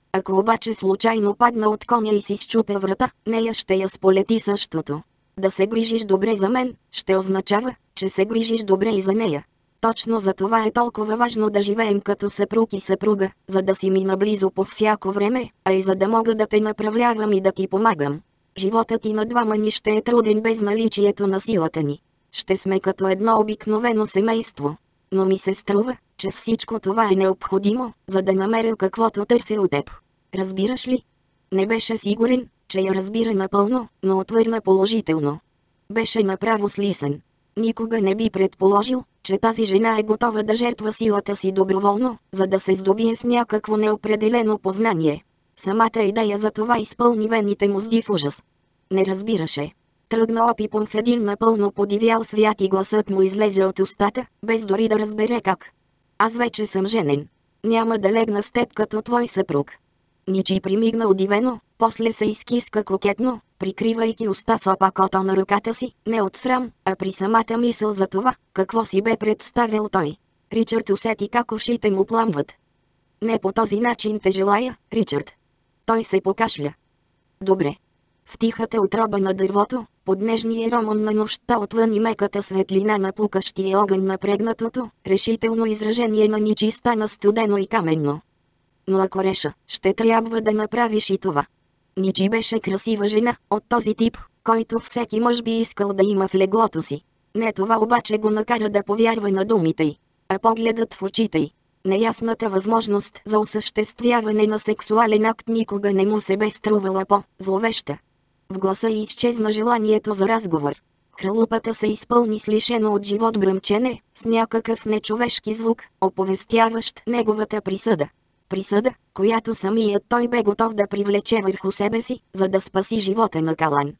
Ако обаче случайно падна от коня и си счупя врата, нея ще я сполети същото. Да се грижиш добре за мен, ще означава, че се грижиш добре и за нея. Точно за това е толкова важно да живеем като съпруг и съпруга, за да си ми наблизо по всяко време, а и за да мога да те направлявам и да ти помагам. Животът и на двама ни ще е труден без наличието на силата ни. Ще сме като едно обикновено семейство. Но ми се струва, че всичко това е необходимо, за да намеря каквото търся от теб. Разбираш ли? Не беше сигурен, че я разбира напълно, но отвърна положително. Беше направо слисен. Никога не би предположил, че тази жена е готова да жертва силата си доброволно, за да се здобие с някакво неопределено познание. Самата идея за това изпълни вените му с див ужас. Не разбираше. Тръгна опипом в един напълно подивял свят и гласът му излезе от устата, без дори да разбере как. Аз вече съм женен. Няма да легна с теб като твой съпруг. Ничи примигна удивено, после се изкиска кокетно, прикривайки уста с опакото на ръката си, не от срам, а при самата мисъл за това, какво си бе представил той. Ричард усети как ушите му пламват. Не по този начин те желая, Ричард. Той се покашля. Добре. В тихата отроба на дървото, под нежния ромон на нощта отвън и меката светлина на пукащия огън на прегнатото, решително изражение на Ничи стана студено и каменно. Но ако реша, ще трябва да направиш и това. Ничи беше красива жена, от този тип, който всеки мъж би искал да има в леглото си. Не това обаче го накара да повярва на думите й, а погледът в очите й. Неясната възможност за осъществяване на сексуален акт никога не му се бе струвала по-зловеща. В гласа й изчезна желанието за разговор. Хралупата се изпълни с лишено от живот бръмчене, с някакъв нечовешки звук, оповестяващ неговата присъда. Присъда, която самият той бе готов да привлече върху себе си, за да спаси живота на Калан.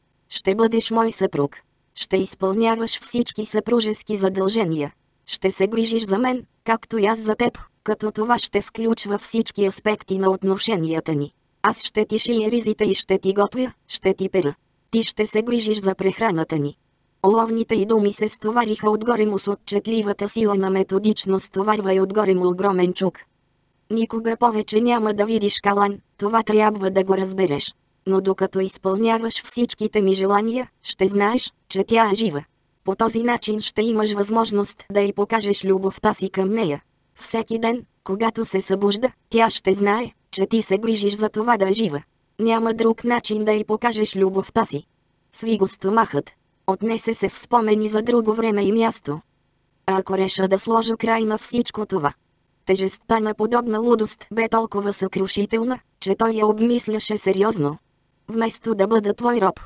Ще бъдеш мой съпруг. Ще изпълняваш всички съпружески задължения. Ще се грижиш за мен, както и аз за теб, като това ще включва всички аспекти на отношенията ни. Аз ще ти шия ризите и ще ти готвя, ще ти пера. Ти ще се грижиш за прехраната ни. Оловните й думи се стовариха отгоре му с отчетливата сила на методично стоварва и отгоре му огромен чук. Никога повече няма да видиш Калан, това трябва да го разбереш. Но докато изпълняваш всичките ми желания, ще знаеш, че тя е жива. По този начин ще имаш възможност да й покажеш любовта си към нея. Всеки ден, когато се събужда, тя ще знае, че ти се грижиш за това да е жива. Няма друг начин да й покажеш любовта си. Сви го стомахът. Отнесе се в спомени за друго време и място. А ако реша да сложа край на всичко това? Тежестта на подобна лудост бе толкова съкрушителна, че той я обмисляше сериозно. Вместо да бъда твой роб.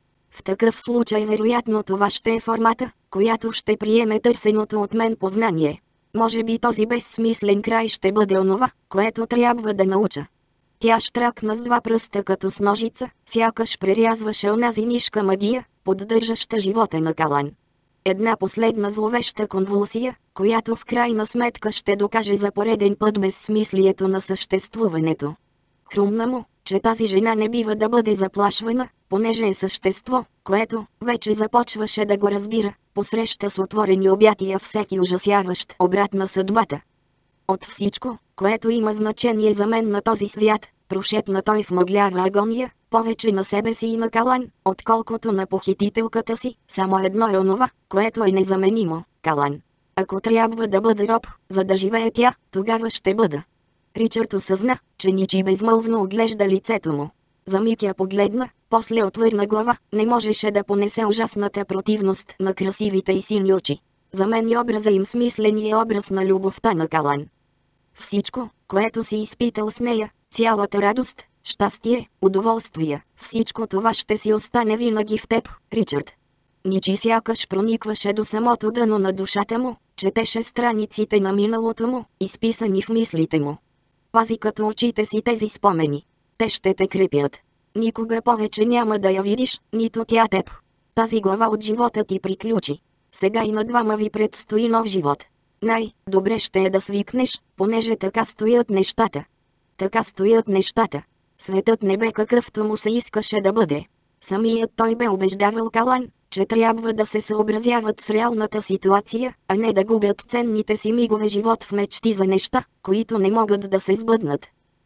В такъв случай вероятно това ще е формата, която ще приеме търсеното от мен познание. Може би този безсмислен край ще бъде онова, което трябва да науча. Тя щракна с два пръста като с ножица, сякаш прерязваше онази нишка магия, поддържаща живота на Калан. Една последна зловеща конвулсия, която в крайна сметка ще докаже за пореден път безсмислието на съществуването. Хрумна му, че тази жена не бива да бъде заплашвана, понеже е същество, което вече започваше да го разбира, посреща с отворени обятия всеки ужасяващ обрат на съдбата. От всичко, което има значение за мен на този свят, прошепна той в мъглява агония, повече на себе си и на Калан, отколкото на похитителката си, само едно е онова, което е незаменимо, Калан. Ако трябва да бъда роб, за да живее тя, тогава ще бъда. Ричард осъзна, че Ничи безмълвно оглежда лицето му. За миг я погледна, после отвърна глава, не можеше да понесе ужасната противност на красивите и сини очи. За мен и образа им смисления образ на любовта на Калан. Всичко, което си изпитал с нея, цялата радост, щастие, удоволствие, всичко това ще си остане винаги в теб, Ричард. Ничи сякаш проникваше до самото дъно на душата му, четеше страниците на миналото му, изписани в мислите му. Пази като очите си тези спомени. Те ще те крепят. Никога повече няма да я видиш, нито тя теб. Тази глава от живота ти приключи. Сега и на двама ви предстои нов живот. Най-добре ще е да свикнеш, понеже така стоят нещата. Така стоят нещата. Светът не бе какъвто му се искаше да бъде. Самият той бе убеждавал Калан, че трябва да се съобразяват с реалната ситуация, а не да губят ценните си мигове живот в мечти за неща, които не могат да се сбъднат.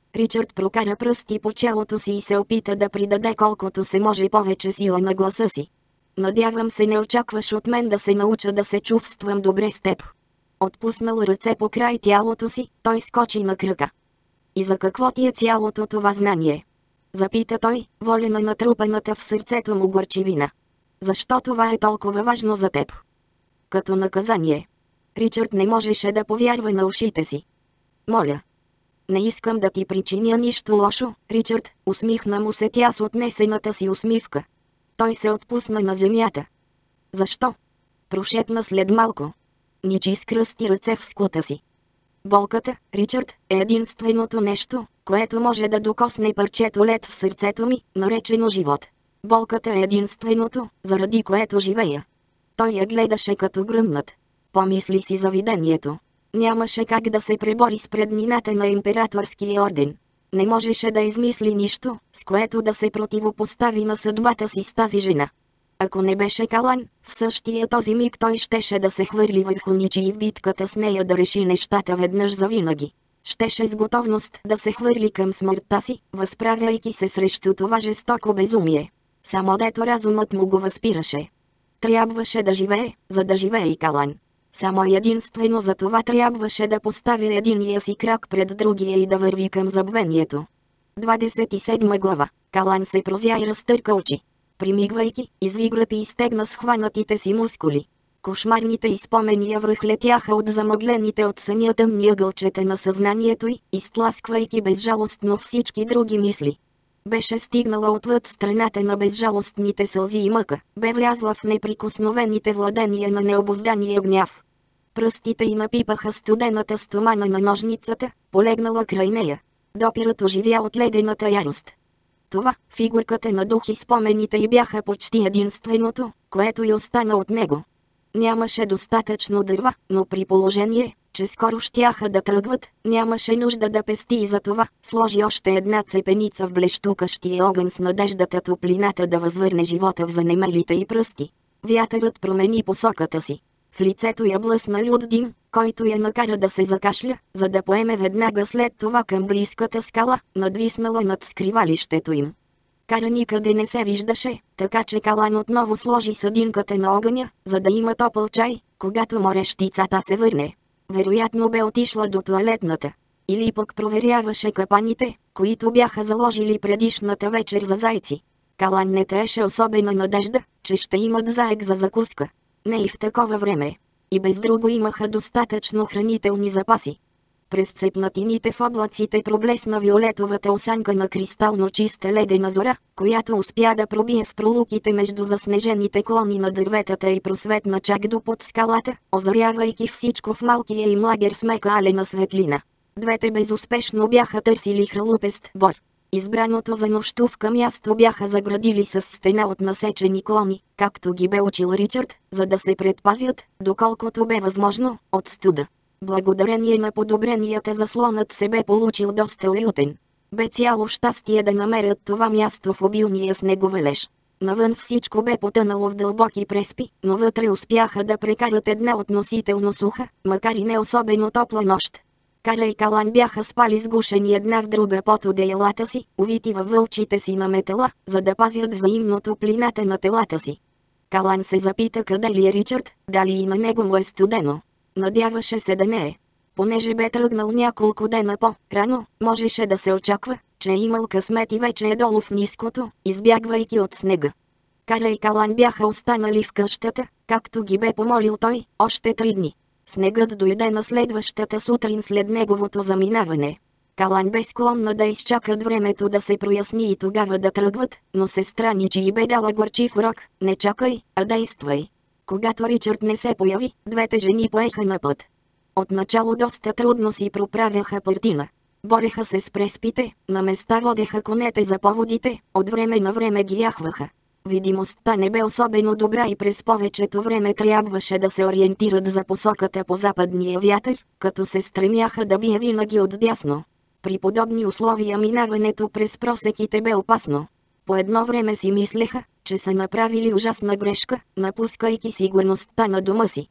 Ричард прокара пръсти по челото си и се опита да придаде колкото се може повече сила на гласа си. Надявам се не очакваш от мен да се науча да се чувствам добре с теб. Отпуснал ръце по край тялото си, той скочи на крака. И за какво ти е цялото това знание? Запита той, волен на натрупаната в сърцето му горчивина. Защо това е толкова важно за теб? Като наказание. Ричард не можеше да повярва на ушите си. Моля. Не искам да ти причиня нищо лошо, Ричард, усмихна му се тя с отнесената си усмивка. Той се отпусна на земята. Защо? Прошепна след малко. Ничи скръсти ръце в скута си. Болката, Ричард, е единственото нещо, което може да докосне парчето лед в сърцето ми, наречено живот. Болката е единственото, заради което живея. Той я гледаше като гръмнат. Помисли си за видението. Нямаше как да се пребори с преднината на императорския орден. Не можеше да измисли нищо, с което да се противопостави на съдбата си с тази жена. Ако не беше Калан, в същия този миг той щеше да се хвърли върху Ничи и в битката с нея да реши нещата веднъж завинаги. Щеше с готовност да се хвърли към смъртта си, възправяйки се срещу това жестоко безумие. Само дето разумът му го възпираше. Трябваше да живее, за да живее и Калан. Само единствено за това трябваше да поставя единия си крак пред другия и да върви към забвението. двадесет и седма глава. Калан се прозя и разтърка очи. Примигвайки, изви гръб и изтегна схванатите си мускули. Кошмарните изпомения връхлетяха от замъглените от съня тъмни ъгълчета на съзнанието й, изтласквайки безжалостно всички други мисли. Беше стигнала отвъд страната на безжалостните сълзи и мъка, бе влязла в неприкосновените владения на необуздания гняв. Пръстите й напипаха студената стомана на ножницата, полегнала край нея. Допирът оживя от ледената ярост. Това, фигурката на дух и спомените й бяха почти единственото, което й остана от него. Нямаше достатъчно дърва, но при положение, че скоро щяха да тръгват, нямаше нужда да пести и за това сложи още една цепеница в блещукащия огън с надеждата топлината да възвърне живота в занемелите й пръсти. Вятърът промени посоката си. В лицето я блъсна люд дим, който я накара да се закашля, за да поеме веднага след това към близката скала, надвиснала над скривалището им. Кара никъде не се виждаше, така че Калан отново сложи съдинката на огъня, за да има топъл чай, когато морещицата се върне. Вероятно бе отишла до тоалетната. Или пък проверяваше капаните, които бяха заложили предишната вечер за зайци. Калан не таеше особена надежда, че ще имат заек за закуска. Не и в такова време. И без друго имаха достатъчно хранителни запаси. През цепнатините в облаците проблесна виолетовата осанка на кристално чиста ледена зора, която успя да пробие в пролуките между заснежените клони на дърветата и просветна чак до под скалата, озарявайки всичко в малкия им лагер с мека алена светлина. Двете безуспешно бяха търсили хралупест бор. Избраното за нощувка място бяха заградили с стена от насечени клони, както ги бе учил Ричард, за да се предпазят, доколкото бе възможно, от студа. Благодарение на подобренията заслонът се бе получил доста уютен. Бе цяло щастие да намерят това място в обилния снеговалеж. Навън всичко бе потънало в дълбоки преспи, но вътре успяха да прекарат една относително суха, макар и не особено топла нощ. Кара и Калан бяха спали сгушени една в друга под одеялата си, увити във вълчите си на метала, за да пазят взаимно топлината на телата си. Калан се запита къде ли е Ричард, дали и на него му е студено. Надяваше се да не е. Понеже бе тръгнал няколко дена по-рано, можеше да се очаква, че е имал късмет и вече е долу в ниското, избягвайки от снега. Кара и Калан бяха останали в къщата, както ги бе помолил той, още три дни. Снегът дойде на следващата сутрин след неговото заминаване. Калан бе склонна да изчакат времето да се проясни и тогава да тръгват, но сестра Ничи й бе дала горчив урок: не чакай, а действай. Когато Ричард не се появи, двете жени поеха на път. Отначало доста трудно си проправяха партина. Бореха се с преспите, на места водеха конете за поводите, от време на време ги яхваха. Видимостта не бе особено добра и през повечето време трябваше да се ориентират за посоката по западния вятър, като се стремяха да бие винаги отдясно. При подобни условия минаването през просеките бе опасно. По едно време си мислеха, че са направили ужасна грешка, напускайки сигурността на дома си.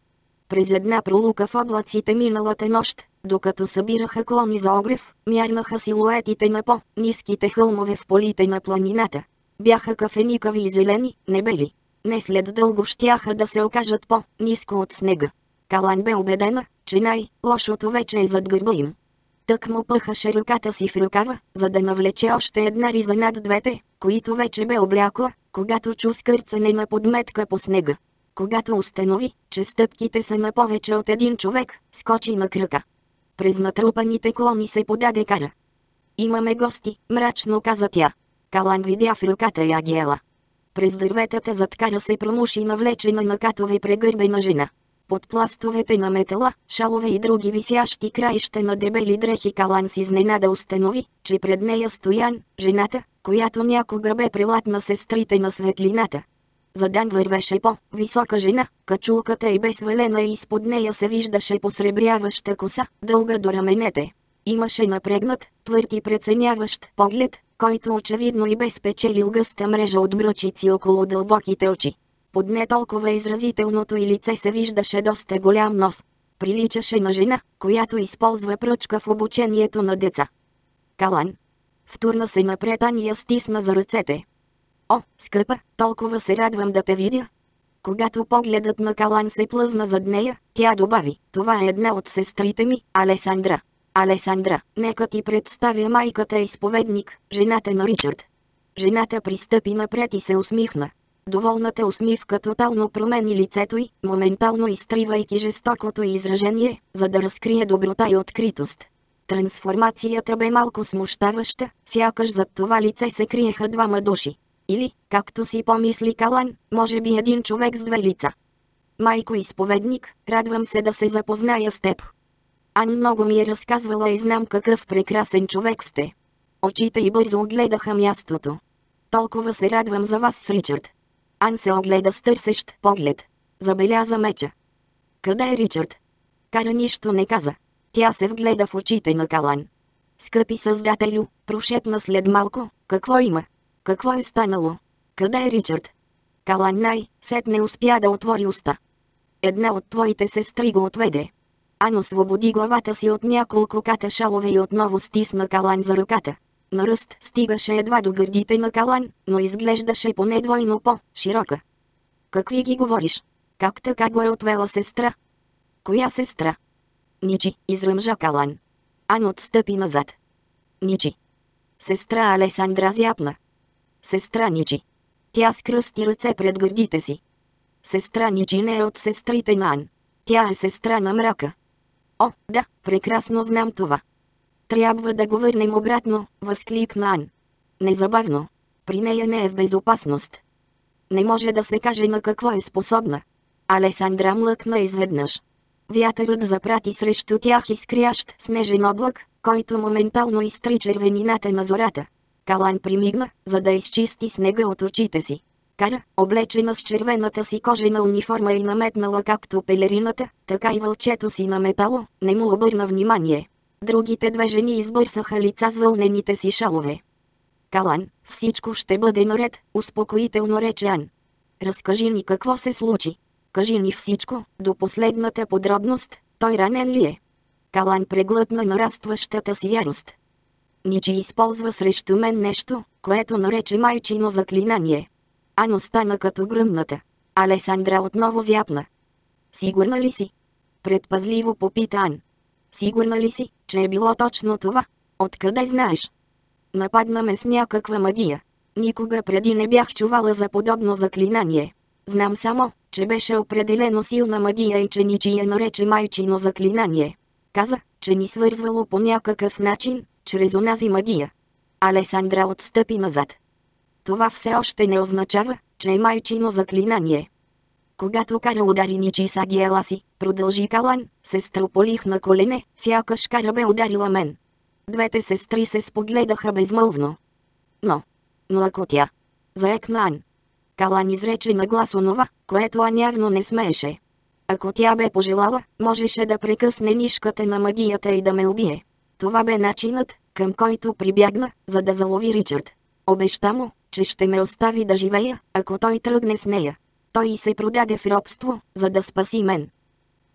През една пролука в облаците миналата нощ, докато събираха клони за огрев, мярнаха силуетите на по-ниските хълмове в полите на планината. Бяха кафеникави и зелени, небели. Не след дълго щяха да се окажат по-ниско от снега. Калан бе убедена, че най-лошото вече е зад гърба им. Тък му пъхаше ръката си в ръкава, за да навлече още една риза над двете, които вече бе облякла, когато чу скърцане на подметка по снега. Когато установи, че стъпките са на повече от един човек, скочи на крака. През натрупаните клони се подаде Кара. «Имаме гости», мрачно каза тя. Калан видя в ръката ягела. През дърветата зад Кара се промуши навлечена на катове прегърбена жена. Под пластовете на метала, шалове и други висящи краища на дебели дрехи Калан с изненада установи, че пред нея стоян, жената, която някога бе прилат на сестрите на светлината. Задан вървеше по-висока жена, качулката й бе свалена и изпод нея се виждаше посребряваща коса, дълга до раменете. Имаше напрегнат, твърд и преценяващ поглед, който очевидно и бе спечелил гъста мрежа от бръчици около дълбоките очи. Под не толкова изразителното й лице се виждаше доста голям нос. Приличаше на жена, която използва пръчка в обучението на деца. Калан втурна се напред, Ани я стисна за ръцете. «О, скъпа, толкова се радвам да те видя!» Когато погледът на Калан се плъзна зад нея, тя добави: «Това е една от сестрите ми, Алесандра. Алесандра, нека ти представя майката изповедник, жената на Ричард». Жената пристъпи напред и се усмихна. Доволната усмивка тотално промени лицето й, моментално изтривайки жестокото й изражение, за да разкрие доброта и откритост. Трансформацията бе малко смущаваща, сякаш зад това лице се криеха двама души. Или, както си помисли Калан, може би един човек с две лица. «Майко изповедник, радвам се да се запозная с теб. Ан много ми е разказвала и знам какъв прекрасен човек сте». Очите й бързо огледаха мястото. «Толкова се радвам за вас с Ричард». Ан се огледа с търсещ поглед. Забеляза меча. «Къде е Ричард?» Кара нищо не каза. Тя се вгледа в очите на Калан. «Скъпи създателю», прошепна след малко, «какво има? Какво е станало? Къде е Ричард?» Калан най-сетне успя да отвори уста. «Една от твоите сестри го отведе». Ан освободи главата си от няколко ката шалове и отново стисна Калан за ръката. На ръст стигаше едва до гърдите на Калан, но изглеждаше поне двойно по-широка. «Какви ги говориш? Как така го е отвела сестра?» «Коя сестра?» «Ничи», изръмжа Калан. Ан отстъпи назад. «Ничи». Сестра Алесандра зяпна. «Сестра Ничи». Тя скръсти ръце пред гърдите си. «Сестра Ничи не е от сестрите на Ан. Тя е сестра на мрака». «О, да, прекрасно знам това». «Трябва да го върнем обратно», възкликна Ан. «Незабавно. При нея не е в безопасност». Не може да се каже на какво е способна. Алесандра млъкна изведнъж. Вятърът запрати срещу тях изкрящ снежен облак, който моментално изтри червенината на зората. Калан примигна, за да изчисти снега от очите си. Кара, облечена с червената си кожена униформа и наметнала както пелерината, така и вълчето си на метало, не му обърна внимание. Другите две жени избърсаха лица с вълнените си шалове. «Калан, всичко ще бъде наред», успокоително рече Ан. «Разкажи ни какво се случи. Кажи ни всичко, до последната подробност. Той ранен ли е?» Калан преглътна нарастващата си ярост. «Ничи използва срещу мен нещо, което нарече майчино заклинание». Ан остана като гръмната. Алесандра отново зяпна. «Сигурна ли си?» Предпазливо попита Ан. «Сигурна ли си, че е било точно това? Откъде знаеш?» «Нападна ме с някаква магия. Никога преди не бях чувала за подобно заклинание. Знам само, че беше определено силна магия и че Ничи я нарече майчино заклинание. Каза, че ни свързвало по някакъв начин, чрез онази магия». Алесандра отстъпи назад. «Това все още не означава, че е майчино заклинание». Когато Кара удари Ничи с агиела си, продължи Калан, се строполих на колене, сякаш Кара бе ударила мен. Двете сестри се спогледаха безмълвно. Но, но ако тя... заекна Ан. Калан изрече на глас онова, което Ан явно не смееше. Ако тя бе пожелала, можеше да прекъсне нишката на магията и да ме убие. Това бе начинът, към който прибягна, за да залови Ричард. Обеща му, че ще ме остави да живея, ако той тръгне с нея. Той и се продаде в робство, за да спаси мен.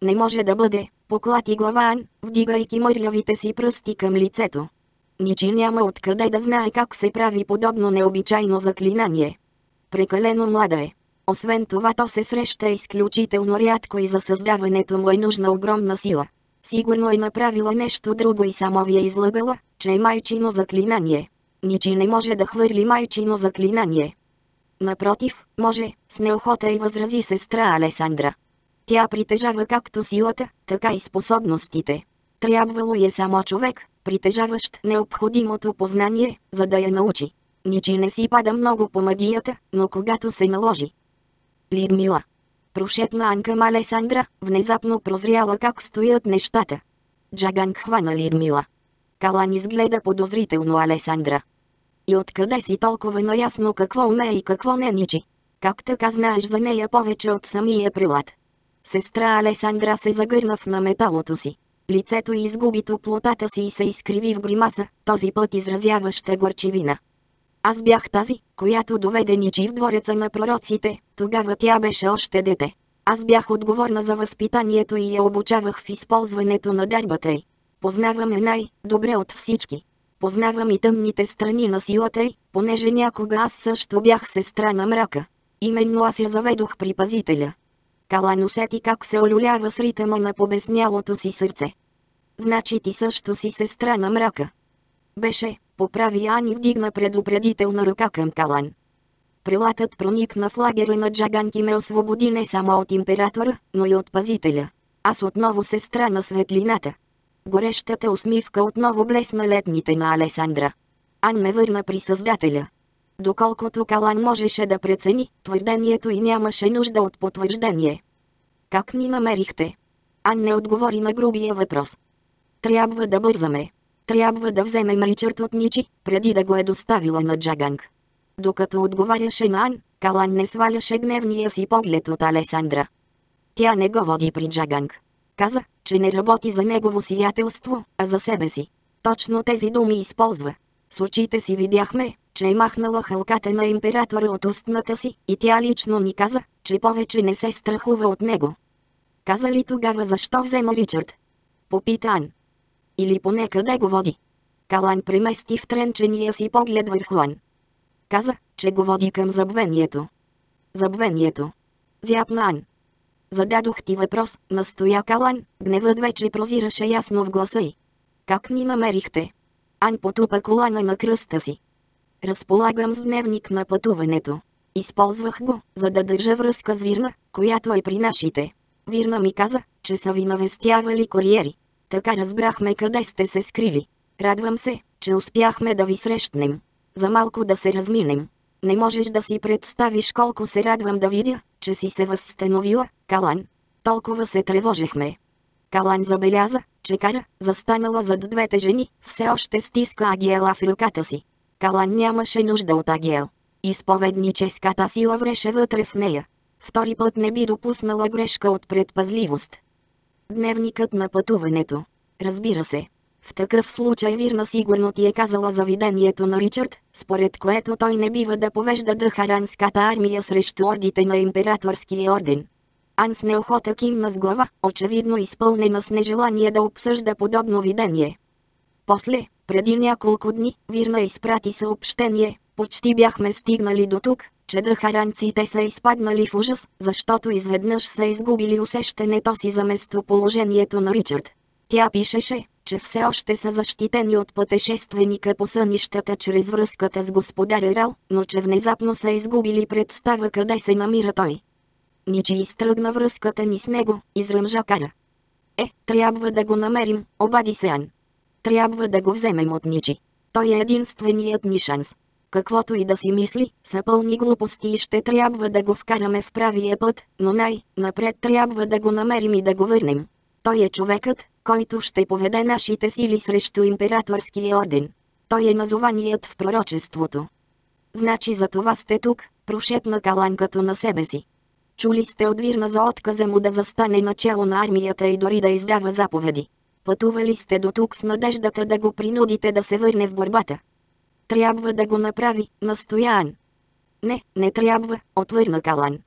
Не може да бъде, поклати глава Ан, вдигайки мърлявите си пръсти към лицето. Ничи няма откъде да знае как се прави подобно необичайно заклинание. Прекалено млада е. Освен това то се среща изключително рядко и за създаването му е нужна огромна сила. Сигурно е направила нещо друго и само ви е излъгала, че е майчино заклинание. Ничи не може да хвърли майчино заклинание. Напротив, може, с неохота й възрази сестра Алесандра. Тя притежава както силата, така и способностите. Трябвало е само човек, притежаващ необходимото познание, за да я научи. Ничи не си пада много по магията, но когато се наложи. Лидмила. Прошепна Ан към Алесандра, внезапно прозряла как стоят нещата. Джаганг хвана Лидмила. Калан изгледа подозрително Алесандра. И откъде си толкова наясно какво умее и какво не, Ничи? Как така знаеш за нея повече от самия прилад? Сестра Алесандра се загърна в наметалото си. Лицето й изгуби топлотата си и се изкриви в гримаса, този път изразяваща горчивина. Аз бях тази, която доведе Ничи в двореца на пророците, тогава тя беше още дете. Аз бях отговорна за възпитанието и я обучавах в използването на дарбата й. Познавам я най-добре от всички. Познавам и тъмните страни на силата й, понеже някога аз също бях сестра на мрака. Именно аз я заведох при пазителя. Калан усети как се олюлява с ритъма на побеснялото си сърце. Значи ти също си сестра на мрака. Беше, поправи Ан и вдигна предупредителна ръка към Калан. Прилатът проникна в лагера на Джаганг и ме освободи не само от императора, но и от пазителя. Аз отново сестра на светлината. Горещата усмивка отново блесна летните на Алесандра. Ан ме върна при Създателя. Доколкото Калан можеше да прецени, твърдението и нямаше нужда от потвърждение. Как ни намерихте? Ан не отговори на грубия въпрос. Трябва да бързаме. Трябва да вземем Ричард от Ничи, преди да го е доставила на Джаганг. Докато отговаряше на Ан, Калан не сваляше гневния си поглед от Алесандра. Тя не го води при Джаганг. Каза, че не работи за негово сиятелство, а за себе си. Точно тези думи използва. С очите си видяхме, че е махнала хълката на императора от устната си, и тя лично ни каза, че повече не се страхува от него. Каза ли тогава защо взема Ричард? Попита Ан. Или поне къде го води? Калан премести втренчения си поглед върху Ан. Каза, че го води към забвението. Забвението. Зяпна Ан. Зададох ти въпрос, настоя Калан, гневът вече прозираше ясно в гласа й. Как ни намерихте? Ан потупа колана на кръста си. Разполагам с дневник на пътуването. Използвах го, за да държа връзка с Вирна, която е при нашите. Вирна ми каза, че са ви навестявали куриери. Така разбрахме къде сте се скрили. Радвам се, че успяхме да ви срещнем. За малко да се разминем. Не можеш да си представиш колко се радвам да видя, че си се възстановила, Калан. Толкова се тревожехме. Калан забеляза, че Кара, застанала зад двете жени, все още стиска Агиела в ръката си. Калан нямаше нужда от Агиел. Изповедническата сила вреше вътре в нея. Втори път не би допуснала грешка от предпазливост. Дневникът на пътуването. Разбира се. В такъв случай Вирна сигурно ти е казала за видението на Ричард, според което той не бива да повежда Дахаранската армия срещу ордите на императорския орден. Ан с неохота кимна с глава, очевидно изпълнена с нежелание да обсъжда подобно видение. После, преди няколко дни, Вирна изпрати съобщение, почти бяхме стигнали до тук, че дахаранците са изпаднали в ужас, защото изведнъж са изгубили усещането си за местоположението на Ричард. Тя пишеше, че все още са защитени от пътешественика по сънищата чрез връзката с господаря Рал, но че внезапно са изгубили представа къде се намира той. Ничи изтръгна връзката ни с него, изръмжа Кара. Е, трябва да го намерим, обади се Ан. Трябва да го вземем от Ничи. Той е единственият ни шанс. Каквото и да си мисли, са пълни глупости и ще трябва да го вкараме в правия път, но най-напред трябва да го намерим и да го върнем. Той е човекът, който ще поведе нашите сили срещу императорския орден. Той е назованият в пророчеството. Значи за това сте тук, прошепна Калан като на себе си. Чули сте от Вирна за отказа му да застане начело на армията и дори да издава заповеди. Пътували сте до тук с надеждата да го принудите да се върне в борбата. Трябва да го направи, настоя Ан. Не, не трябва, отвърна Калан.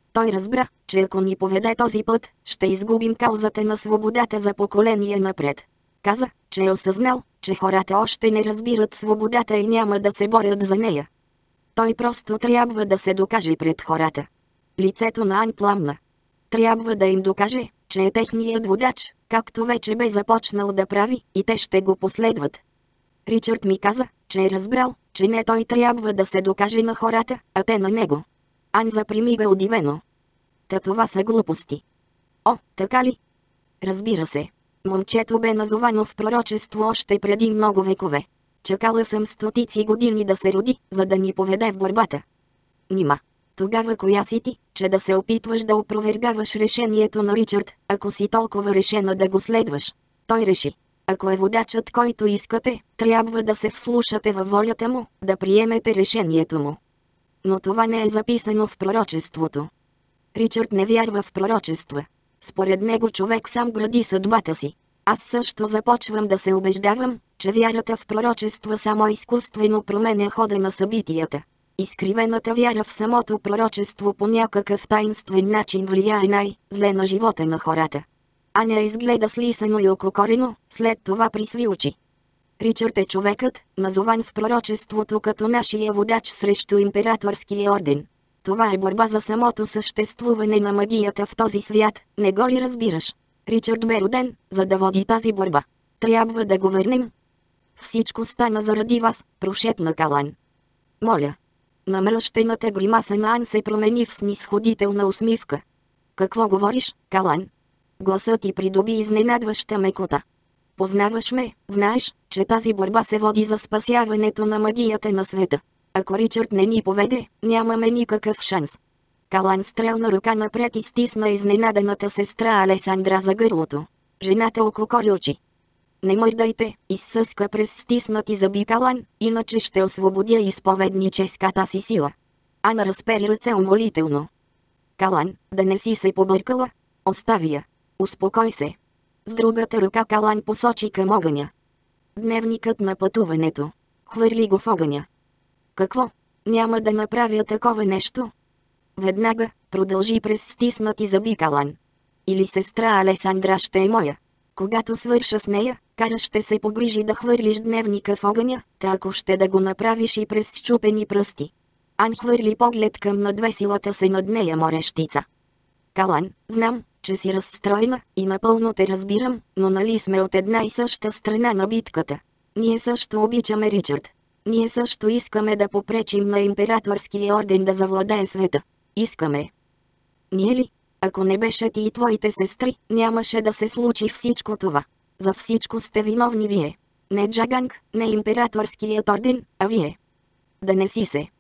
Той разбра, че ако ни поведе този път, ще изгубим каузата на свободата за поколение напред. Каза, че е осъзнал, че хората още не разбират свободата и няма да се борят за нея. Той просто трябва да се докаже пред хората. Лицето на Ан пламна. Трябва да им докаже, че е техният водач, както вече бе започнал да прави, и те ще го последват. Ричард ми каза, че е разбрал, че не той трябва да се докаже на хората, а те на него. Ан запримига удивено. Та това са глупости. О, така ли? Разбира се. Момчето бе назовано в пророчество още преди много векове. Чакала съм стотици години да се роди, за да ни поведе в борбата. Нима. Тогава коя си ти, че да се опитваш да опровергаваш решението на Ричард, ако си толкова решена да го следваш? Той реши. Ако е водачът, който искате, трябва да се вслушате във волята му, да приемете решението му. Но това не е записано в пророчеството. Ричард не вярва в пророчества. Според него човек сам гради съдбата си. Аз също започвам да се убеждавам, че вярата в пророчества само изкуствено променя хода на събитията. Изкривената вяра в самото пророчество по някакъв таинствен начин влияе най-зле на живота на хората. Аня изгледа слисано и ококорено, след това присви очи. Ричард е човекът, назован в пророчеството като нашия водач срещу императорския орден. Това е борба за самото съществуване на магията в този свят, не го ли разбираш? Ричард бе роден, за да води тази борба. Трябва да го върнем. Всичко стана заради вас, прошепна Калан. Моля. Намръщената гримаса на Ан се промени в снисходителна усмивка. Какво говориш, Калан? Гласът ти придоби изненадваща мекота. Познаваш ме, знаеш, че тази борба се води за спасяването на магията на света. Ако Ричард не ни поведе, нямаме никакъв шанс. Калан стрелна ръка напред и стисна изненадената сестра Алесандра за гърлото. Жената ококори очи. Не мърдайте, изсъска през стиснати зъби Калан, иначе ще освободя изповедническата си сила. Ана разпери ръце умолително. Калан, да не си се побъркала? Остави я. Успокой се. С другата ръка Калан посочи към огъня. Дневникът на пътуването. Хвърли го в огъня. Какво? Няма да направя такова нещо? Веднага, продължи през стиснати зъби Калан. Или сестра Алесандра ще е моя. Когато свърша с нея, Кара ще се погрижи да хвърлиш дневника в огъня, та ако ще да го направиш и през счупени пръсти. Ан хвърли поглед към надвесилата се над нея морещица. Калан, знам, че си разстроена и напълно те разбирам, но нали сме от една и съща страна на битката. Ние също обичаме Ричард. Ние също искаме да попречим на императорския орден да завладее света. Искаме. Ние ли? Ако не беше ти и твоите сестри, нямаше да се случи всичко това. За всичко сте виновни вие. Не Джаганг, не императорският орден, а вие. Да не си се.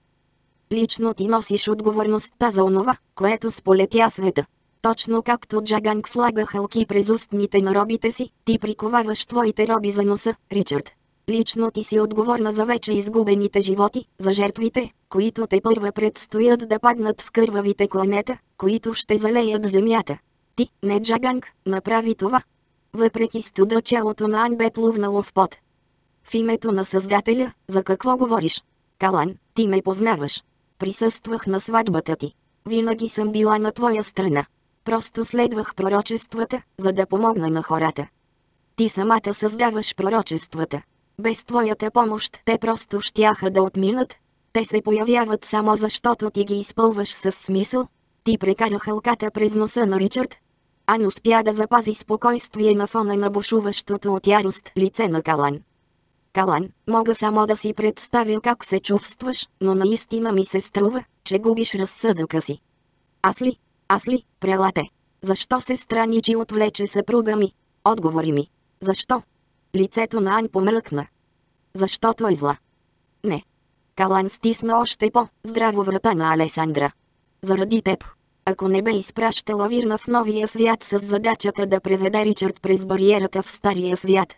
Лично ти носиш отговорността за онова, което сполетя света. Точно както Джаганг слага хълки през устните на робите си, ти приковаваш твоите роби за носа, Ричард. Лично ти си отговорна за вече изгубените животи, за жертвите, които те първа предстоят да паднат в кървавите кланета, които ще залеят земята. Ти, не Джаганг, направи това. Въпреки студа челото на Ан бе плувнало в пот. В името на Създателя, за какво говориш? Калан, ти ме познаваш. Присъствах на сватбата ти. Винаги съм била на твоя страна. Просто следвах пророчествата, за да помогна на хората. Ти самата създаваш пророчествата. Без твоята помощ те просто щяха да отминат. Те се появяват само защото ти ги изпълваш с смисъл. Ти прекара хълката през носа на Ричард. Ан успя да запази спокойствие на фона на бушуващото от ярост лице на Калан. Калан, мога само да си представя как се чувстваш, но наистина ми се струва, че губиш разсъдъка си. Аз ли? Аз ли, прелате? Защо се страничи отвлече съпруга ми? Отговори ми. Защо? Лицето на Ан помръкна. Защото е зла. Не. Калан стисна още по-здраво врата на Алесандра. Заради теб. Ако не бе изпращала Вирна в новия свят с задачата да преведе Ричард през бариерата в стария свят.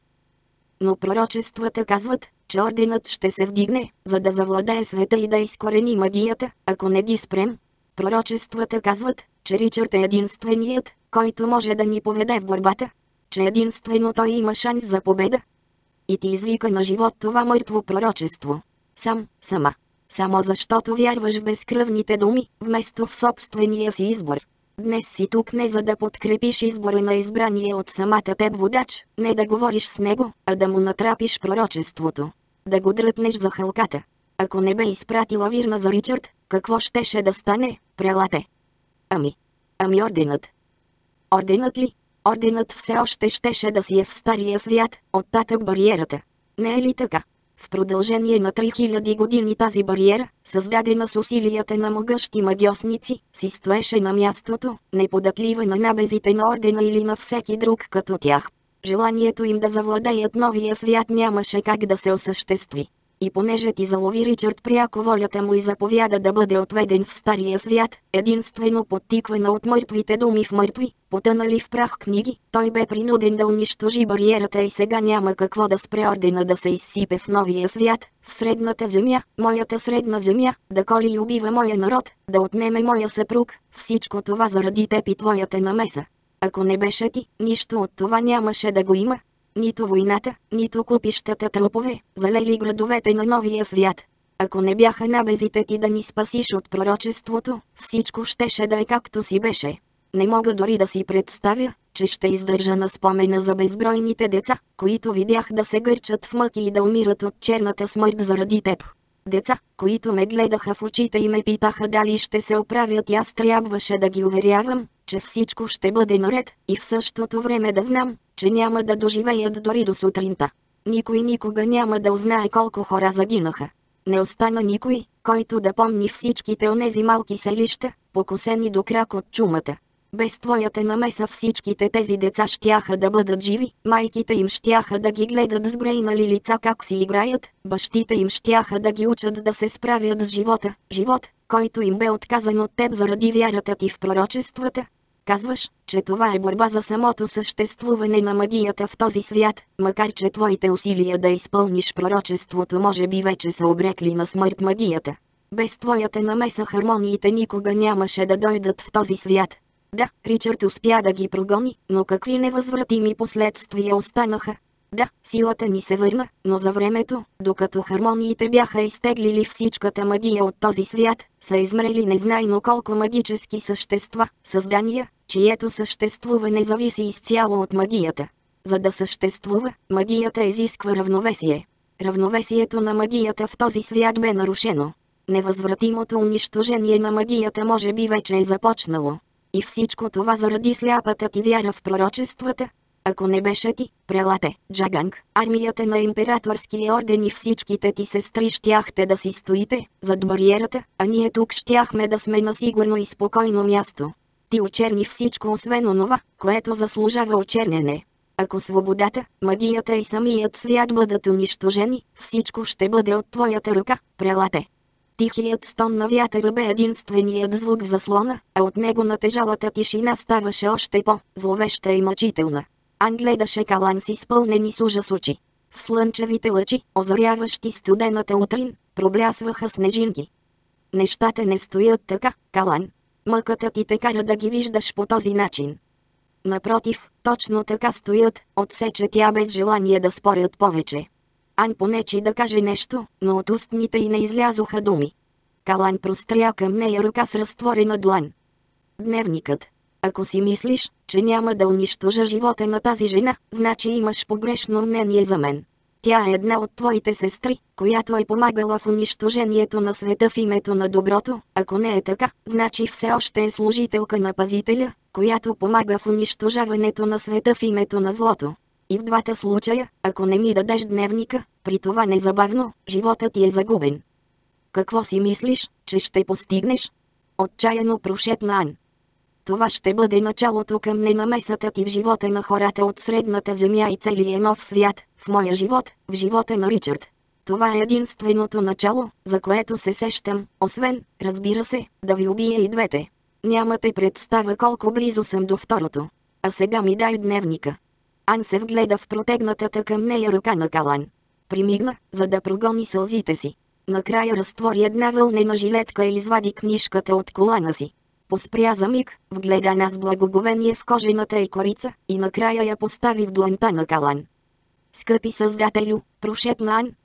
Но пророчествата казват, че орденът ще се вдигне, за да завладее света и да изкорени магията, ако не ги спрем. Пророчествата казват, че Ричард е единственият, който може да ни поведе в борбата, че единствено той има шанс за победа. И ти извика на живот това мъртво пророчество. Сам, сама. само защото вярваш в безкръвните думи, вместо в собствения си избор. Днес си тук не за да подкрепиш избора на избрания от самата теб водач, не да говориш с него, а да му натрапиш пророчеството. Да го дръпнеш за хълката. Ако не бе изпратила Вирна за Ричард, какво щеше да стане, прелате? Ами. Ами орденът. Орденът ли? Орденът все още щеше да си е в стария свят, оттатък бариерата. Не е ли така? В продължение на три хиляди години тази бариера, създадена с усилията на могъщи магиосници, си стоеше на мястото, неподатлива на набезите на ордена или на всеки друг като тях. Желанието им да завладеят новия свят нямаше как да се осъществи. И понеже ти залови Ричард пряко волята му и заповяда да бъде отведен в стария свят, единствено подтиквана от мъртвите думи в мъртви, потънали в прах книги, той бе принуден да унищожи бариерата и сега няма какво да спре ордена да се изсипе в новия свят, в средната земя, моята средна земя, да коли и убива моя народ, да отнеме моя съпруг, всичко това заради теб и твоята намеса. Ако не беше ти, нищо от това нямаше да го има. Нито войната, нито купищата трупове, залели градовете на новия свят. Ако не бяха набезите ти да ни спасиш от пророчеството, всичко щеше да е както си беше. Не мога дори да си представя, че ще издържа на спомена за безбройните деца, които видях да се гърчат в мъки и да умират от черната смърт заради теб. Деца, които ме гледаха в очите и ме питаха дали ще се оправят и аз трябваше да ги уверявам, че всичко ще бъде наред, и в същото време да знам, че няма да доживеят дори до сутринта. Никой никога няма да узнае колко хора загинаха. Не остана никой, който да помни всичките онези малки селища, покосени до крак от чумата. Без твоята намеса всичките тези деца щяха да бъдат живи, майките им щяха да ги гледат с грейнали лица как си играят, бащите им щяха да ги учат да се справят с живота, живот, който им бе отказан от теб заради вярата ти в пророчествата. Казваш, че това е борба за самото съществуване на магията в този свят, макар че твоите усилия да изпълниш пророчеството може би вече са обрекли на смърт магията. Без твоята намеса хармониите никога нямаше да дойдат в този свят. Да, Ричард успя да ги прогони, но какви невъзвратими последствия останаха? Да, силата ни се върна, но за времето, докато хармониите бяха изтеглили всичката магия от този свят, са измрели незнайно колко магически същества, създания, чието съществуване зависи изцяло от магията. За да съществува, магията изисква равновесие. Равновесието на магията в този свят бе нарушено. Невъзвратимото унищожение на магията може би вече е започнало. И всичко това заради сляпата ти вяра в пророчествата. Ако не беше ти, прелате, Джаганг, армията на императорския орден и всичките ти сестри щяхте да си стоите зад бариерата, а ние тук щяхме да сме на сигурно и спокойно място. Ти очерни всичко освен онова, което заслужава очерняне. Ако свободата, магията и самият свят бъдат унищожени, всичко ще бъде от твоята ръка, прелате. Тихият стон на вятъра бе единственият звук в заслона, а от него натежалата тишина ставаше още по-зловеща и мъчителна. Ан гледаше Калан с изпълнени с ужас очи. В слънчевите лъчи, озаряващи студената утрин, проблясваха снежинки. Нещата не стоят така, Калан. Мъката ти те кара да ги виждаш по този начин. Напротив, точно така стоят, отсече тя без желание да спорят повече. Ан понечи да каже нещо, но от устните й не излязоха думи. Калан простря към нея ръка с разтворена длан. Дневникът. Ако си мислиш, че няма да унищожа живота на тази жена, значи имаш погрешно мнение за мен. Тя е една от твоите сестри, която е помагала в унищожението на света в името на доброто. Ако не е така, значи все още е служителка на Пазителя, която помага в унищожаването на света в името на злото. И в двата случая, ако не ми дадеш дневника, при това незабавно, животът ти е загубен. Какво си мислиш, че ще постигнеш? Отчаяно прошепна Ан. Това ще бъде началото към ненамесата ти в живота на хората от средната земя и целия нов свят, в моя живот, в живота на Ричард. Това е единственото начало, за което се сещам, освен, разбира се, да ви убия и двете. Нямате представа колко близо съм до второто. А сега ми дай дневника. Ан се вгледа в протегнатата към нея ръка на Калан. Примигна, за да прогони сълзите си. Накрая разтвори една вълнена жилетка и извади книжката от колана си. Поспря за миг, вгледа нас благоговение в кожената й корица и накрая я постави в дланта на Калан. Скъпи създателю, прошепна Ан,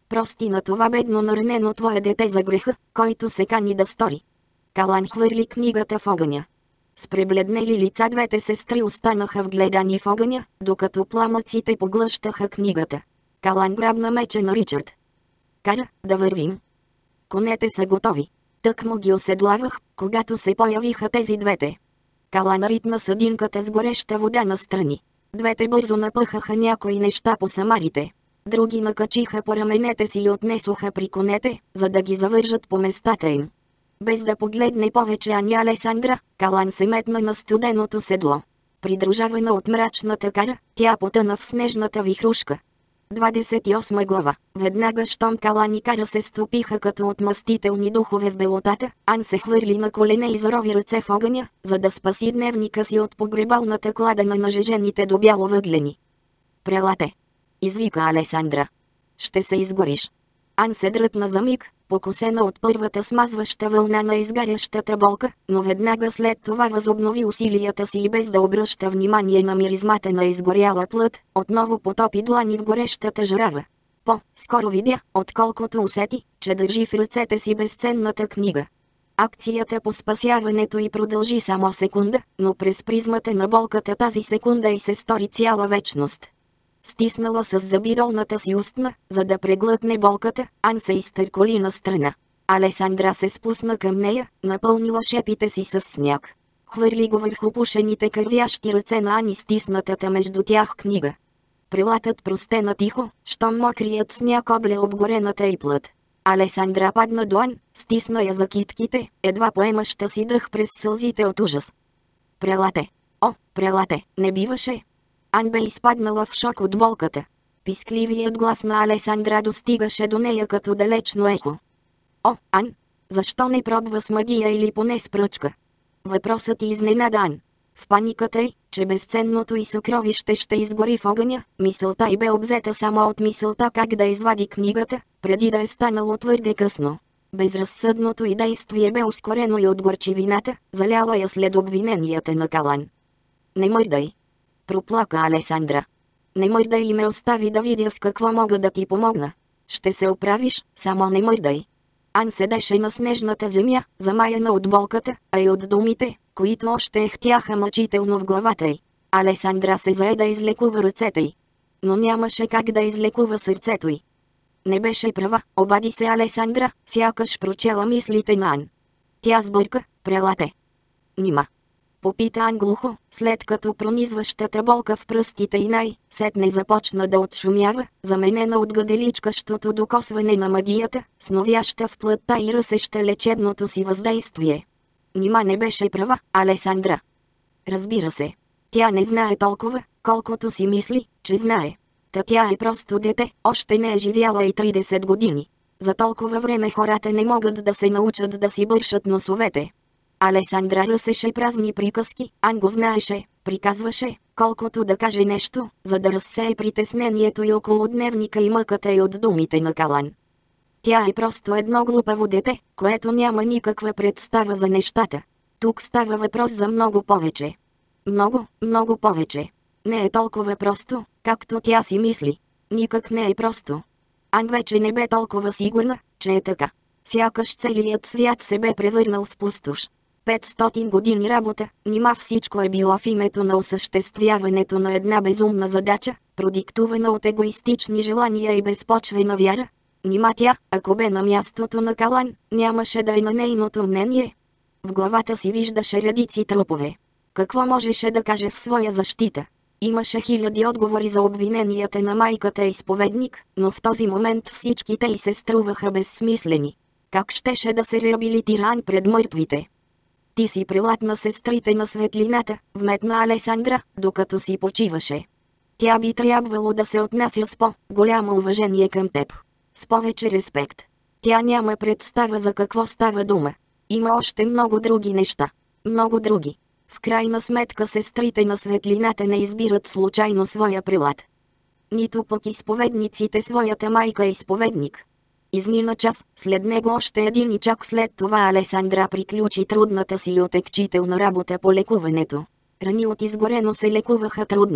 Прости на това бедно наранено твое дете за греха, който се кани да стори. Калан хвърли книгата в огъня. С пребледнели лица двете сестри останаха вгледани в огъня, докато пламъците поглъщаха книгата. Калан грабна меча на Ричард. Кара, да вървим. Конете са готови. Тък му ги оседлавах, когато се появиха тези двете. Калан ритна съдинката с гореща вода настрани. Двете бързо напъхаха някои неща по самарите. Други накачиха по раменете си и отнесоха при конете, за да ги завържат по местата им. Без да погледне повече Ани Алесандра, Калан се метна на студеното седло. Придружавана от мрачната кара, тя потъна в снежната вихрушка. двадесет и осма глава. Веднага щом Калан и Кара се стопиха като отмъстителни духове в белотата, Ан се хвърли на колене и зарови ръце в огъня, за да спаси дневника си от погребалната клада на нажежените до бяло въглени. Прелате! Извика Алесандра. Ще се изгориш. Ан се дръпна за миг, покосена от първата смазваща вълна на изгарящата болка, но веднага след това възобнови усилията си и без да обръща внимание на миризмата на изгоряла плът, отново потопи длани в горещата жрава. По-скоро видя, отколкото усети, че държи в ръцете си безценната книга. Акцията по спасяването й продължи само секунда, но през призмата на болката тази секунда й се стори цяла вечност. Стиснала с зъби долната си устна, за да преглътне болката, Ан се изтърколи на страна. Алесандра се спусна към нея, напълнила шепите си с сняг. Хвърли го върху пушените кървящи ръце на Ани стиснатата между тях книга. Прилатът простена тихо, щом мокрият сняг обле обгорената й плът. Алесандра падна до Ан, стисна я за китките, едва поемаща си дъх през сълзите от ужас. Прелате! О, прелате, не биваше! Ан бе изпаднала в шок от болката. Пискливият глас на Алесандра достигаше до нея като далечно ехо. О, Ан! Защо не пробва с магия или поне с пръчка? Въпросът изненада Ан. В паниката й, че безценното й съкровище ще изгори в огъня, мисълта й бе обзета само от мисълта как да извади книгата, преди да е станало твърде късно. Безразсъдното й действие бе ускорено и от горчивината, заляла я след обвиненията на Калан. Не мърдай! Проплака Алесандра. Не мърдай и ме остави да видя с какво мога да ти помогна. Ще се оправиш, само не мърдай. Ан седеше на снежната земя, замаяна от болката, а и от думите, които още ехтяха мъчително в главата й. Алесандра се зае да излекува ръцете й. Но нямаше как да излекува сърцето й. Не беше права, обади се Алесандра, сякаш прочела мислите на Ан. Тя сбърка, прелате. Нима. Попита Ан глухо, след като пронизващата болка в пръстите й най-сетне започна да отшумява, заменена от гаделичкащото докосване на магията, сновяща в плътта и ръсеща лечебното си въздействие. Нима не беше права, Алесандра. Разбира се. Тя не знае толкова, колкото си мисли, че знае. Та тя е просто дете, още не е живяла и тридесет години. За толкова време хората не могат да се научат да си бършат носовете. Алесандра ръсеше празни приказки, Ан го знаеше, приказваше, колкото да каже нещо, за да разсее притеснението и около дневника и мъката и от думите на Калан. Тя е просто едно глупаво дете, което няма никаква представа за нещата. Тук става въпрос за много повече. Много, много повече. Не е толкова просто, както тя си мисли. Никак не е просто. Ан вече не бе толкова сигурна, че е така. Сякаш целият свят се бе превърнал в пустош. петстотин години работа, нима всичко е било в името на осъществяването на една безумна задача, продиктувана от егоистични желания и безпочвена вяра. Нима тя, ако бе на мястото на Калан, нямаше да е на нейното мнение. В главата си виждаше редици трупове. Какво можеше да каже в своя защита? Имаше хиляди отговори за обвиненията на майката и изповедник, но в този момент всички те й се струваха безсмислени. Как щеше да се реабилитира Ан пред мъртвите? Ти си прилат на сестрите на светлината, вметна Алесандра, докато си почиваше. Тя би трябвало да се отнася с по-голямо уважение към теб. С повече респект. Тя няма представа за какво става дума. Има още много други неща. Много други. В крайна сметка сестрите на светлината не избират случайно своя прилат. Нито пък изповедниците своята майка е изповедник. Измина час, след него още един и чак след това Алесандра приключи трудната си и отекчителна работа по лекуването. Рани от изгорено се лекуваха трудно.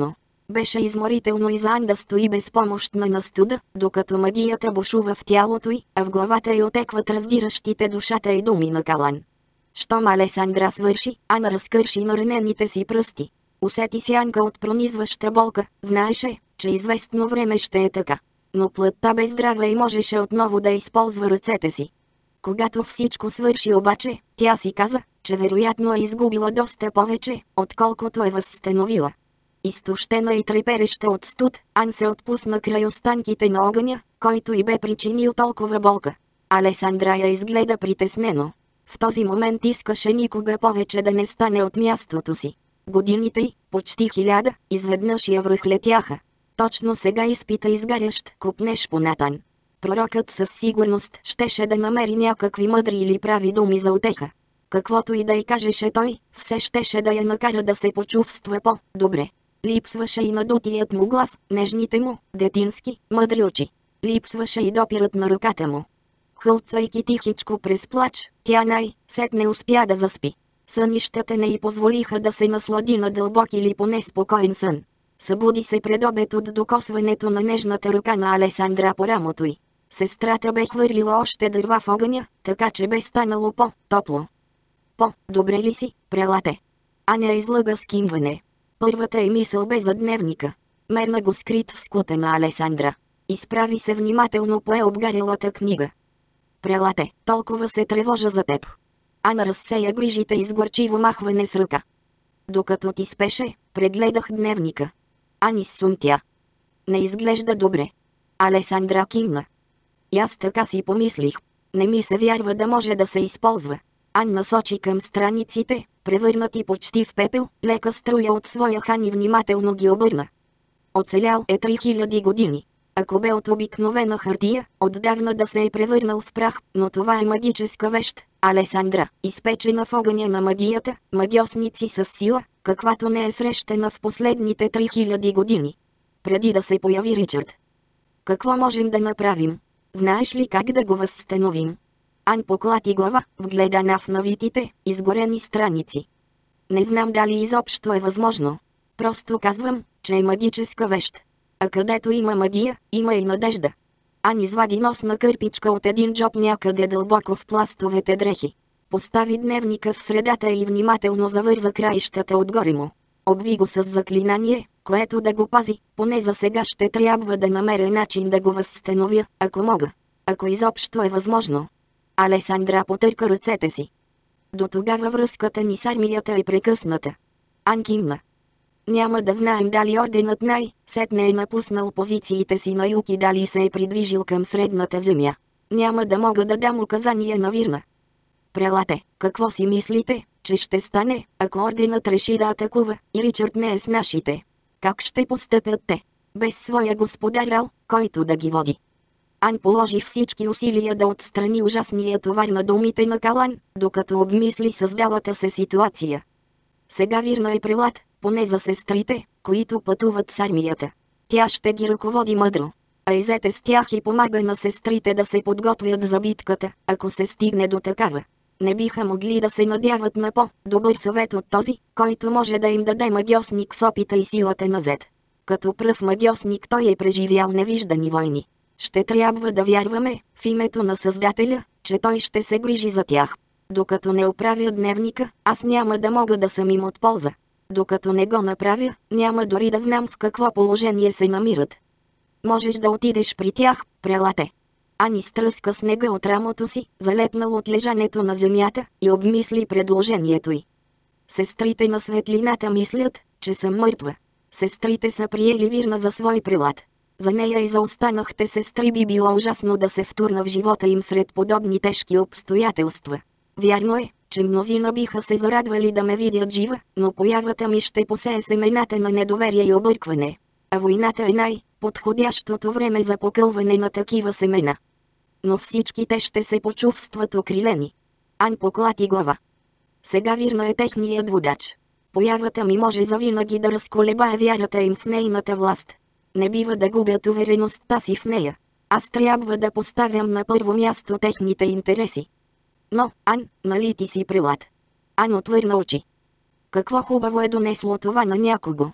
Беше изморително и за Ан да стои безпомощна на студа, докато магията бушува в тялото й, а в главата й отекват раздиращите душата й думи на Калан. Щом Алесандра свърши, Ана разкърши на ранените си пръсти. Усети сянка от пронизваща болка, знаеше, че известно време ще е така. Но плътта бе здрава и можеше отново да използва ръцете си. Когато всичко свърши обаче, тя си каза, че вероятно е изгубила доста повече, отколкото е възстановила. Изтощена и трепереща от студ, Ан се отпусна край останките на огъня, който й бе причинил толкова болка. Алесандра я изгледа притеснено. В този момент искаше никога повече да не стане от мястото си. Годините й, почти хиляда, изведнъж я връхлетяха. Точно сега изпита изгарящ копнеж по Натан. Пророкът със сигурност щеше да намери някакви мъдри или прави думи за утеха. Каквото и да й кажеше той, все щеше да я накара да се почувства по-добре. Липсваше и надутият му глас, нежните му, детински, мъдри очи. Липсваше и допирът на ръката му. Хълцайки тихичко през плач, тя най-сетне успя да заспи. Сънищата не й позволиха да се наслади на дълбок или поне спокоен сън. Събуди се пред обед от докосването на нежната ръка на Алесандра по рамото й. Сестрата бе хвърлила още дърва в огъня, така че бе станало по-топло. По-добре ли си, прелате? Аня излъга с кимване. Първата й мисъл бе за дневника. Мерна го скрит в скута на Алесандра. Изправи се внимателно пое обгарялата книга. Прелате, толкова се тревожа за теб. Ана разсея грижите и с горчиво махване с ръка. Докато ти спеше, прегледах дневника. Ани сумтя. Не изглежда добре. Алесандра кимна. И аз така си помислих. Не ми се вярва да може да се използва. Ан насочи към страниците, превърнати почти в пепел, лека струя от своя хан и внимателно ги обърна. Оцелял е три хиляди години. Ако бе от обикновена хартия, отдавна да се е превърнал в прах, но това е магическа вещ. Алесандра, изпечена в огъня на магията, магиосници с сила, каквато не е срещана в последните три хиляди години. Преди да се появи Ричард. Какво можем да направим? Знаеш ли как да го възстановим? Ан поклати глава, вгледана в навитите, изгорени страници. Не знам дали изобщо е възможно. Просто казвам, че е магическа вещ. А където има магия, има и надежда. Ан извади носна кърпичка от един джоб някъде дълбоко в пластовете дрехи. Постави дневника в средата и внимателно завърза краищата отгоре му. Обви го с заклинание, което да го пази, поне за сега ще трябва да намеря начин да го възстановя, ако мога. Ако изобщо е възможно. Алесандра потърка ръцете си. До тогава връзката ни с армията е прекъсната. Ан кимна. Няма да знаем дали орденът най-сетне е напуснал позициите си на юг и дали се е придвижил към средната земя. Няма да мога да дам указания на Вирна. Прелате, какво си мислите, че ще стане, ако орденът реши да атакува и Ричард не е с нашите? Как ще постъпят те? Без своя господар Ал, който да ги води. Ан положи всички усилия да отстрани ужасния товар на думите на Калан, докато обмисли създалата се ситуация. Сега Вирна е прелат, поне за сестрите, които пътуват с армията. Тя ще ги ръководи мъдро. А изете с тях и помага на сестрите да се подготвят за битката, ако се стигне до такава. Не биха могли да се надяват на по-добър съвет от този, който може да им даде магиосник с опита и силата на Зет. Като пръв магиосник той е преживял невиждани войни. Ще трябва да вярваме, в името на Създателя, че той ще се грижи за тях. Докато не оправя дневника, аз няма да мога да съм им от полза. Докато не го направя, няма дори да знам в какво положение се намират. Можеш да отидеш при тях, прелате. Ани стръска снега от рамото си, залепнал от лежането на земята, и обмисли предложението й. Сестрите на светлината мислят, че съм мъртва. Сестрите са приели Вирна за свой прелат. За нея и за останахте сестри би било ужасно да се втурна в живота им сред подобни тежки обстоятелства. Вярно е, че мнозина биха се зарадвали да ме видят жива, но появата ми ще посее семената на недоверие и объркване. А войната е най-подходящото време за покълване на такива семена. Но всички те ще се почувстват окрилени. Ан поклати глава. Сега Вирна е техният водач. Появата ми може завинаги да разколебае вярата им в нейната власт. Не бива да губят увереността си в нея. Аз трябва да поставям на първо място техните интереси. Но, Ан, нали ти си прелат? Ан отвърна очи. Какво хубаво е донесло това на някого?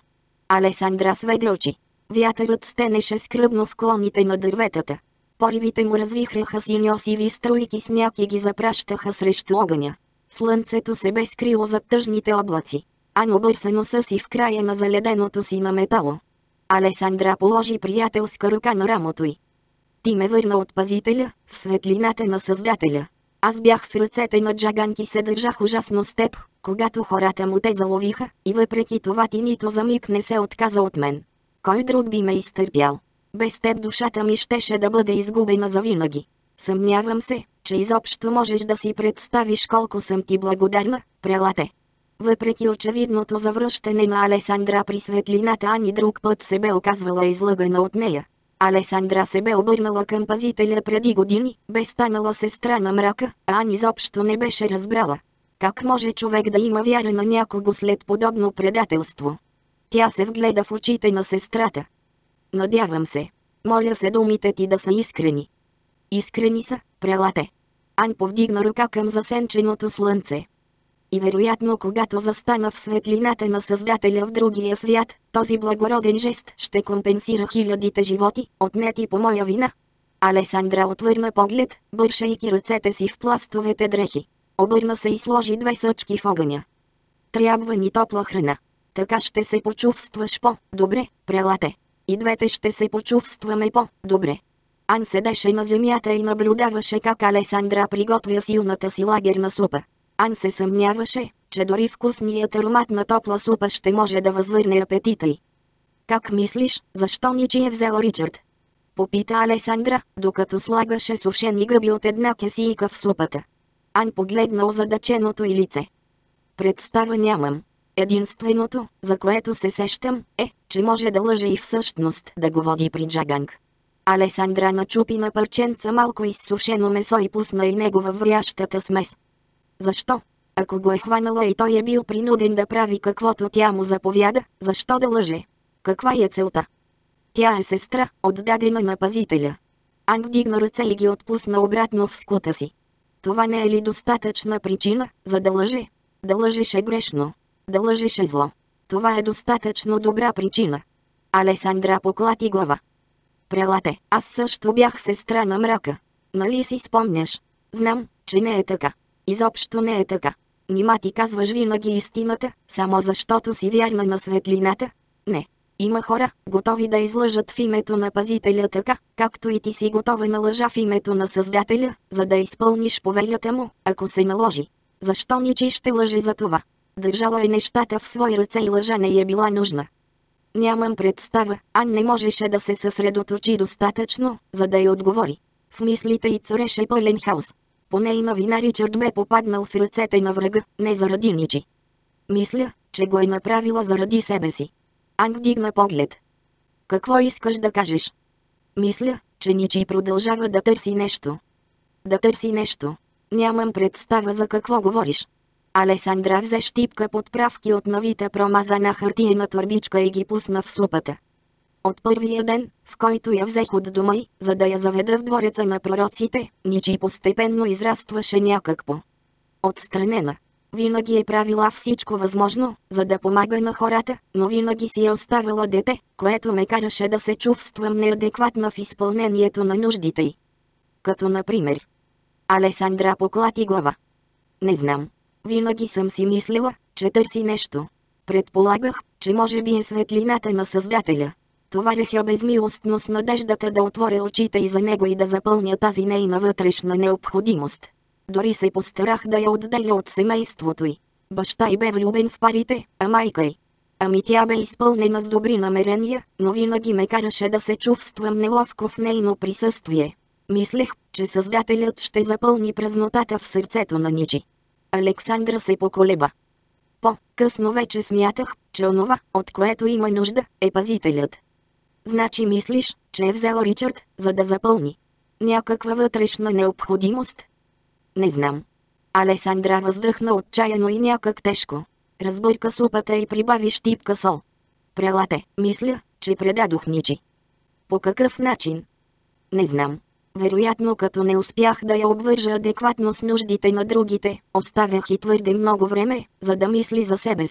Алесандра сведе очи. Вятърът стенеше скръбно в клоните на дърветата. Поривите му развихряха синьо-сиви струйки сняг и ги запращаха срещу огъня. Слънцето се бе скрило зад тъжните облаци. Ан обърса носа си в края на заледеното си на метало. Алесандра положи приятелска ръка на рамото й. Ти ме върна от пазителя, в светлината на Създателя. Аз бях в ръцете на Джаганки, се държах ужасно с теб, когато хората му те заловиха, и въпреки това ти нито за миг не се отказа от мен. Кой друг би ме изтърпял? Без теб душата ми щеше да бъде изгубена завинаги. Съмнявам се, че изобщо можеш да си представиш колко съм ти благодарна, прелате. Въпреки очевидното завръщане на Алесандра при светлината, Ани друг път се бе оказвала излъгана от нея. Алесандра се бе обърнала към пазителя преди години, бе станала сестра на мрака, а Ани изобщо не беше разбрала. Как може човек да има вяра на някого след подобно предателство? Тя се вгледа в очите на сестрата. Надявам се. Моля се думите ти да са искрени. Искрени са, прелате. Ан повдигна ръка към засенченото слънце. И вероятно, когато застана в светлината на Създателя в другия свят, този благороден жест ще компенсира хилядите животи, отнети по моя вина. Алесандра отвърна поглед, бършейки ръцете си в пластовете дрехи. Обърна се и сложи две съчки в огъня. Трябва ни топла храна. Така ще се почувстваш по-добре, прелате. И двете ще се почувстваме по-добре. Ан седеше на земята и наблюдаваше как Алесандра приготвя силната си лагерна супа. Ан се съмняваше, че дори вкусният аромат на топла супа ще може да възвърне апетита й. Как мислиш, защо Ничи е взел Ричард? Попита Алесандра, докато слагаше сушени гъби от една кесийка в супата. Ан погледна озадаченото й лице. Представа нямам. Единственото, за което се сещам, е, че може да лъже и всъщност да го води при Джаганг. Алесандра начупи на парченца малко изсушено месо и пусна и него във врящата смес. Защо? Ако го е хванала и той е бил принуден да прави каквото тя му заповяда, защо да лъже? Каква е целта? Тя е сестра, отдадена на пазителя. Ан вдигна ръце и ги отпусна обратно в скута си. Това не е ли достатъчна причина, за да лъже? Да лъжеш е грешно. Да лъжеш е зло. Това е достатъчно добра причина. Алесандра поклати глава. Прелате, аз също бях сестра на мрака. Нали си спомняш? Знам, че не е така. Изобщо не е така. Нима ти казваш винаги истината, само защото си вярна на светлината? Не. Има хора, готови да излъжат в името на пазителя така, както и ти си готова на лъжа в името на Създателя, за да изпълниш повелята му, ако се наложи. Защо Ничи ще лъже за това? Държала е нещата в свои ръце и лъжа не е била нужна. Нямам представа, Ан не можеше да се съсредоточи достатъчно, за да й отговори. В мислите й цареше пълен хаос. По нейна вина Ричард бе попаднал в ръцете на врага, не заради Ничи. Мисля, че го е направила заради себе си. Ан вдигна поглед. Какво искаш да кажеш? Мисля, че Ничи продължава да търси нещо. Да търси нещо. Нямам представа за какво говориш. Алесандра взе щипка подправки от новите промазана хартиена торбичка и ги пусна в супата. От първия ден, в който я взех от дома й, за да я заведа в двореца на пророците, Ничи постепенно израстваше някакво. Отстранена. Винаги е правила всичко възможно, за да помага на хората, но винаги си е оставила дете, което ме караше да се чувствам неадекватна в изпълнението на нуждите й. Като например. Алесандра поклати глава. Не знам. Винаги съм си мислила, че търси нещо. Предполагах, че може би е светлината на Създателя. Товарях я безмилостно с надеждата да отворя очите и за него и да запълня тази нейна вътрешна необходимост. Дори се постарах да я отделя от семейството й. Баща й бе влюбен в парите, а майка й. Ами тя бе изпълнена с добри намерения, но винаги ме караше да се чувствам неловко в нейно присъствие. Мислех, че Създателят ще запълни празнотата в сърцето на Ничи. Александра се поколеба. По-късно вече смятах, че онова, от което има нужда, е пазителят. Значи мислиш, че е взел Ричард, за да запълни някаква вътрешна необходимост? Не знам. Алесандра въздъхна отчаяно и някак тежко. Разбърка супата и прибави щипка сол. Прелате, мисля, че предадох Ничи. По какъв начин? Не знам. Вероятно като не успях да я обвържа адекватно с нуждите на другите, оставях и твърде много време, за да мисли за себе си.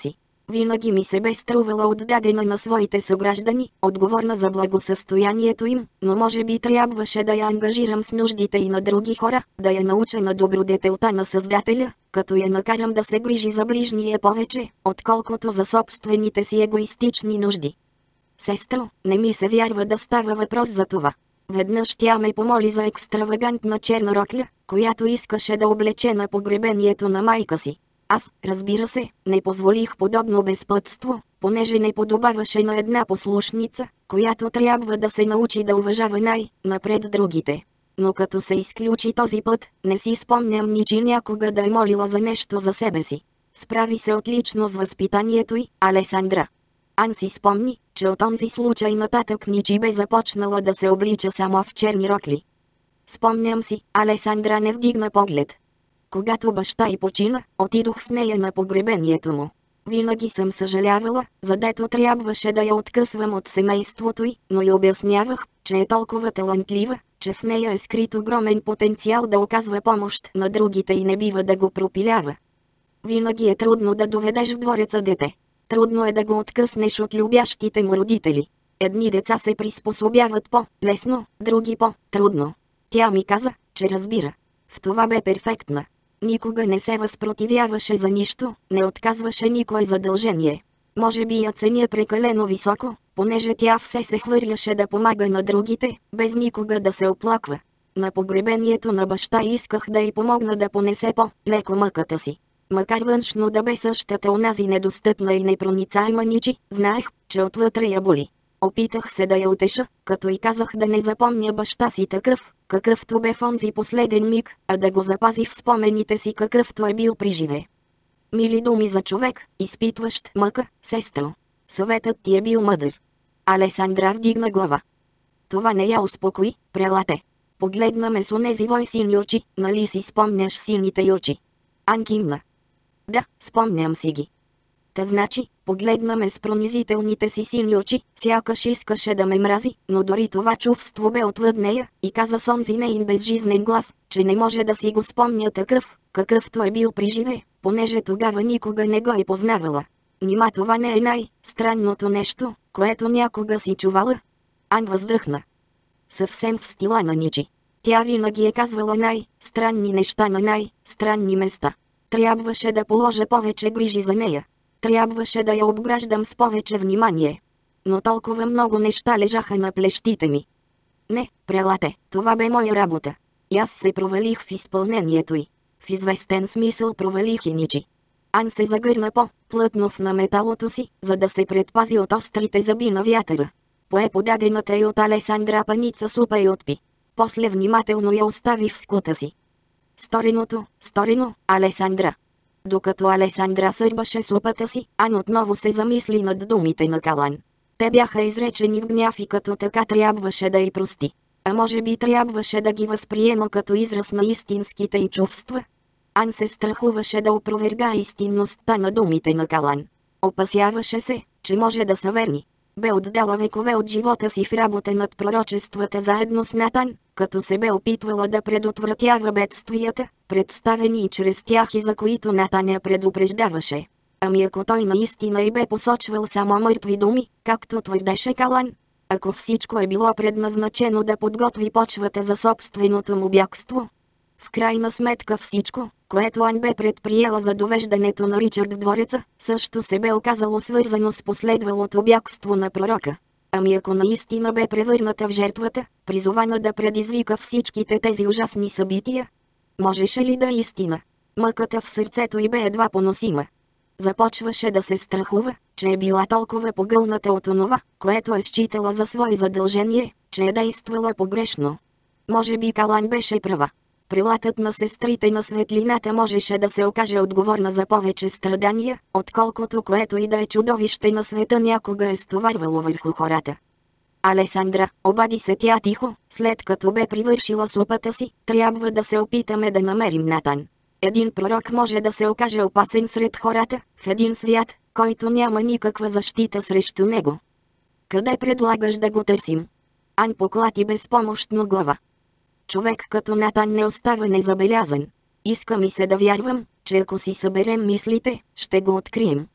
Винаги ми се бе струвала отдадена на своите съграждани, отговорна за благосъстоянието им, но може би трябваше да я ангажирам с нуждите и на други хора, да я науча на добродетелта на Създателя, като я накарам да се грижи за ближния повече, отколкото за собствените си егоистични нужди. Сестро, не ми се вярва да става въпрос за това. Веднъж тя ме помоли за екстравагантна черна рокля, която искаше да облече на погребението на майка си. Аз, разбира се, не позволих подобно безпътство, понеже не подобаваше на една послушница, която трябва да се научи да уважава най-напред другите. Но като се изключи този път, не си спомням ни, че някога да е молила за нещо за себе си. Справи се отлично с възпитанието й, Алесандра. Ан си спомни, че от онзи случай нататък Ничи бе започнала да се облича само в черни рокли. Спомням си, Алесандра не вдигна поглед. Когато баща й почина, отидох с нея на погребението му. Винаги съм съжалявала, задето трябваше да я откъсвам от семейството й, но й обяснявах, че е толкова талантлива, че в нея е скрит огромен потенциал да оказва помощ на другите и не бива да го пропилява. Винаги е трудно да доведеш в двореца дете. Трудно е да го откъснеш от любящите му родители. Едни деца се приспособяват по-лесно, други по-трудно. Тя ми каза, че разбира. В това бе перфектна. Никога не се възпротивяваше за нищо, не отказваше никое задължение. Може би я ценя прекалено високо, понеже тя все се хвърляше да помага на другите, без никога да се оплаква. На погребението на баща исках да й помогна да понесе по-леко мъката си. Макар външно да бе същата онази недостъпна и непроницаема Ничи, знаех, че отвътре я боли. Опитах се да я утеша, като й казах да не запомня баща си такъв, какъвто бе в онзи последен миг, а да го запази в спомените си какъвто е бил при живе. Мили думи за човек, изпитващ мъка, сестро. Съветът ти е бил мъдър. Алесандра вдигна глава. Това не я успокои, прелате. Погледна ме с онези вой сини очи, нали си спомняш сините й очи? Ан кимна. Да, спомням си ги. Та значи, погледна ме с пронизителните си сини очи, сякаш искаше да ме мрази, но дори това чувство бе отвъд нея, и каза с онзи нейн безжизнен глас, че не може да си го спомня такъв, какъвто е бил при живе, понеже тогава никога не го е познавала. Нима това не е най-странното нещо, което някога си чувала? Ан въздъхна. Съвсем в стила на Ничи. Тя винаги е казвала най-странни неща на най-странни места. Трябваше да положа повече грижи за нея. Трябваше да я обграждам с повече внимание. Но толкова много неща лежаха на плещите ми. Не, прелате, това бе моя работа. И аз се провалих в изпълнението й. В известен смисъл провалих и Ничи. Ан се загърна по-плътно в наметалото си, за да се предпази от острите зъби на вятъра. Пое подадената й от Алесандра паница супа и отпи. После внимателно я остави в скута си. Стореното, сторено, Алесандра. Докато Алесандра сърбаше супата си, Ан отново се замисли над думите на Калан. Те бяха изречени в гняв и като така трябваше да й прости. А може би трябваше да ги възприема като израз на истинските й чувства. Ан се страхуваше да опроверга истинността на думите на Калан. Опасяваше се, че може да са верни. Бе отдала векове от живота си в работа над пророчествата заедно с Натан, като се бе опитвала да предотвратява бедствията, представени и чрез тях и за които Натан я предупреждаваше. Ами ако той наистина и бе посочвал само мъртви думи, както твърдеше Калан? Ако всичко е било предназначено да подготви почвата за собственото му бягство? В крайна сметка всичко, което Ан бе предприела за довеждането на Ричард в двореца, също се бе оказало свързано с последвалото бягство на пророка. Ами ако наистина бе превърната в жертвата, призована да предизвика всичките тези ужасни събития? Можеше ли да е истина? Мъката в сърцето й бе едва поносима. Започваше да се страхува, че е била толкова погълната от онова, което е считала за свое задължение, че е действала погрешно. Може би Калан беше права. Прилатът на сестрите на светлината можеше да се окаже отговорна за повече страдания, отколкото което и да е чудовище на света някога е стоварвало върху хората. Алесандра, обади се тя тихо, след като бе привършила супата си, трябва да се опитаме да намерим Натан. Един пророк може да се окаже опасен сред хората, в един свят, който няма никаква защита срещу него. Къде предлагаш да го търсим? Ан поклати безпомощно глава. Човек като Натан не остава незабелязан. Иска ми се да вярвам, че ако си съберем мислите, ще го открием.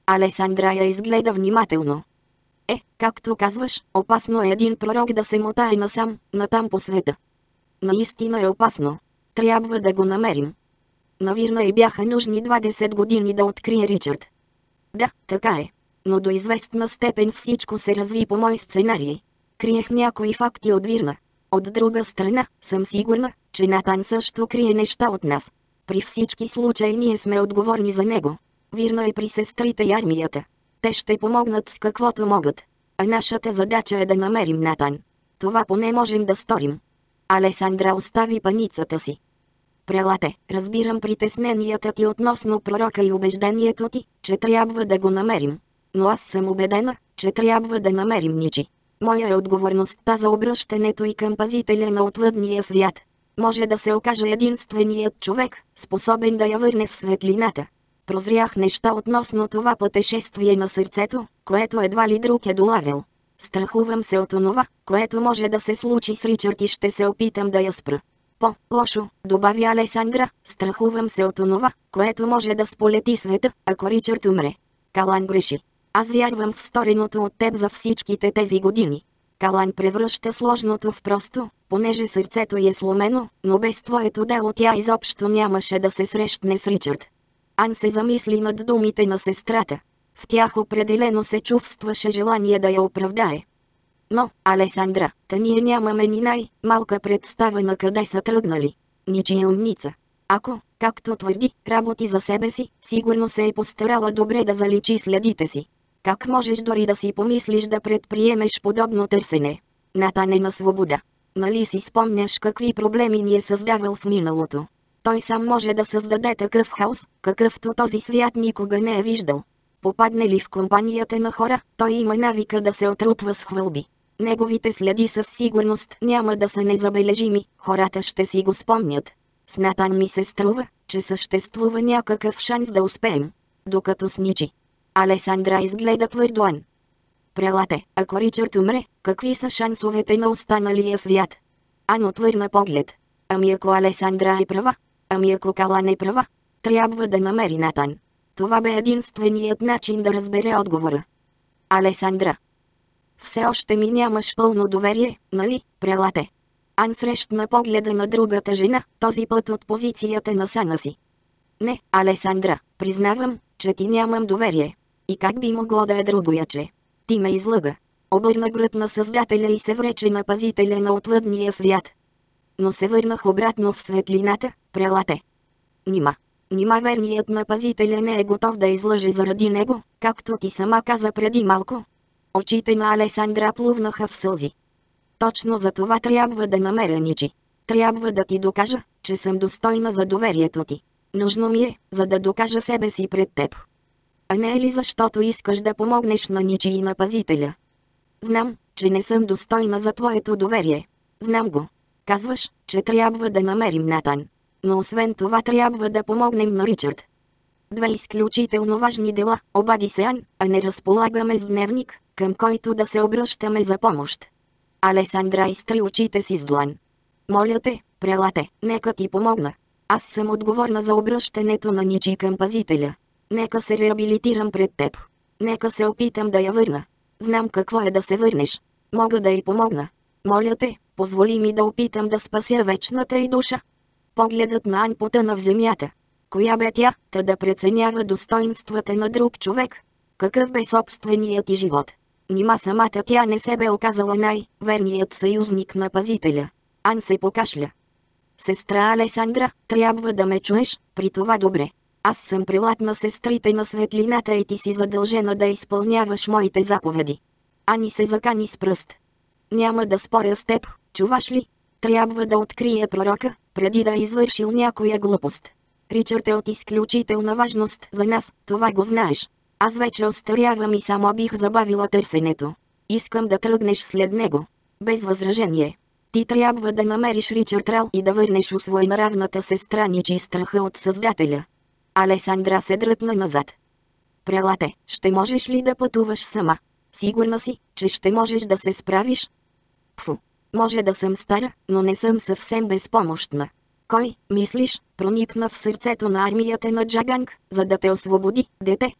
Алесандра я изгледа внимателно. Е, както казваш, опасно е един пророк да се мотае насам, натам по света. Наистина е опасно. Трябва да го намерим. Навирна и бяха нужни двадесет години да открие Ричард. Да, така е. Но до известна степен всичко се разви по мой сценарий. Криех някои факти от Вирна. От друга страна, съм сигурна, че Натан също крие неща от нас. При всички случаи ние сме отговорни за него. Вирна е при сестрите и армията. Те ще помогнат с каквото могат. А нашата задача е да намерим Натан. Това поне можем да сторим. Алесандра остави паницата си. Прелате, разбирам притесненията ти относно пророка и убеждението ти, че трябва да го намерим. Но аз съм убедена, че трябва да намерим Ничи. Моя е отговорността за обръщането и към пазителя на отвъдния свят. Може да се окаже единственият човек, способен да я върне в светлината. Прозрях неща относно това пътешествие на сърцето, което едва ли друг е долавил. Страхувам се от онова, което може да се случи с Ричард и ще се опитам да я спра. По-лошо, добави Алесандра, страхувам се от онова, което може да сполети света, ако Ричард умре. Калан греши. Аз вярвам в стореното от теб за всичките тези години. Калан превръща сложното в просто, понеже сърцето й е сломено, но без твоето дело тя изобщо нямаше да се срещне с Ричард. Ан се замисли над думите на сестрата. В тях определено се чувстваше желание да я оправдае. Но, Алесандра, та ние нямаме ни най-малка представа на къде са тръгнали. Ничия е умница. Ако, както твърди, работи за себе си, сигурно се е постарала добре да заличи следите си. Как можеш дори да си помислиш да предприемеш подобно търсене? Натан е на свобода. Нали си спомняш какви проблеми ни е създавал в миналото? Той сам може да създаде такъв хаос, какъвто този свят никога не е виждал. Попадне ли в компанията на хора, той има навика да се отрупва с хвалби. Неговите следи със сигурност няма да са незабележими, хората ще си го спомнят. С Натан ми се струва, че съществува някакъв шанс да успеем. Докато с Ничи. Алесандра изгледа твърдо Ан. Прелате, ако Ричард умре, какви са шансовете на останалия свят? Ан отвърна поглед. Ами ако Алесандра е права? Ами ако Калан е права? Трябва да намери Натан. Това бе единственият начин да разбере отговора. Алесандра. Все още ми нямаш пълно доверие, нали, прелате? Ан срещна погледа на другата жена, този път от позицията на сана си. Не, Алесандра, признавам, че ти нямам доверие. И как би могло да е другояче? Ти ме излъга. Обърна гръб на Създателя и се врече на пазителя на отвъдния свят. Но се върнах обратно в светлината, прелате. Нима. Нима верният на пазителя не е готов да излъже заради него, както ти сама каза преди малко. Очите на Алесандра плувнаха в сълзи. Точно за това трябва да намеря Ничи. Трябва да ти докажа, че съм достойна за доверието ти. Нужно ми е, за да докажа себе си пред теб. А не е ли защото искаш да помогнеш на Ничи и на пазителя? Знам, че не съм достойна за твоето доверие. Знам го. Казваш, че трябва да намерим Натан. Но освен това трябва да помогнем на Ричард. Две изключително важни дела, обади се Ан, а не разполагаме с дневник, към който да се обръщаме за помощ. Алесандра изтри очите си с длан. Моля те, прелате, нека ти помогна. Аз съм отговорна за обръщането на Ничи към пазителя. Нека се реабилитирам пред теб. Нека се опитам да я върна. Знам какво е да се върнеш. Мога да й помогна. Моля те, позволи ми да опитам да спася вечната й душа. Погледът на Ан потъна в земята. Коя бе тя, та да преценява достоинствата на друг човек? Какъв бе собственият ти живот? Нима самата тя не се бе оказала най-верният съюзник на пазителя. Ан се покашля. Сестра Алесандра, трябва да ме чуеш, при това добре. Аз съм прилат на сестрите на светлината и ти си задължена да изпълняваш моите заповеди. Ани се закани с пръст. Няма да споря с теб, чуваш ли? Трябва да открия пророка, преди да е извършил някоя глупост. Ричард е от изключителна важност за нас, това го знаеш. Аз вече остарявам и само бих забавила търсенето. Искам да тръгнеш след него. Без възражение. Ти трябва да намериш Ричард Рал и да върнеш у своенравната сестра Ничи страха от Създателя. Алесандра се дръпна назад. Прелате, ще можеш ли да пътуваш сама? Сигурна си, че ще можеш да се справиш? Фу, може да съм стара, но не съм съвсем безпомощна. Кой, мислиш, проникна в сърцето на армията на Джаганг, за да те освободи, дете?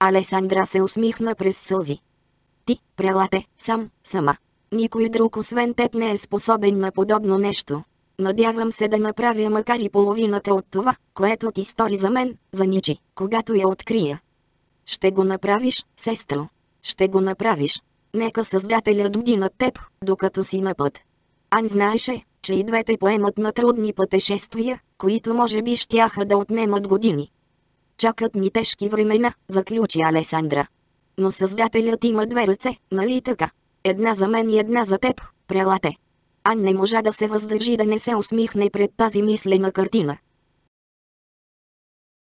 Алесандра се усмихна през сълзи. Ти, прелате, сам, сама. Никой друг освен теб не е способен на подобно нещо. Надявам се да направя макар и половината от това, което ти стори за мен, за Ничи, когато я открия. Ще го направиш, сестро. Ще го направиш. Нека Създателят бди над теб, докато си на път. Ан знаеше, че и двете поемат на трудни пътешествия, които може би щяха да отнемат години. Чакат ни тежки времена, заключи Алесандра. Но Създателят има две ръце, нали така? Една за мен и една за теб, прелате. Ан не можа да се въздържи да не се усмихне пред тази мислена картина.